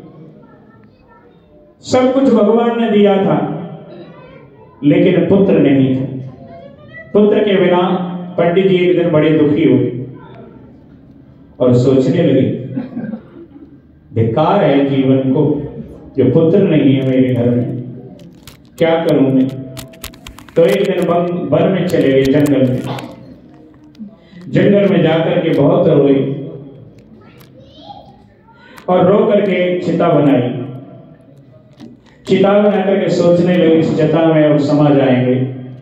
सब कुछ भगवान ने दिया था, लेकिन पुत्र नहीं था। पुत्र के बिना पंडित जी एक दिन बड़े दुखी हुए और सोचने लगे, बेकार है जीवन को, जो पुत्र नहीं है मेरे घर में, क्या करूं मैं? तो एक दिन वन में चले गए, जंगल में। जंगल में जाकर के बहुत रोए और रो करके चिता बनाई। चिता बना करके सोचने लगे, इस चिता में अब समा जाएंगे।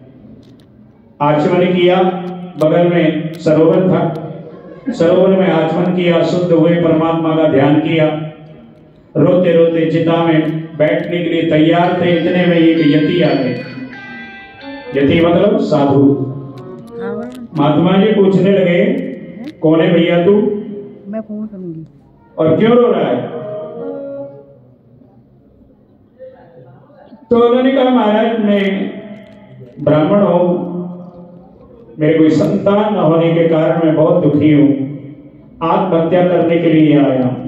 आचमन किया, बगल में सरोवर था, सरोवर में आचमन किया, शुद्ध हुए, परमात्मा का ध्यान किया। रोते रोते चिता में बैठने के लिए तैयार थे, इतने में एक यति आ गए। यति मतलब साधु। महात्मा जी पूछने लगे, कौन है भैया तू? मैं फोन करूंगी। और क्यों रो रहा है? तो उन्होंने कहा, महाराज मैं ब्राह्मण हूं, मेरे कोई संतान न होने के कारण मैं बहुत दुखी हूं, आत्महत्या करने के लिए आया हूं।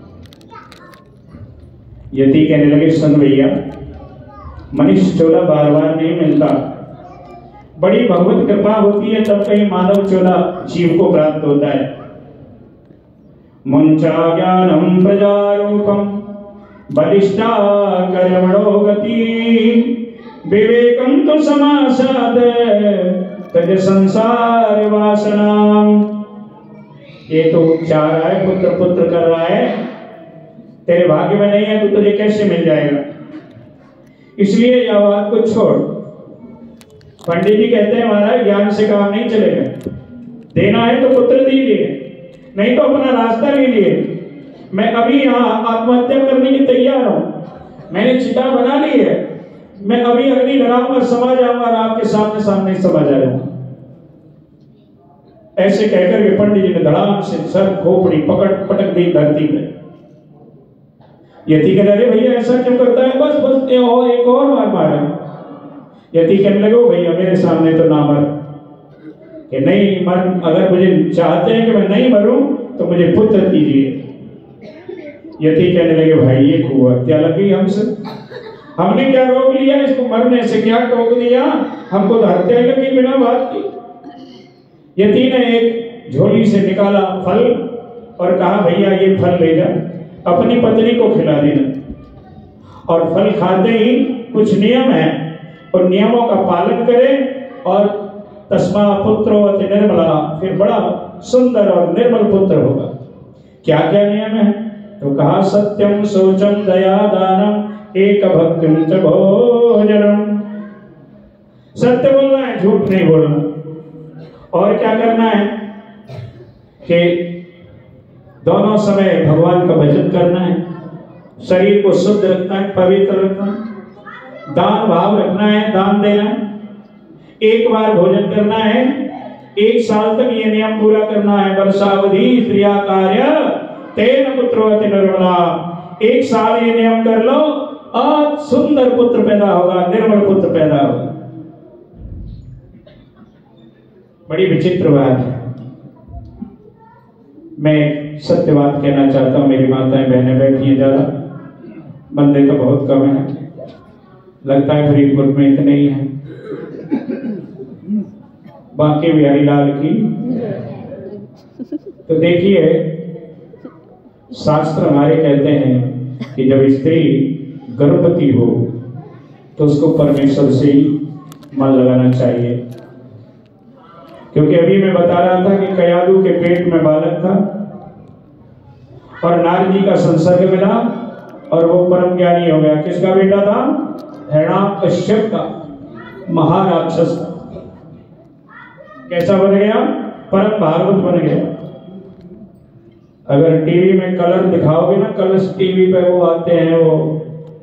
यति कहने लगे, सुन भैया, मनुष्य चोला बार बार नहीं मिलता, बड़ी भगवत कृपा होती है तब कहीं मानव चोला जीव को प्राप्त होता है। मुंचा ज्ञानम प्रजारूपम बलिष्ठा कर्मणो गति विवेकम तो समासाद तज संसार वासनाम। ये तो चाह रहा है, पुत्र पुत्र कर रहा है, तेरे भाग्य में नहीं है तो तुझे कैसे मिल जाएगा? इसलिए यह बात को छोड़। पंडित जी कहते हैं महाराज ज्ञान से काम नहीं चलेगा, देना है तो पुत्र दीजिए, नहीं तो अपना रास्ता लीजिए। मैं अभी यहाँ आत्महत्या करने की तैयार हूं, मैंने चिता बना ली है, मैं अभी अग्नि लगाऊंगा, समा जाऊंगा और आपके सामने सामने समा जाऊंगा। ऐसे कहकर के पंडित जी ने धड़ाम से सर खोपड़ी पटक दी धरती पे। यति कहने लगे भैया ऐसा क्यों करता है? बस बस एक और बार मारे। यति कहने लगे भैया मेरे सामने तो ना मर, कि नहीं मर, अगर मुझे चाहते हैं कि मैं नहीं मरूं तो मुझे पुत्र दीजिए। यति कहने लगे भाई ये खूब हत्या लगी हमसे, हमने क्या रोक लिया इसको मरने से, क्या टोक दिया हमको? तो हत्या लगी बिना बात की। यति ने एक झोली से निकाला फल और कहा भैया ये फल ले जा, अपनी पत्नी को खिला देना। और फल खाते ही कुछ नियम है, और नियमों का पालन करें और तस्मा पुत्रो अति निर्मला, फिर बड़ा सुंदर और निर्मल पुत्र होगा। क्या क्या नियम है? तो कहा सत्यम शौचम दया दानम एक भक्तिम च भोजनम। सत्य बोलना है, झूठ नहीं बोलना। और क्या करना है कि दोनों समय भगवान का भजन करना है, शरीर को शुद्ध रखना है, पवित्र रखना है, दान भाव रखना है, दान देना है, एक बार भोजन करना है, 1 साल तक ये नियम पूरा करना है। वर्षावधि स्त्रिया कार्य तेन पुत्रो अति निर्मला। 1 साल ये नियम कर लो और सुंदर पुत्र पैदा होगा, निर्मल पुत्र पैदा होगा। बड़ी विचित्र बात है। मैं सत्य बात कहना चाहता हूं, मेरी माताएं बहनें बैठी हैं ज्यादा, बंदे तो बहुत कम है, लगता है फरीदकोट में इतने ही हैं। बाकी बिहारी लाल की तो देखिए, शास्त्र हमारे कहते हैं कि जब स्त्री गर्भवती हो तो उसको परमेश्वर से ही मन लगाना चाहिए। क्योंकि अभी मैं बता रहा था कि कयादू के पेट में बालक था और नारद जी का संसर्ग मिला और वो परम ज्ञानी हो गया। किसका बेटा था? हिरण्याकश्यप का, महाराक्षस का। कैसा बन गया? परम भागवत बन गया। अगर टीवी में कलर दिखाओगे ना, कलर्स टीवी पे वो आते हैं, वो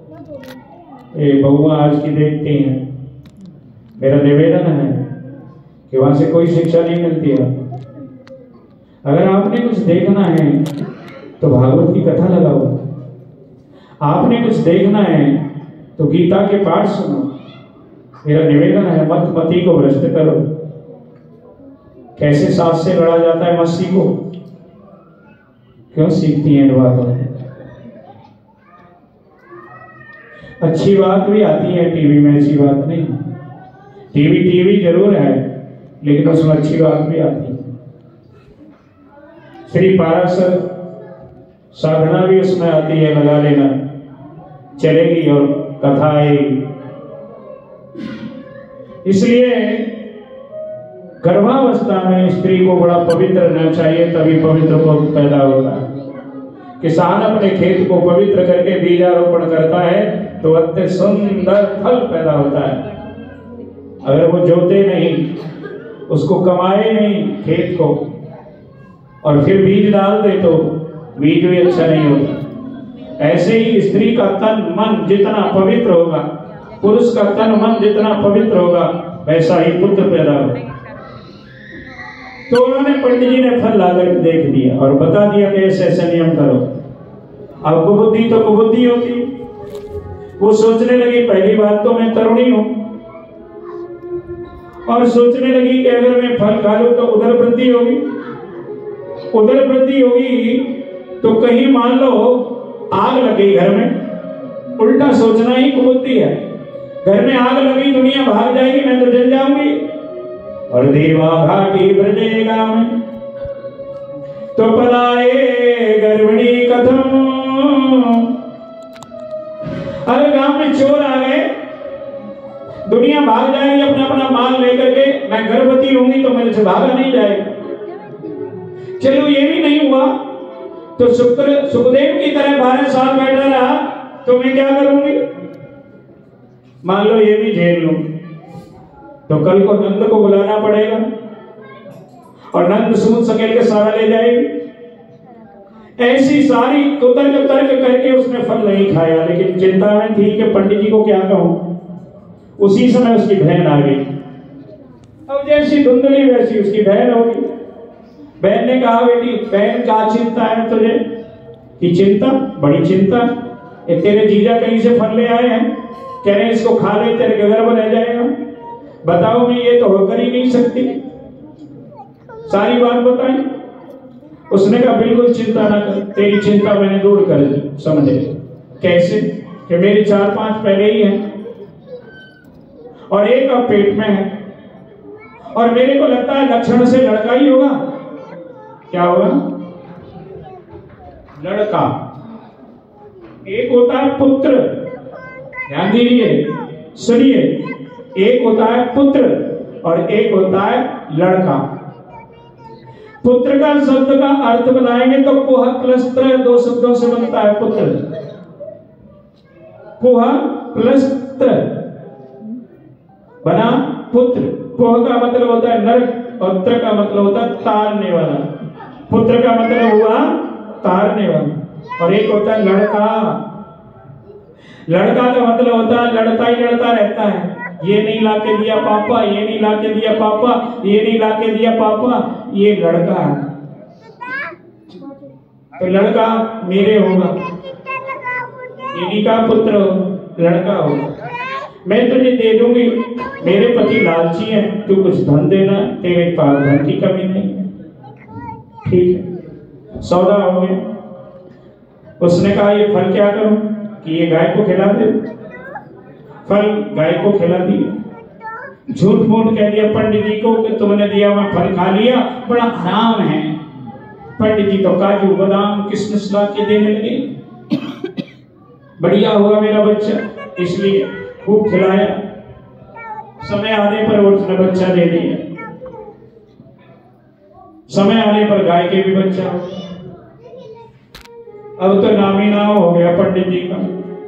बहुआ आज की देखती हैं, मेरा निवेदन है कि वहां से कोई शिक्षा नहीं मिलती है। अगर आपने कुछ देखना है तो भागवत की कथा लगाओ, आपने कुछ देखना है तो गीता के पाठ सुनो। मेरा निवेदन है मत मती को भ्रष्ट करो। कैसे सास से लड़ा जाता है, मत सीखो। क्यों सीखती हैं बातों? अच्छी बात भी आती है टीवी में, ऐसी बात नहीं। टीवी जरूर है, लेकिन उसमें अच्छी बात भी आती है। श्री पाराशर साधना भी उसमें आती है, लगा लेना, चलेगी और कथा आएगी। इसलिए गर्भावस्था में स्त्री को बड़ा पवित्र रहना चाहिए, तभी पवित्र पुत्र पैदा होता है। किसान अपने खेत को पवित्र करके बीजारोपण करता है तो अत्यंत सुंदर फल पैदा होता है। अगर वो जोते नहीं, उसको कमाए नहीं खेत को, और फिर बीज डाल दे तो बीज भी अच्छा नहीं होता। ऐसे ही स्त्री का तन मन जितना पवित्र होगा, पुरुष का तन मन जितना पवित्र होगा, वैसा ही पुत्र पैदा होगा। तो उन्होंने पंडित जी ने फल लाकर देख दिया और बता दिया कि ऐसे ऐसे नियम करो। अब कुबुद्धि तो कुबुद्धि होती। वो सोचने लगी पहली बात तो मैं तरुणी हूं, और सोचने लगी कि अगर मैं फल खा लूं तो उधर वृद्धि होगी, उधर वृद्धि होगी तो कहीं मान लो आग लग गई घर में। उल्टा सोचना ही कुबुद्धि है। घर में आग लगी, दुनिया भाग जाएगी, मैं तो जल जाऊंगी। और देवा घाटी ब्रजेगा में तो पलाए गर्भिणी कथम। अरे गांव में चोर आ गए, दुनिया भाग जाएगी अपना अपना माल लेकर के, मैं गर्भवती होंगी तो मेरे से भागा नहीं जाएगा। चलो ये भी नहीं हुआ तो सुखदेव की तरह 12 साल बैठा रहा तो मैं क्या करूंगी? मान लो ये भी झेल लूं तो कल को नंद को बुलाना पड़ेगा और नंद सूत सकेल के सारा ले जाएगी। ऐसी सारी तर्क करके उसने फल नहीं खाया, लेकिन चिंता में थी कि पंडित जी को क्या कहूं। उसी समय उसकी बहन आ गई। अब जैसी धुंधली वैसी उसकी बहन होगी। बहन ने कहा बेटी, बहन क्या चिंता है तुझे? कि चिंता, बड़ी चिंता। ये तेरे जीजा कहीं से फल ले आए हैं, कह रहे हैं इसको खा ले तेरे गर्भ रह जाएगा। बताओ मैं ये तो होकर ही नहीं सकती। सारी बात बताई। उसने कहा बिल्कुल चिंता ना कर, तेरी चिंता मैंने दूर कर दी। समझे कैसे? कि मेरे 4-5 पहले ही हैं और एक अब पेट में है, और मेरे को लगता है लक्षण से लड़का ही होगा। क्या होगा? लड़का। एक होता है पुत्र, ध्यान दीजिए, सुनिए, एक होता है पुत्र और एक होता है लड़का। पुत्र का शब्द का अर्थ बनाएंगे तो कुह प्लस त्र 2 शब्दों से बनता है पुत्र। कुह प्लस त्र बना पुत्र। कुह का मतलब होता है नर और त्र का मतलब होता है तारने वाला। पुत्र का मतलब हुआ तारने वाला। और एक होता है लड़का। लड़का का मतलब होता है लड़ता ही लड़ता रहता है। ये नहीं लाके दिया पापा, ये नहीं लाके दिया पापा, ये नहीं लाके दिया पापा, ये लड़का है। तो लड़का मेरे होगा, इन्हीं का पुत्र लड़का होगा। मैं तुझे दे दूंगी, मेरे पति लालची है, तू कुछ धन देना, तेरे पास धन की कमी नहीं। ठीक है, सौदा हो गया। उसने कहा ये फल क्या करूं? कि ये गाय को खिला दे। फल गाय को खिला दिया। झूठ मूठ कह दिया पंडित जी को कि तुमने दिया मैं फल खा लिया, बड़ा आराम है। पंडित जी तो काजू बादाम किशमिश ला के देने लगे। बढ़िया हुआ मेरा बच्चा, इसलिए खूब खिलाया। समय आने पर उसने बच्चा दे दिया। समय आने पर गाय के भी बच्चा। अब तो नाम ही नाम हो गया पंडित जी का।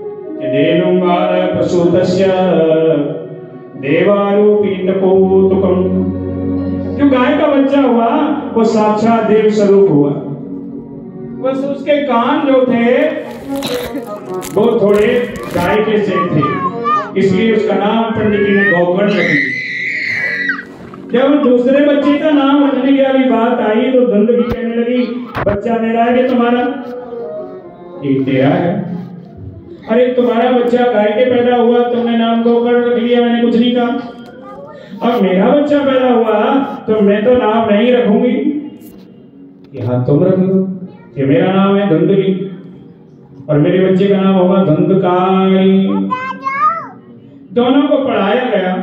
प्रसूतस्य देवारूपीतकौतुकम्। जो गाय का बच्चा हुआ वो साक्षात देव स्वरूप हुआ। बस उसके कान जो थे वो थोड़े गाय के से थे, इसलिए उसका नाम पंडित जी ने गौकर्ण रख दिया। जब दूसरे बच्चे का नाम रखने की वाली बात आई तो धुंध भी कहने लगी, बच्चा मेरा है कि तुम्हारा? ये तेरा है। अरे तुम्हारा बच्चा गाय के पैदा हुआ, तुमने नाम गौकर्ण रख लिया, मैंने कुछ नहीं कहा। अब मेरा बच्चा पैदा हुआ तो मैं तो नाम नहीं रखूंगी, यहां तुम रख लो। ये मेरा नाम है धुंधली और मेरे बच्चे का नाम होगा धुंधकारी। दोनों को पढ़ाया गया।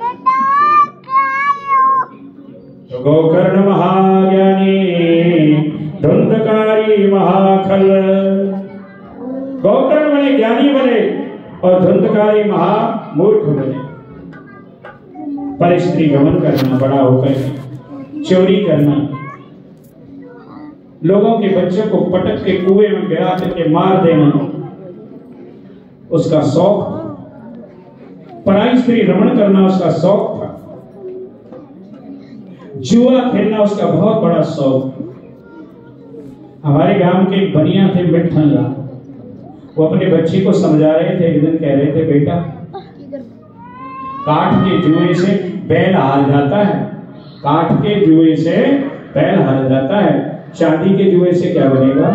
तो गौकर्ण महाज्ञानी, धुंधकारी महाखल। गौकर्ण बने ज्ञानी बने और धुंधकारी महामूर्ख बने। पर स्त्री गमन करना, बड़ा होकर चोरी करना, लोगों के बच्चों को पटक के कुएं में गिरा करके मार देना उसका शौक। पराई स्त्री रमण करना उसका शौक था। जुआ खेलना उसका बहुत बड़ा शौक। हमारे गांव के एक बनिया थे मिठन लाल, वो अपने बच्चे को समझा रहे थे। एक दिन कह रहे थे, बेटा काठ के जुए से बैल हार जाता है, काठ के जुए से बैल हार जाता है, चांदी के जुए से क्या बनेगा?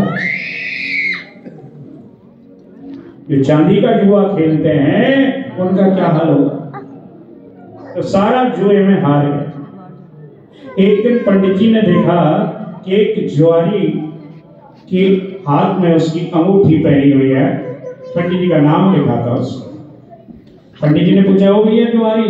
जो चांदी का जुआ खेलते हैं उनका क्या हाल होगा? तो सारा जुए में हार गए। एक दिन पंडित जी ने देखा कि एक जुआरी के हाथ में उसकी अंगूठी पहनी हुई है, पंडित जी का नाम लिखा था उसको। पंडित जी ने पूछा, वो भैया जुआरी,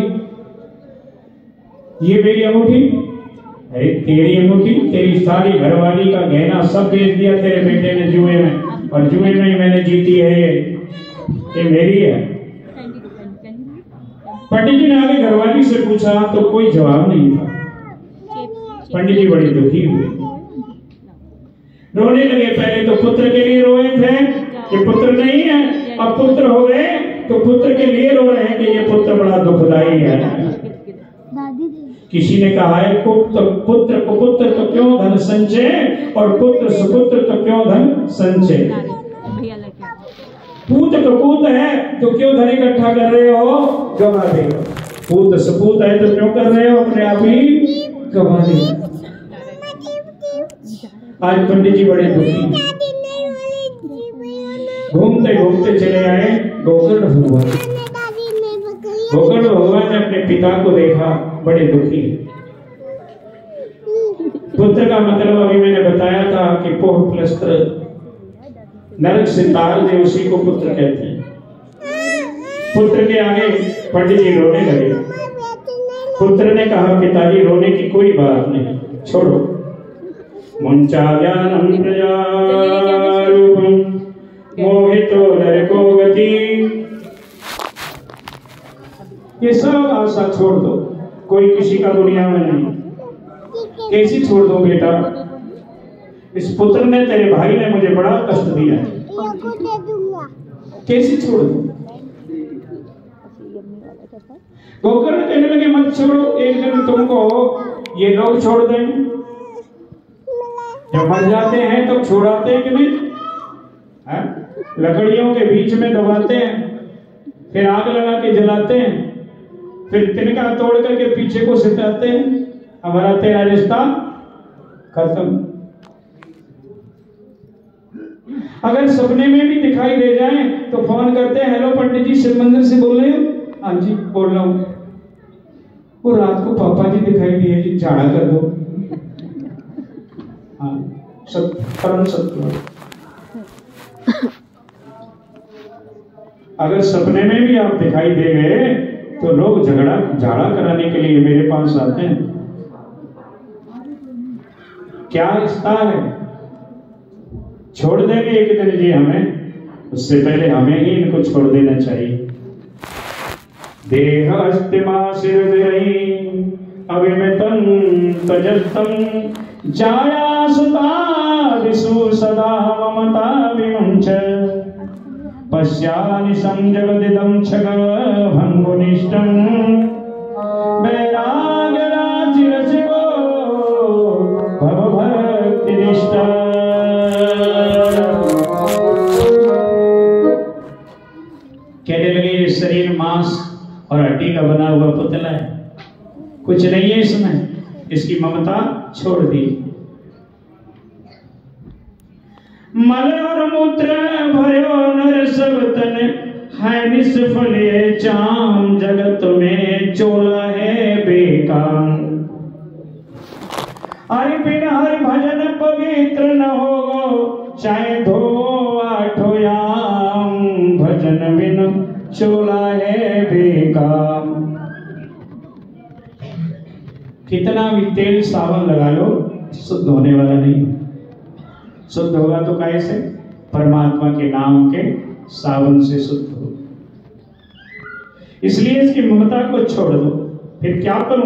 ये मेरी अंगूठी? अरे तेरी अंगूठी, तेरी सारी घरवाली का गहना सब बेच दिया तेरे बेटे ने जुए में, और जुए में ही मैंने जीती है, ये मेरी है। पंडित जी ने आगे घरवाली से पूछा तो कोई जवाब नहीं था। पंडित जी बड़े दुखी हुए, रोने लगे। पहले तो पुत्र के लिए रोए थे कि पुत्र नहीं है, अब पुत्र हो गए तो पुत्र के लिए रो रहे हैं कि ये पुत्र बड़ा दुखदाई है। किसी ने कहा है पुत्र कुपुत्र तो क्यों धन संचय, और पुत्र सुपुत्र तो क्यों धन संचय। पूत कपूत है तो क्यों धन इकट्ठा कर रहे हो, गवा देगा। पूत सपूत है तो क्यों कर रहे हो, अपने आप ही गवा देगा। आज पंडित जी बड़े दुखी, घूमते घूमते चले आए गोकर्ण भगवान। गोकर्ण भगवान ने अपने पिता को देखा, बड़े दुखी। पुत्र का मतलब अभी मैंने बताया था कि पोह प्लस्त्र नरक से ताल दे, उसी को पुत्र कहते हैं। पुत्र के आगे पंडित जी रोने लगे। पुत्र ने कहा पिताजी रोने की कोई बात नहीं, छोड़ो। मुंचा ज्ञानम प्रजारूपम मोहितो नरको गति। ये सब आशा छोड़ दो, कोई किसी का दुनिया में नहीं। कैसी छोड़ दो बेटा, इस पुत्र ने, तेरे भाई ने मुझे बड़ा कष्ट दिया है, कैसी छोड़ दो। गोकर्ण कहने लगे मत छोड़ो, एक दिन तुमको ये लोग छोड़ दें। जब मर जाते हैं तो छोड़ाते हैं कि नहीं, है? लकड़ियों के बीच में दबाते हैं, फिर आग लगा के जलाते हैं, फिर तिनका तोड़ करके पीछे को सिटाते हैं, हमारा तेरा रिश्ता खत्म। अगर सपने में भी दिखाई दे जाए तो फोन करते हैं, हेलो पंडित जी शिव मंदिर से बोल रहे हो? हाँ जी बोल रहा हूँ। वो रात को पापा जी दिखाई दिए जी, झाड़ा कर दो। हाँ परम सत्य। अगर सपने में भी आप दिखाई दे गए तो लोग झाड़ा कराने के लिए मेरे पास आते हैं। क्या रिश्ता है, छोड़ देंगे एक दिन जी हमें, उससे पहले हमें ही इनको छोड़ देना चाहिए। देह अस्तिमासिरदि अविमितं तजस्तम जाया सुता विसु सदा ममता विमुंच पश्यानि संजगदिदं छग भंगुनिष्टं वैराग्यराचिरसिको भवभक्तिनिष्ठा। कहने लगे ये शरीर मांस और हड्डी का बना हुआ पुतला है, कुछ नहीं है इसमें, इसकी ममता छोड़ दी। मल और मूत्र भरो नर सब तन है निष्फल ये चाम, जगत में चोला है बेकाम। हरि बिन हरि भजन पवित्र न होगो, चाहे धो आठो याम, भजन बिन चोला है बेकाम। कितना भी तेल साबुन लगा लो शुद्ध होने वाला नहीं। शुद्ध होगा तो कैसे? परमात्मा के नाम के साबुन से शुद्ध हो। इसलिए इसकी ममता को छोड़ दो। फिर क्या करूं?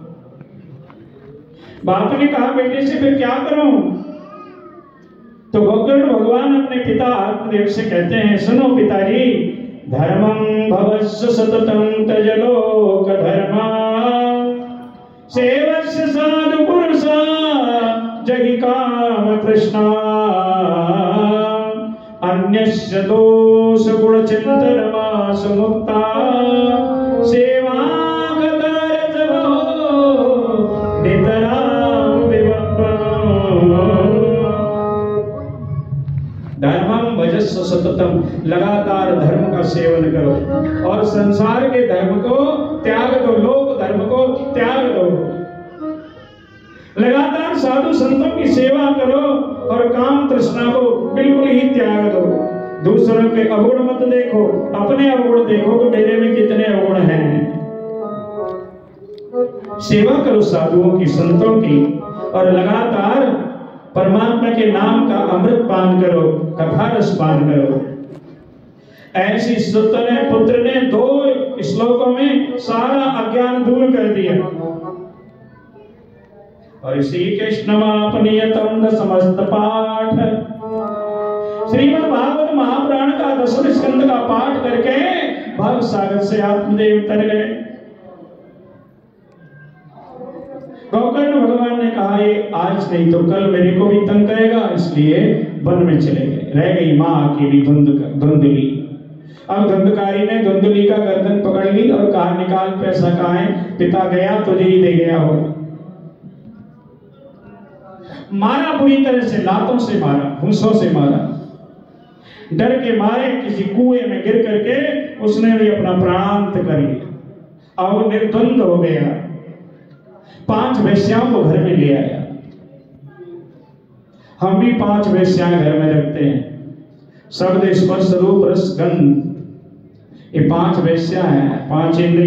बाप ने कहा बेटे से फिर क्या करूं? तो गोकर्ण भगवान अपने पिता आत्मदेव से कहते हैं, सुनो पिताजी, धर्मं भवस्व सततं तजलोक धर्मा, सेवस्य साधु पुरुषा जहि काम तृष्णा, अन्यस्य दोष गुण चिंतनमास मुक्ता, सेवा गतरत भो नितराम विवक्पम्। धर्मं भजस्व सततम, लगातार धर्म का सेवन करो और संसार के धर्म को त्याग दो, लोक धर्म को त्याग दो। लगातार साधु संतों की सेवा करो और काम तृष्णा को बिल्कुल ही त्याग दो। दूसरों के अवगुण मत देखो, अपने अवगुण देखो कि मेरे में कितने अवगुण हैं। सेवा करो साधुओं की, संतों की, और लगातार परमात्मा के नाम का अमृत पान करो, कथा रस पान करो। ऐसी सुत ने पुत्र ने 2 श्लोकों में सारा कर दिया। और श्री कृष्णमापनीयतम समस्त पाठ, श्रीमद् भागवत महापुराण का 10वें स्कंद का पाठ करके भाव सागर से आत्मदेव तर गए। गोकर्ण भगवान ने कहा ये आज नहीं तो कल मेरे को भी तंग करेगा, इसलिए वन में चले गए। रह गई मां अकेली धुंधली। अब धुंधकारी ने धुंधली का गर्दन पकड़ ली और कहा निकाल पैसा कहाँ है, पिता गया तुझे ही दे गया हो। मारा बुरी तरह से, लातों से मारा, घूंसों से मारा। डर के मारे किसी कुएं में गिर करके उसने भी अपना प्राणांत कर लिया। अब निर्द्वंद हो गया। 5 वेश्याओं को घर में ले आया। हम भी 5 वेश्याएं घर में रखते हैं। शब्द स्पर्श रूप रस गंध, ये 5 वेश्या हैं, 5 इंद्रिय।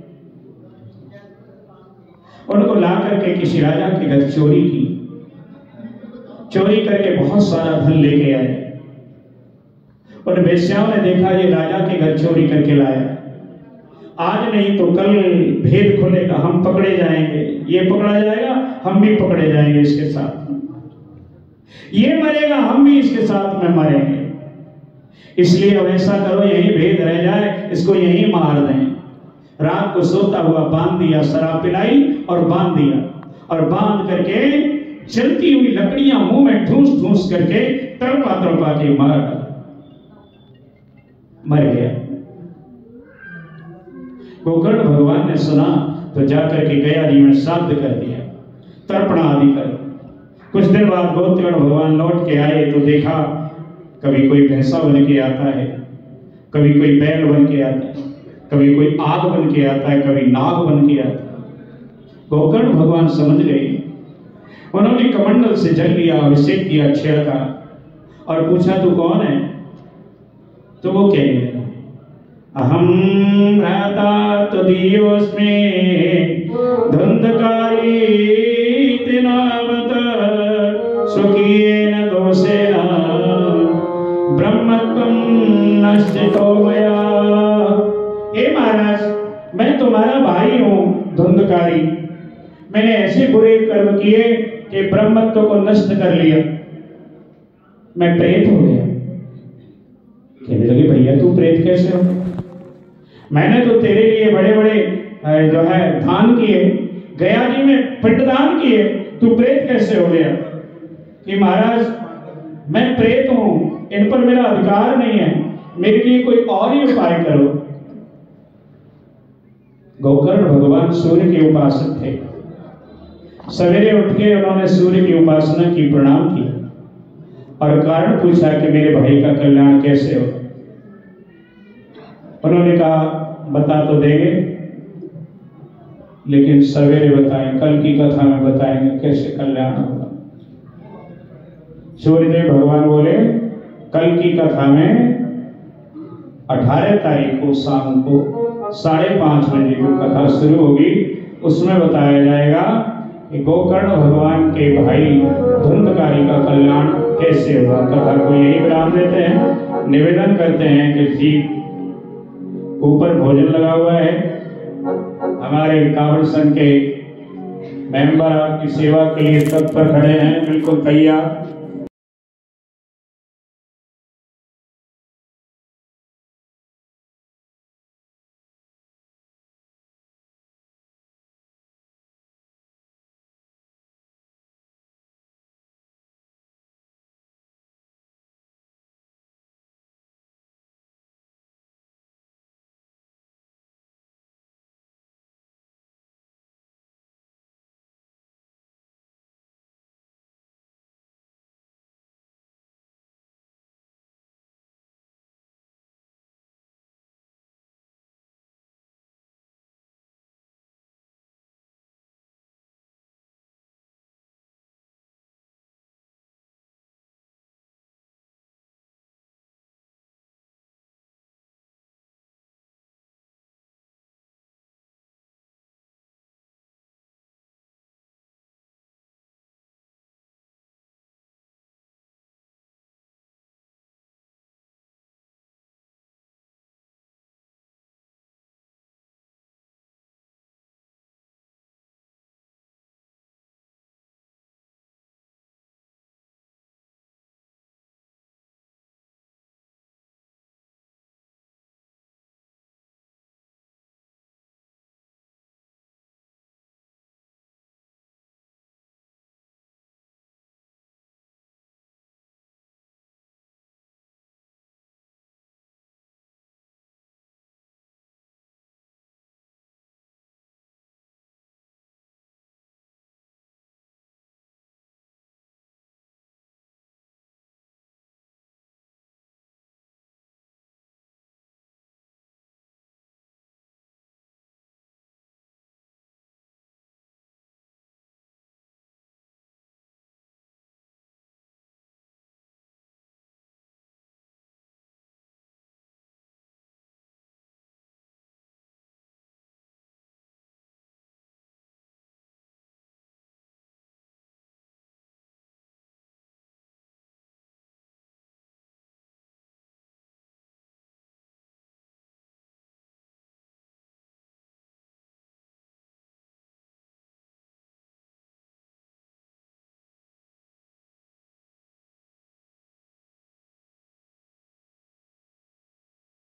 उनको ला करके किसी राजा के घर चोरी की। चोरी करके बहुत सारा धन लेके आए। और वेश्याओं ने देखा ये राजा के घर चोरी करके लाया, आज नहीं तो कल भेद खुलेगा, हम पकड़े जाएंगे, ये पकड़ा जाएगा, हम भी पकड़े जाएंगे इसके साथ, ये मरेगा, हम भी इसके साथ में मरेंगे। इसलिए अब ऐसा करो यही भेद रह जाए, इसको यही मार दें। रात को सोता हुआ बांध दिया, शराब पिलाई और बांध दिया, और बांध करके चलती हुई लकड़ियां मुंह में ठूस ठूस करके तड़पा तड़पा के मर गया। गोकर्ण भगवान ने सुना तो जाकर के गया जी में श्राद्ध कर दिया, तर्पणा आदि कर। कुछ देर बाद गोकर्ण भगवान लौट के आए तो देखा कभी कोई भैंसा बन के आता है, कभी कोई बैल बन के आता है, कभी कोई आग बन के आता है, कभी नाग बन के आता है। गोकर्ण भगवान समझ गए। उन्होंने कमंडल से जल लिया, अभिषेक किया क्षीर का, और पूछा तू कौन है? तो वो कह गया अहम भ्राता तदीयोस्मि धुंधकारी नामत स्वकीयेन दोषेण ब्रह्मत्वं नश्चितो मया। हे महाराज, मैं तुम्हारा भाई हूँ धुंधकारी। मैंने ऐसे बुरे कर्म किए कि ब्रह्मत्व को नष्ट कर लिया, मैं प्रेत हो गया। कहने लगे भैया तू प्रेत कैसे हो? मैंने तो तेरे लिए बड़े बड़े जो है दान किए, गया जी में पिंडदान किए, तू प्रेत कैसे हो गया? कि महाराज मैं प्रेत हूं, इन पर मेरा अधिकार नहीं है, मेरे लिए कोई और ही उपाय करो। गोकर्ण भगवान सूर्य के उपासक थे। सवेरे उठ के उन्होंने सूर्य की उपासना की, प्रणाम किया और कारण पूछा कि मेरे भाई का कल्याण कैसे हो। उन्होंने कहा बता तो देंगे, लेकिन सवेरे बताएं, कल की कथा में बताएंगे कैसे कल्याण होगा। सूर्यदेव भगवान बोले कल की कथा में 18 तारीख को शाम को 5:30 बजे जो कथा शुरू होगी उसमें बताया जाएगा कि गोकर्ण भगवान के भाई धुंधकारी का कल्याण कैसे हुआ। कथा को यही विराम देते हैं, निवेदन करते हैं कि जी ऊपर भोजन लगा हुआ है, हमारे कावड़ संघ के मेंबर आपकी सेवा के लिए तत्पर खड़े हैं, बिल्कुल तैयार।